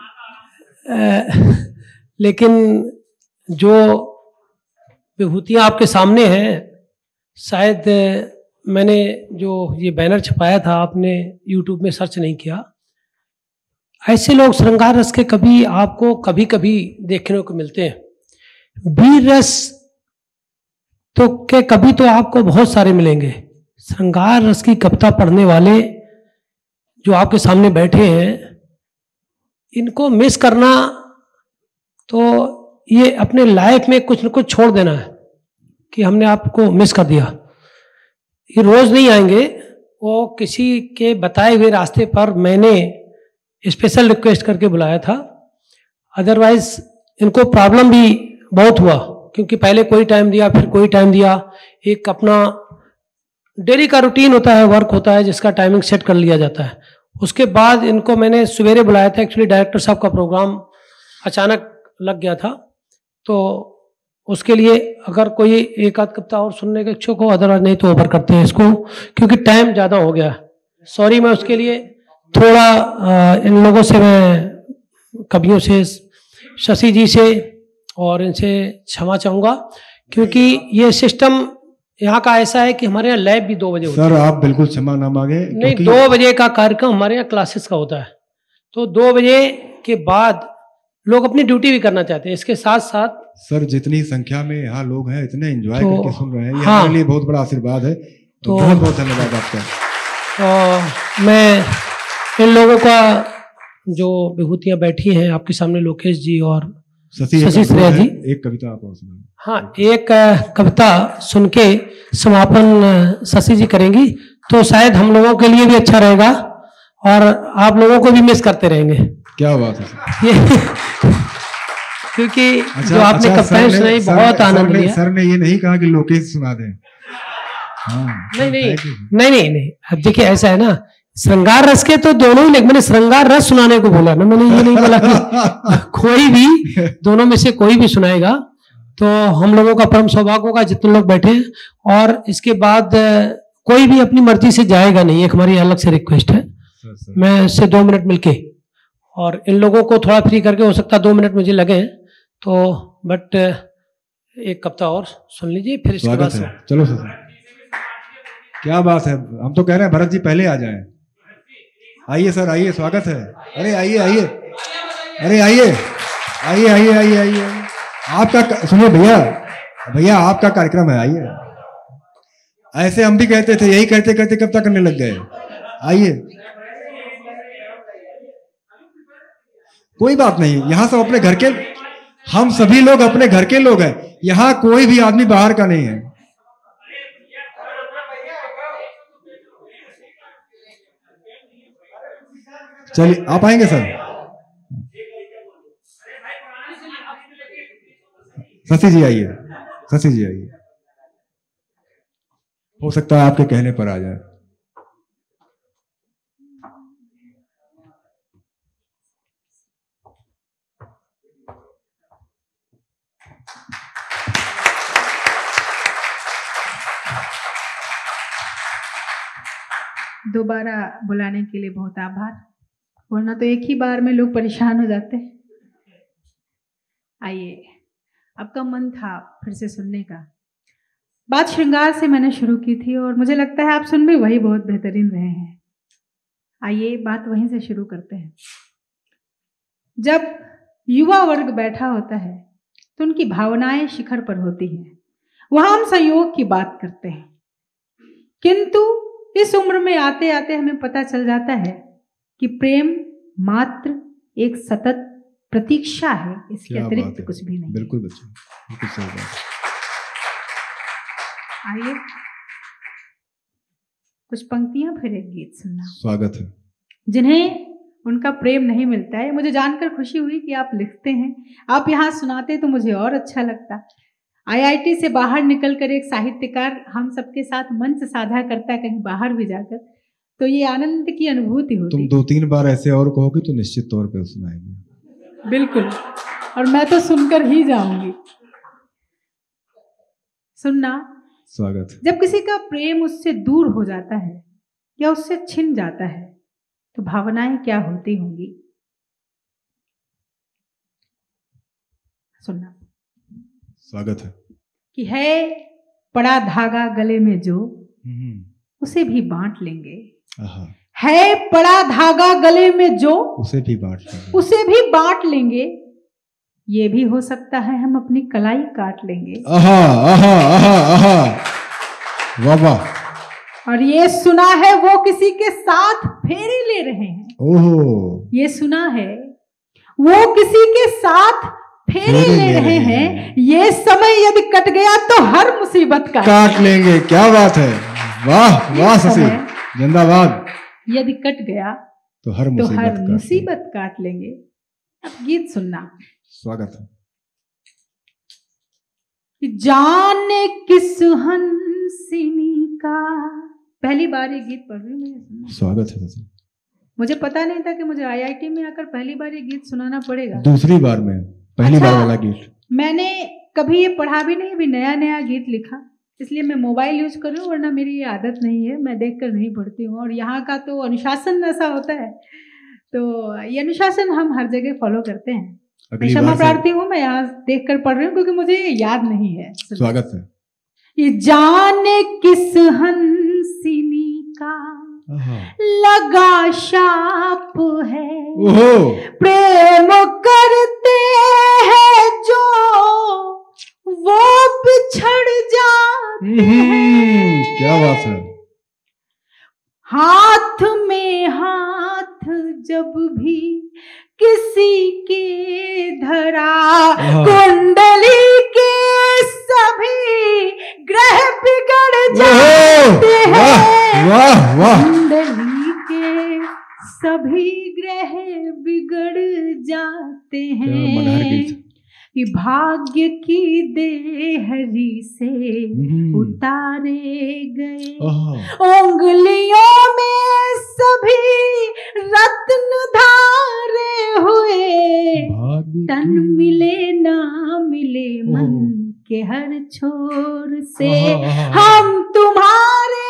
लेकिन जो विभूतियाँ आपके सामने हैं, शायद मैंने जो ये बैनर छपाया था आपने YouTube में सर्च नहीं किया। ऐसे लोग श्रृंगार रस के कभी आपको कभी कभी देखने को मिलते हैं। वीर रस तो के कभी तो आपको बहुत सारे मिलेंगे। श्रृंगार रस की कविता पढ़ने वाले जो आपके सामने बैठे हैं, इनको मिस करना तो ये अपने लाइफ में कुछ न कुछ छोड़ देना है कि हमने आपको मिस कर दिया। ये रोज नहीं आएंगे, वो किसी के बताए हुए रास्ते पर मैंने स्पेशल रिक्वेस्ट करके बुलाया था। अदरवाइज इनको प्रॉब्लम भी बहुत हुआ, क्योंकि पहले कोई टाइम दिया, फिर कोई टाइम दिया। एक अपना डेली का रूटीन होता है, वर्क होता है जिसका टाइमिंग सेट कर लिया जाता है। उसके बाद इनको मैंने सवेरे बुलाया था। एक्चुअली डायरेक्टर साहब का प्रोग्राम अचानक लग गया था, तो उसके लिए अगर कोई एक आध कविता और सुनने के इच्छुक हो, अदरवाइज नहीं तो ओवर करते हैं इसको, क्योंकि टाइम ज़्यादा हो गया। सॉरी, मैं उसके लिए थोड़ा इन लोगों से, मैं कवियों से, शशि जी से और इनसे क्षमा चाहूँगा, क्योंकि ये सिस्टम यहाँ का ऐसा है कि हमारे यहाँ लैब भी 2 बजे होती है। सर आप बिल्कुल क्षमा ना मांगे, नहीं, 2 बजे का कार्यक्रम हमारे यहाँ क्लासेस का होता है, तो 2 बजे के बाद लोग अपनी ड्यूटी भी करना चाहते हैं। इसके साथ साथ सर जितनी संख्या में यहाँ लोग हैं इतने एंजॉय तो करके सुन रहे हैं, ये हाँ, हमारे लिए बहुत बड़ा आशीर्वाद है। तो बहुत बहुत धन्यवाद आपका। तो मैं इन लोगों का जो विभूतियाँ बैठी हैं आपके सामने, लोकेश जी और शशि श्रेया जी, एक कविता आप और सुनाएं। हाँ, एक कविता सुन के समापन शशि जी करेंगी, तो शायद हम लोगों के लिए भी अच्छा रहेगा और आप लोगों को भी मिस करते रहेंगे। क्या बात है सर। ये क्योंकि जो आपने कविताएं सुनाई बहुत आनंद लिया। सर ने ये नहीं कहा कि लोकेश सुना दें। हाँ, नहीं, अब देखिए ऐसा है ना, श्रृंगार रस के तो दोनों ही मैंने श्रृंगार रस सुनाने को बोला ना, मैंने ये नहीं बोला कि कोई भी दोनों में से कोई भी सुनाएगा। तो हम लोगों का परम सौभाग्य होगा जितने लोग बैठे हैं, और इसके बाद कोई भी अपनी मर्जी से जाएगा नहीं, एक हमारी अलग से रिक्वेस्ट है। मैं इससे 2 मिनट मिलके, और इन लोगों को थोड़ा फ्री करके, हो सकता है 2 मिनट मुझे लगे तो, बट एक कविता और सुन लीजिए, फिर इसके बाद चलो सर, क्या बात है। हम तो कह रहे हैं भरत जी पहले आ जाएं। आइए सर, आइए, स्वागत है। अरे आइए आइए, अरे आइए आइए आइए आइए आइए, आपका सुनिए भैया, भैया आपका कार्यक्रम है, आइए। ऐसे हम भी कहते थे, यही करते करते कब तक करने लग गए। आइए, कोई बात नहीं, यहाँ सब अपने घर के, हम सभी लोग अपने घर के लोग हैं, यहाँ कोई भी आदमी बाहर का नहीं है। चलिए आप आएंगे सर। शशि जी आइए, शशि जी आइए, हो सकता है आपके कहने पर आ जाए। दोबारा बुलाने के लिए बहुत आभार, वरना तो एक ही बार में लोग परेशान हो जाते हैं। आइए, आपका मन था फिर से सुनने का। बात श्रृंगार से मैंने शुरू की थी और मुझे लगता है आप सुन भी वही बहुत बेहतरीन रहे हैं। आइए बात वहीं से शुरू करते हैं। जब युवा वर्ग बैठा होता है तो उनकी भावनाएं शिखर पर होती हैं, वहां हम संयोग की बात करते हैं, किंतु इस उम्र में आते आते हमें पता चल जाता है कि प्रेम मात्र एक सतत प्रतीक्षा है, इसके अतिरिक्त कुछ भी नहीं। बिल्कुल बच्चों, बिल्कुल सही बात। आइए कुछ पंक्तियां फिर एक गीत सुनना। स्वागत है। जिन्हें उनका प्रेम नहीं मिलता है, मुझे जानकर खुशी हुई कि आप लिखते हैं, आप यहाँ सुनाते तो मुझे और अच्छा लगता। आईआईटी से बाहर निकलकर एक साहित्यकार हम सबके साथ मंच साझा करता है कहीं बाहर भी जाकर, तो ये आनंद की अनुभूति होती। तुम 2-3 बार ऐसे और कहोगे तो निश्चित तौर पे सुनाएंगे। बिल्कुल, और मैं तो सुनकर ही जाऊंगी। सुनना। स्वागत। जब किसी का प्रेम उससे दूर हो जाता है या उससे छिन जाता है तो भावनाएं क्या होती होंगी। सुनना। स्वागत है। कि है पड़ा धागा गले में जो, उसे भी बांट लेंगे। है पड़ा धागा गले में जो, उसे भी बांट लेंगे। ये भी हो सकता है हम अपनी कलाई काट लेंगे। आहा आहा आहा आहा, वाह वाह। और ये सुना है वो किसी के साथ फेरे ले रहे हैं। ओहो। ये सुना है वो किसी के साथ फेरे ले रहे हैं। ये समय यदि कट गया तो हर मुसीबत काट लेंगे। क्या बात है, वाह वाह शशि, जिंदाबाद। यदि कट गया तो हर मुसीबत काट लेंगे। अब गीत सुनना। स्वागत है। जाने किस हंसिनी का, पहली बार ये गीत पढ़ रही हूँ। स्वागत है शशि। मुझे पता नहीं था कि मुझे आईआईटी में आकर पहली बार ये गीत सुनाना पड़ेगा। दूसरी बार में, पहली बार वाला गीत मैंने कभी ये पढ़ा भी नहीं, अभी नया नया गीत लिखा, इसलिए मैं मोबाइल यूज कर रही हूँ, वरना मेरी ये आदत नहीं है, मैं देखकर नहीं पढ़ती हूँ। और यहाँ का तो अनुशासन ऐसा होता है, तो ये अनुशासन हम हर जगह फॉलो करते हैं। अगली क्षमा बार से प्रार्थी हूँ, मैं यहाँ देख कर पढ़ रही हूँ क्योंकि मुझे ये याद नहीं है। स्वागत है। ये जाने किस हंसिनी का लगा शाप है, ओहो प्रेम करते हैं जो वो बिछड़ जाते हैं। क्या बात है। हाथ में हाथ जब भी किसी के धरा, कुंडली के सभी ग्रह बिगड़ जाते हैं। वाह वाह। कुंडली के सभी ग्रह बिगड़ जाते हैं। कि भाग्य की देहरी से उतारे गए उंगलियों में सभी रत्न धारे हुए, तन मिले ना मिले मन के हर छोर से, हम तुम्हारे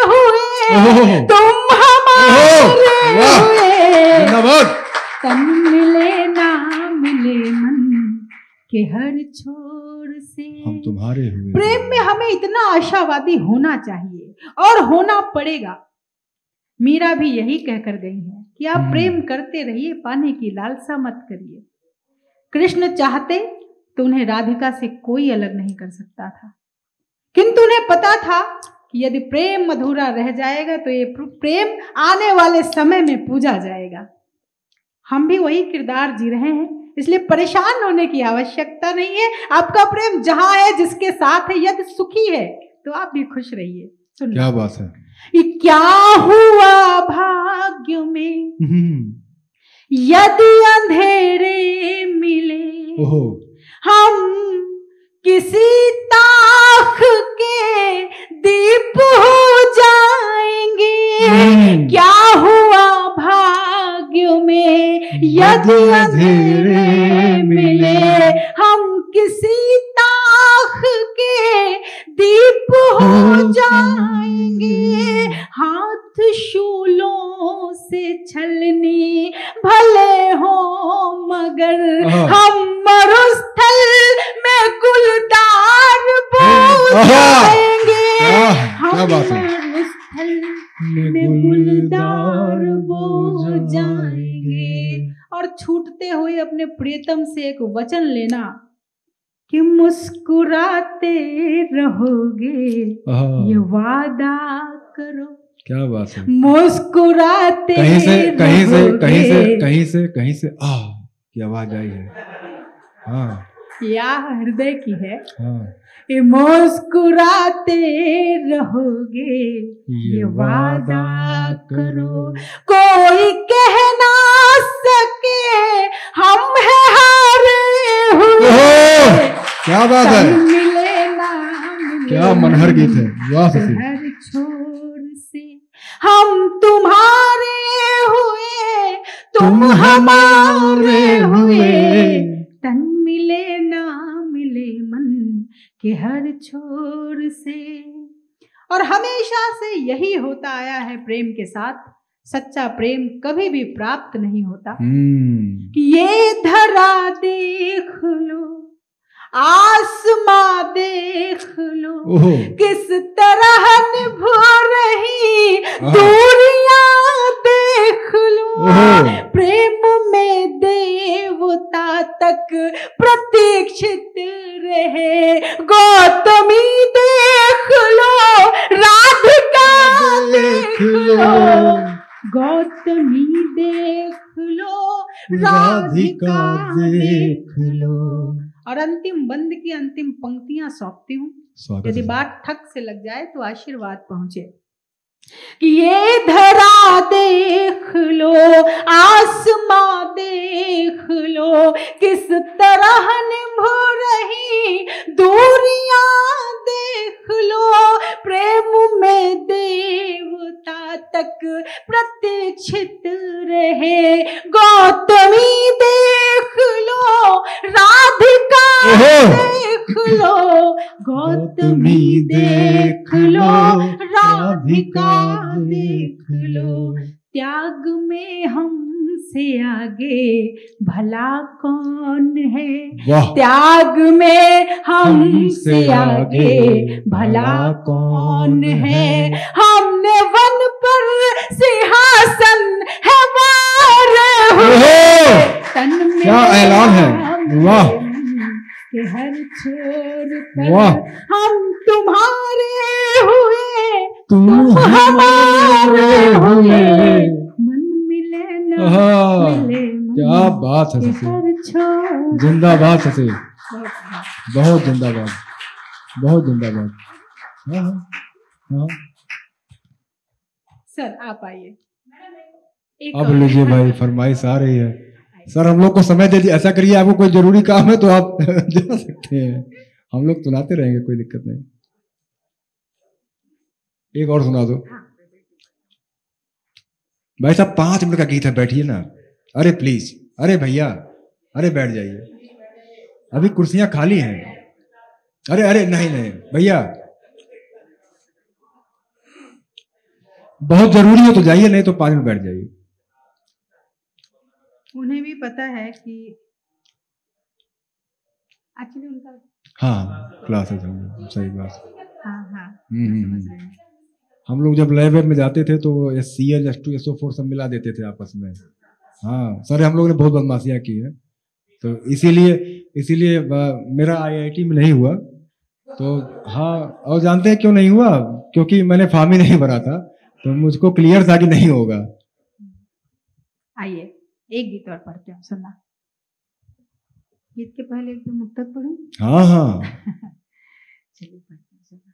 हुए तुम हमारे हुए, तन मिले ना मिले मन के हर छोर से हम तुम्हारे हुए। प्रेम में हमें इतना आशावादी होना चाहिए और होना पड़ेगा। मीरा भी यही कहकर गई है कि आप प्रेम करते रहिए, पाने की लालसा मत करिए। कृष्ण चाहते तो उन्हें राधिका से कोई अलग नहीं कर सकता था, किंतु उन्हें पता था कि यदि प्रेम अधूरा रह जाएगा तो ये प्रेम आने वाले समय में पूजा जाएगा। हम भी वही किरदार जी रहे हैं, इसलिए परेशान होने की आवश्यकता नहीं है। आपका प्रेम जहां है, जिसके साथ है, यदि सुखी है तो आप भी खुश रहिए। क्या बात है। क्या हुआ भाग्य में यदि अंधेरे मिले, हम किसी ताख के दीप हो जाएंगे। क्या हुआ भाग्य में यदि अंधेरे मिले, हम किसी ताख के दीप हो जाएंगे। हाथ शूलों से छलनी भले हो मगर हम मरुस्थल में गुलदार बो जाएंगे। हम मरुस्थल में गुलदार बो जाएंगे। और छूटते हुए अपने प्रियतम से एक वचन लेना कि मुस्कुराते रहोगे, ये वादा करो। क्या बात है। मुस्कुराते कहीं से की आवाज आई है। हाँ, या हृदय की है। हाँ। ये मुस्कुराते रहोगे, ये वादा करो, कोई कह ना सके हम हैं हारे हुए। क्या बात है। मिले ना मिले, क्या मनहर गीत है। वाह सही। हर छोर से हम तुम्हारे हुए तुम हमारे हुए, तन मिले ना मिले मन के हर छोर से। और हमेशा से यही होता आया है प्रेम के साथ। सच्चा प्रेम कभी भी प्राप्त नहीं होता। कि ये धरा देख लो, आसमां देख लो, किस तरह निभ रही दूरियां देख लो। प्रेम में देवता तक प्रतीक्षित रहे, गौतमी देख लो, राधिका देख लो, गौतमी देख लो, राधिका देख लो। और अंतिम बंद की अंतिम पंक्तियां सौंपती हूँ, यदि बात ठक से लग जाए तो आशीर्वाद पहुंचे। कि ये धरा देख लो, आसमां देख लो, किस तरह निभ रही दूरियां देख लो। प्रेम में देवता तक प्रतीक्षित रहे, गौतमी देख लो, राधिका देख लो, गौतमी देख लो, राधिका देख लो। त्याग में हमसे आगे भला कौन है, वाह। त्याग में हमसे आगे भला कौन है, हमने वन पर सिंहासन है वारे हुए, तन में क्या ऐलान है, वाह। के हर छोर पर वाह। हम तुम्हारे हुए, तुम हमारे हुए, मन मिले न आहा, मिले मन क्या बात है के शशि, हर छोर। जिंदाबाद शशि, बहुत जिंदाबाद, बहुत जिंदाबाद। हाँ हाँ हाँ। सर आप आइए। एक अब और। लीजिए भाई, फरमाइश आ रही है। सर हम लोग को समय दे दिए, ऐसा करिए आपको कोई जरूरी काम है तो आप जा सकते हैं, हम लोग सुनाते रहेंगे, कोई दिक्कत नहीं। एक और सुना दो भाई साहब, 5 मिनट का गीत है, बैठिए ना। अरे प्लीज, अरे भैया, अरे बैठ जाइए, अभी कुर्सियां खाली हैं। अरे अरे नहीं नहीं भैया, बहुत जरूरी हो तो जाइए, नहीं तो 5 मिनट बैठ जाइए। उन्हें भी पता है कि एक्चुअली उनका, हाँ क्लास है, सही बात। हाँ हाँ हम्म। हम लोग जब लैब में जाते थे तो SCl, H2, SO4 सब मिला देते थे आपस में। हाँ सर, हम लोगों ने बहुत बदमाशियाँ की है, तो इसीलिए मेरा IIT में नहीं हुआ। तो हाँ, और जानते हैं क्यों नहीं हुआ? क्योंकि मैंने फॉर्म ही नहीं भरा था, तो मुझको क्लियर था कि नहीं होगा। आइए एक गीत और पढ़ते हैं, सुनना। गीत के पहले एक दो मुक्तक पढ़ूं? हाँ हाँ। चलिए पढ़ते हैं, सुनना।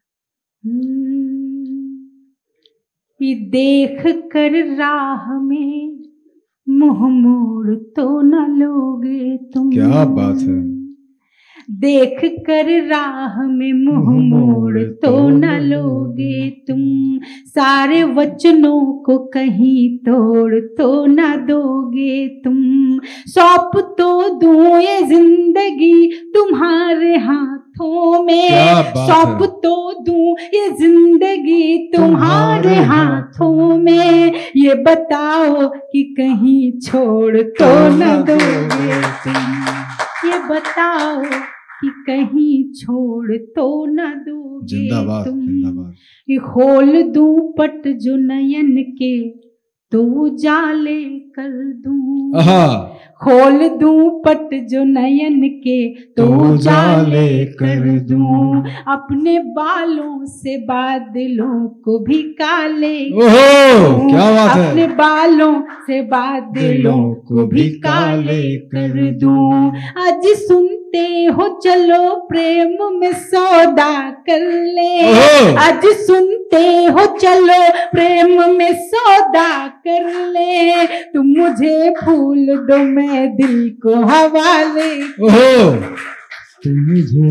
ये देख कर राह में मुंह मोड़ तो न लोगे तुम, क्या बात है। देख कर राह में मुंह मोड़ तो न लोगे तुम, सारे वचनों को कहीं तोड़ तो न दोगे तुम, सौंप तो दूं ये जिंदगी तुम्हारे हाथों में, सौंप तो दूं ये जिंदगी तुम्हारे हाथों में, ये बताओ कि कहीं छोड़ तो न दोगे तुम, ये बताओ कि कहीं छोड़ तो न दोगे जिंदाबाद तुम, जिंदाबाद। कि खोल दूं पट जो नयन के तो उजाले कर दूं, खोल दूं पट जो नयन के तो उजाले कर दूं, अपने बालों से बादलों को भी काले ओहो, क्या बात है। अपने बालों से बादलों को भी काले कर दूं, आज सुनते हो चलो प्रेम में सौदा कर ले, आज सुनते हो चलो प्रेम में सौदा कर ले, तुम मुझे फूल दो मैं दिल को हवाले, तुम मुझे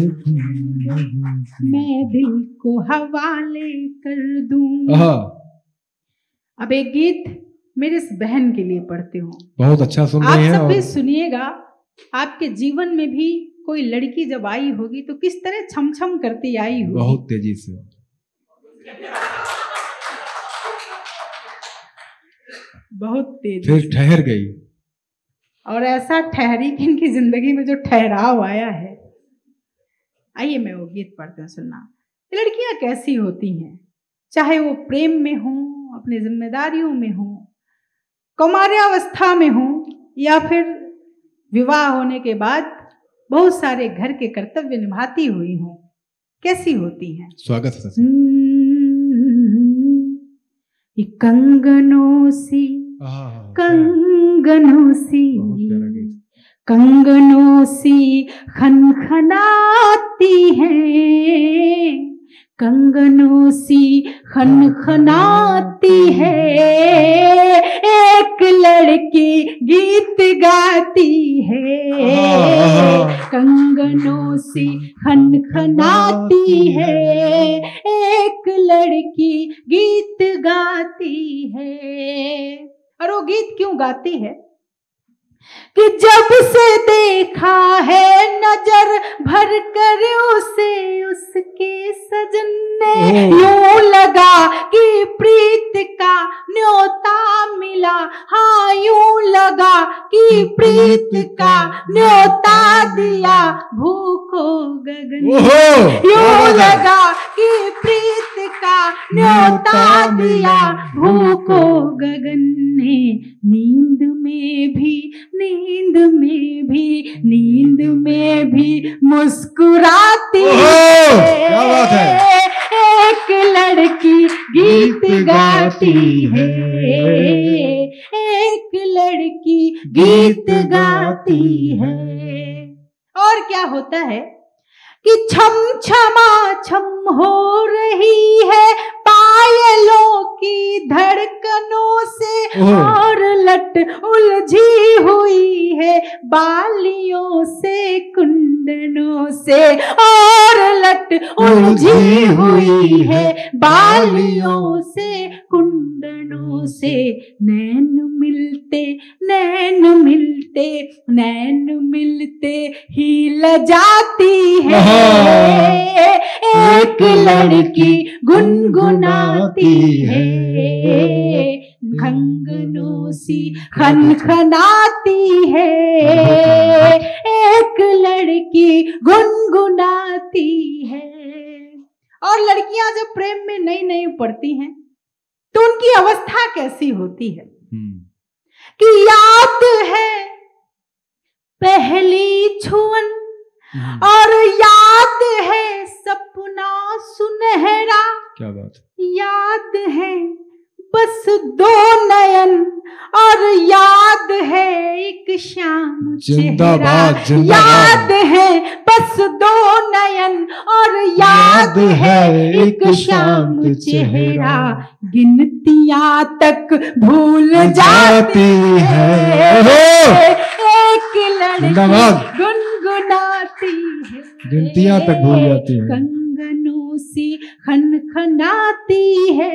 मैं दिल को हवाले कर दूं। अब एक गीत मेरे इस बहन के लिए पढ़ती हूँ, बहुत अच्छा सुन रही हैं। आप सब भी सुनिएगा। आपके जीवन में भी कोई लड़की जब आई होगी तो किस तरह छम छम करती आई होगी, बहुत तेजी से, बहुत तेजी फिर ठहर गई, और ऐसा ठहरी कि इनकी जिंदगी में जो ठहराव आया है। आइए मैं वो गीत पढ़ते हैं, सुनना। लड़कियां कैसी होती हैं, चाहे वो प्रेम में हो, अपनी जिम्मेदारियों में हो, कौमार्यावस्था में हो, या फिर विवाह होने के बाद बहुत सारे घर के कर्तव्य निभाती हुई हो, कैसी होती हैं। स्वागत है। ये कंगनों सी, कंगनों सी, कंगनों सी खनखनाती है, कंगनों सी खनखनाती है, एक लड़की गीत गाती है, कंगनों सी खनखनाती है, एक लड़की गीत गाती है। और वो गीत क्यों गाती है कि जब से देखा है नजर भर कर उसे उसके सजन ने, यूं लगा कि प्रीत का न्योता मिला न्योता दिया भूखो गगन ने, नींद में भी नींद में भी नींद में भी मुस्कुराती है। क्या बात है। एक लड़की गीत गाती है, एक लड़की गीत गाती है। और क्या होता है कि छम छमा छम हो रही है पायलों की धड़कनों से, और लट उलझी हुई है बालियों से कुंदनों से, और लट उलझी हुई है बालियों से कुंदनों से। नैन मिलते नैन मिलते नैन मिलते ही लजाती है। एक लड़की गुनगुनाती है, खंगनों सी खनखनाती है। एक लड़की गुनगुनाती है। और लड़कियां जब प्रेम में नई नई पड़ती हैं तो उनकी अवस्था कैसी होती है कि याद है पहली छुअन, और याद है सपना सुनहरा। क्या बात। याद है बस दो नयन, और याद है एक शाम जिंदाबाद चेहरा। याद है बस दो नयन, और याद है एक शाम चेहरा। गिनतियां तक भूल जाती है, एक लड़की गुनगुनाती है। गिनतियां तक भूल जाती है। कंगनों सी खनखनाती है,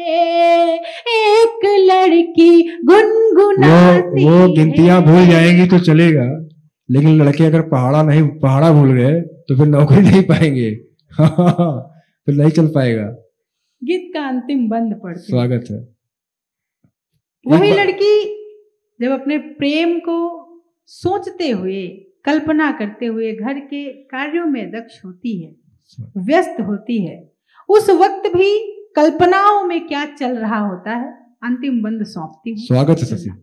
एक लड़की गुनगुनाती वो गिनतियां भूल जाएंगी तो चलेगा, लेकिन लड़के अगर पहाड़ा भूल गए तो फिर नौकरी नहीं पाएंगे। फिर नहीं चल पाएगा। गीत का अंतिम बंद पढ़ते हैं। स्वागत है। वही लड़की जब अपने प्रेम को सोचते हुए, कल्पना करते हुए घर के कार्यों में दक्ष होती है, व्यस्त होती है, उस वक्त भी कल्पनाओं में क्या चल रहा होता है, अंतिम बंद सौंपती हूँ। स्वागत है शशि।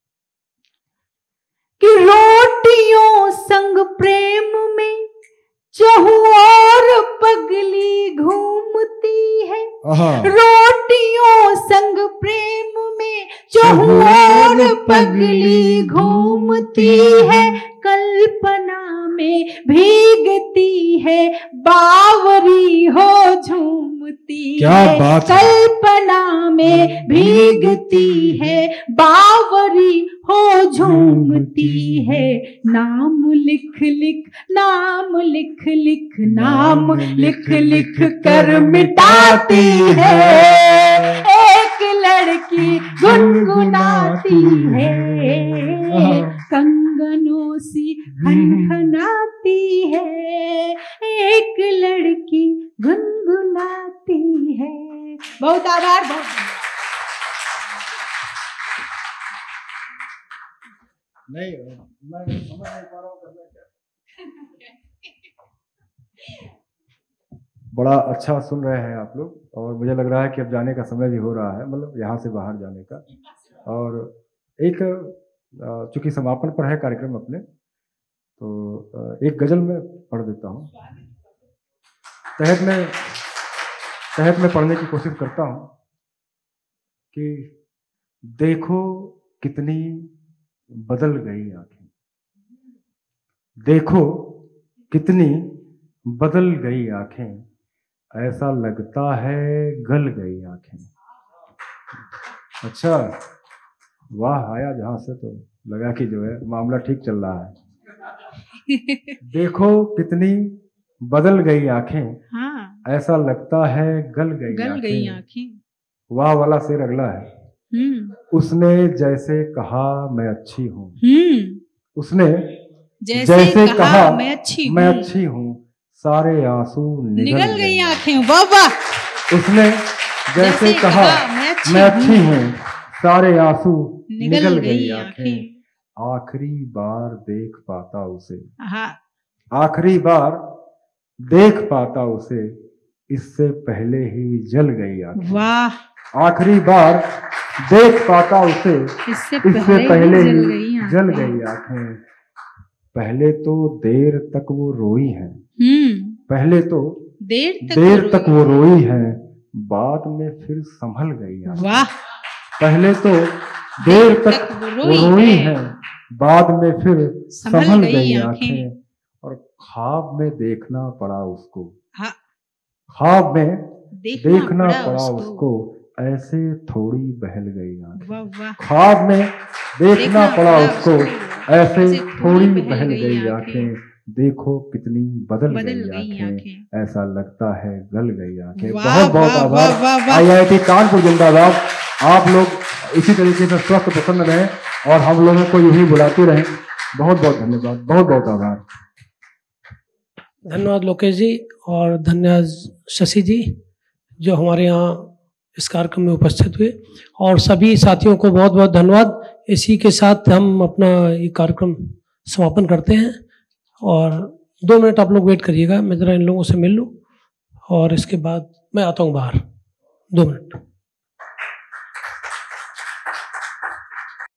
कि रोटियों संग प्रेम में चहुओर पगली घूमती है। रोटियों संग प्रेम में चहुओर पगली घूमती है। कल्पना में भीगती है बावरी हो झूमती है। बात। कल्पना में भीगती है बावरी हो झूमती है। नाम लिख लिख नाम लिख लिख नाम लिख लिख कर मिटाती है। एक लड़की गुनगुनाती है, कंगनों सी खनखनाती है। एक लड़की गुनगुनाती है। बहुत आभार। बहुत नहीं, मैं समझ नहीं पा रहा हूँ करना क्या। बड़ा अच्छा सुन रहे हैं आप लोग, और मुझे लग रहा है कि अब जाने का समय भी हो रहा है, मतलब यहाँ से बाहर जाने का। और एक चूंकि समापन पर है कार्यक्रम अपने, तो एक गजल में पढ़ देता हूँ। तहत में पढ़ने की कोशिश करता हूँ कि देखो कितनी बदल गई आंखें, देखो कितनी बदल गई आंखें, ऐसा लगता है गल गई आंखें। अच्छा, वाह आया जहां से तो लगा कि जो है मामला ठीक चल रहा है। देखो कितनी बदल गई आंखें, हाँ, ऐसा लगता है गल गई आंखें। वाह वाला शेर अगला है। उसने जैसे कहा मैं अच्छी हूँ, उसने जैसे कहा मैं अच्छी हूँ, सारे आंसू निगल गई आंखें। वाह वाह। उसने जैसे कहा मैं अच्छी हूँ, सारे आंसू निगल गई आंखें। आखिरी बार देख पाता उसे, आखिरी बार देख पाता उसे, इससे पहले ही जल गई आंखें। वाह, आखिरी बार देख पाता उसे, इससे पहले ही जल गई आंखें। पहले तो देर तक वो रोई है, पहले तो देर तक वो रोई है, बाद में फिर संभल गई आंखें। वाह, पहले तो देर तक वो रोई है, बाद में फिर संभल गई आंखें। और ख्वाब में देखना पड़ा उसको, हाँ, ख्वाब में देखना पड़ा उसको, ऐसे थोड़ी बहल गई आंखें। वाह वाह, ख्वाब में देखना पड़ा उसको, ऐसे थोड़ी बहल गई आंखें। देखो कितनी बदल गई आंखें, ऐसा लगता है गल गई आंखें। बहुत बहुत आभार। IIT कानपुर जिंदाबाद। आप लोग इसी तरीके से स्वस्थ प्रसन्न रहें और हम लोगों को यूं ही बुलाते रहें। बहुत बहुत धन्यवाद, बहुत बहुत आभार। धन्यवाद लोकेश जी और धन्यवाद शशि जी जो हमारे यहाँ इस कार्यक्रम में उपस्थित हुए, और सभी साथियों को बहुत बहुत धन्यवाद। इसी के साथ हम अपना ये कार्यक्रम समापन करते हैं और 2 मिनट आप लोग वेट करिएगा, मैं ज़रा इन लोगों से मिल लूँ और इसके बाद मैं आता हूँ बाहर। 2 मिनट।